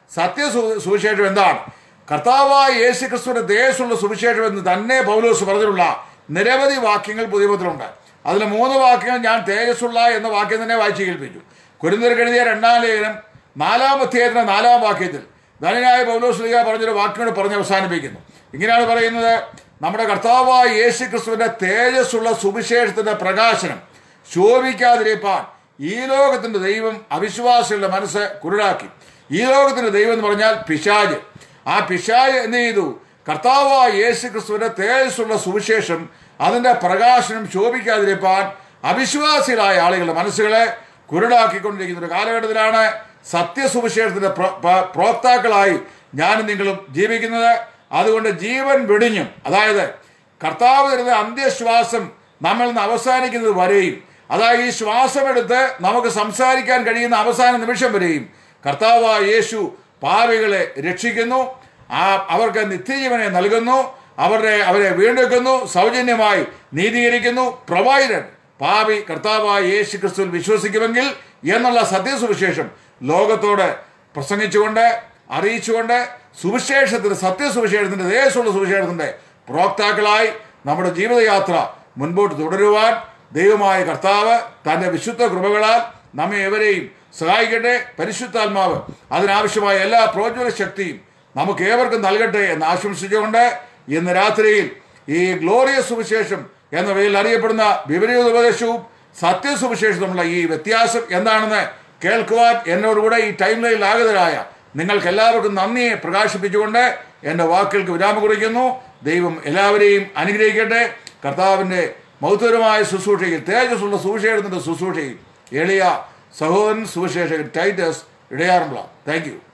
സുവിശേഷം എന്താണ്, കർത്താവായ യേശു ക്രിസ്തുവിന്റെ ദേശമുള്ള സുവിശേഷം എന്ന് തന്നെ പൗലോസ് പറഞ്ഞിട്ടുള്ള നിരവധി വാക്യങ്ങൾ പുതിയ നിയമത്തിലുണ്ട്. അതിൽ 3 വാക്യങ്ങൾ ഞാൻ തേജസ്സുള്ള എന്ന വാക്യം തന്നെ വായിച്ചു കേൾപ്പിച്ചു. കൊരിന്ത്യർക്ക് എഴുതിയ 2-ാം ലേഖനം 4-ാം അധ്യായത്തിന്റെ 4-ാം വാക്യത്തിൽ ധനനായ പൗലോസ് ലീഗ പറഞ്ഞൊരു വാക്യം പറഞ്ഞ് അവസാനിപ്പിക്കുന്നു. ഇങ്ങനെയാണ് പറയുന്നത്: നമ്മുടെ കർത്താവായ യേശു ക്രിസ്തുവിന്റെ തേജസ്സുള്ള സുവിശേഷത്തിന്റെ പ്രകാശനം ശോഭിക്കാതിരിപ്പാൻ ഈ ലോകത്തിന്റെ ദൈവം അവിശ്വാസികളുടെ മനസ്സ് കുരുടാക്കി. ഈ ലോകത്തിന്റെ ദൈവം എന്ന് പറഞ്ഞാൽ പിശാച്. ആ പിശാച് എന്ത് ചെയ്തു? കർത്താവായ യേശു ക്രിസ്തുവിന്റെ തേജസ്സുള്ള സുവിശേഷം അതിന്റെ പ്രകാശനം ശോഭിക്കാതിരിപ്പാൻ അവിശ്വാസികളായ ആളുകളുടെ മനസ്സുകളെ കുരുടാക്കിക്കൊണ്ടിരിക്കുന്ന ഒരു കാലഘട്ടത്തിലാണ് സത്യസുവിശേഷത്തിന്റെ പ്രോക്താക്കളായി ഞാനും നിങ്ങളും ജീവിക്കുന്നത്. അതുകൊണ്ട് ജീവൻ വെടിഞ്ഞും, അതായത് കർത്താവ് തരുന്ന അന്ത്യശ്വാസം നമ്മളിൽ നിന്ന് അവസാനിക്കുന്നത് വരെയും, അതായത് ഈ ശ്വാസമെടുത്ത് നമുക്ക് സംസാരിക്കാൻ കഴിയുന്ന അവസാന നിമിഷം വരെയും കർത്താവായ യേശു പാപികളെ രക്ഷിക്കുന്നു, അവർക്ക് നിത്യജീവനെ നൽകുന്നു, അവരെ വീണ്ടെടുക്കുന്നു, സൗജന്യമായി നീതീകരിക്കുന്നു. പ്രൊവൈഡഡ് പാപി കർത്താവായ യേശു ക്രിസ്തുവിൽ വിശ്വസിക്കുമെങ്കിൽ എന്നുള്ള സത്യസുവിശേഷം ലോകത്തോട് പ്രസംഗിച്ചുകൊണ്ട് അറിയിച്ചുകൊണ്ട് സുവിശേഷത്തിന്റെ സത്യസുവിശേഷത്തിന്റെ ദേശമുള്ള സുവിശേഷത്തിന്റെ പ്രോക്താക്കളായി നമ്മുടെ ജീവിതയാത്ര മുൻപോട്ട് തുടരുവാൻ ദൈവമായ കർത്താവ് തന്റെ വിശുദ്ധ കൃപകളാൽ നമ്മെ എവരെയും സഹായിക്കട്ടെ. പരിശുദ്ധാത്മാവ് അതിനാവശ്യമായ എല്ലാ പ്രോജ്വല ശക്തിയും നമുക്ക് ഏവർക്കും നൽകട്ടെ എന്ന് ആശംസിച്ചുകൊണ്ട് ഇന്ന് രാത്രിയിൽ ഈ ഗ്ലോറിയസ് സുവിശേഷം എന്ന പേരിൽ അറിയപ്പെടുന്ന വിപരീത ഉപദേശവും സത്യസുവിശേഷവും തമ്മിലുള്ള ഈ വ്യത്യാസം എന്താണെന്ന് കേൾക്കുവാൻ എന്നോടുകൂടെ ഈ ടൈം ലൈനിൽ ആഗതരായ നിങ്ങൾക്ക് എല്ലാവർക്കും നന്ദിയെ പ്രകാശിപ്പിച്ചുകൊണ്ട് എൻ്റെ വാക്കുകൾക്ക് വിരാമം കുറിക്കുന്നു. ദൈവം എല്ലാവരെയും അനുഗ്രഹിക്കട്ടെ. കർത്താവിൻ്റെ മഹത്വകരമായ ശുശ്രൂഷയിൽ, തേജസ്സുള്ള സുവിശേഷത്തിൻ്റെ ശുശ്രൂഷയിൽ എളിയ സഹോദരൻ സുവിശേഷകൻ ടൈറ്റസ് ഇടയാറുള്ള. Thank you.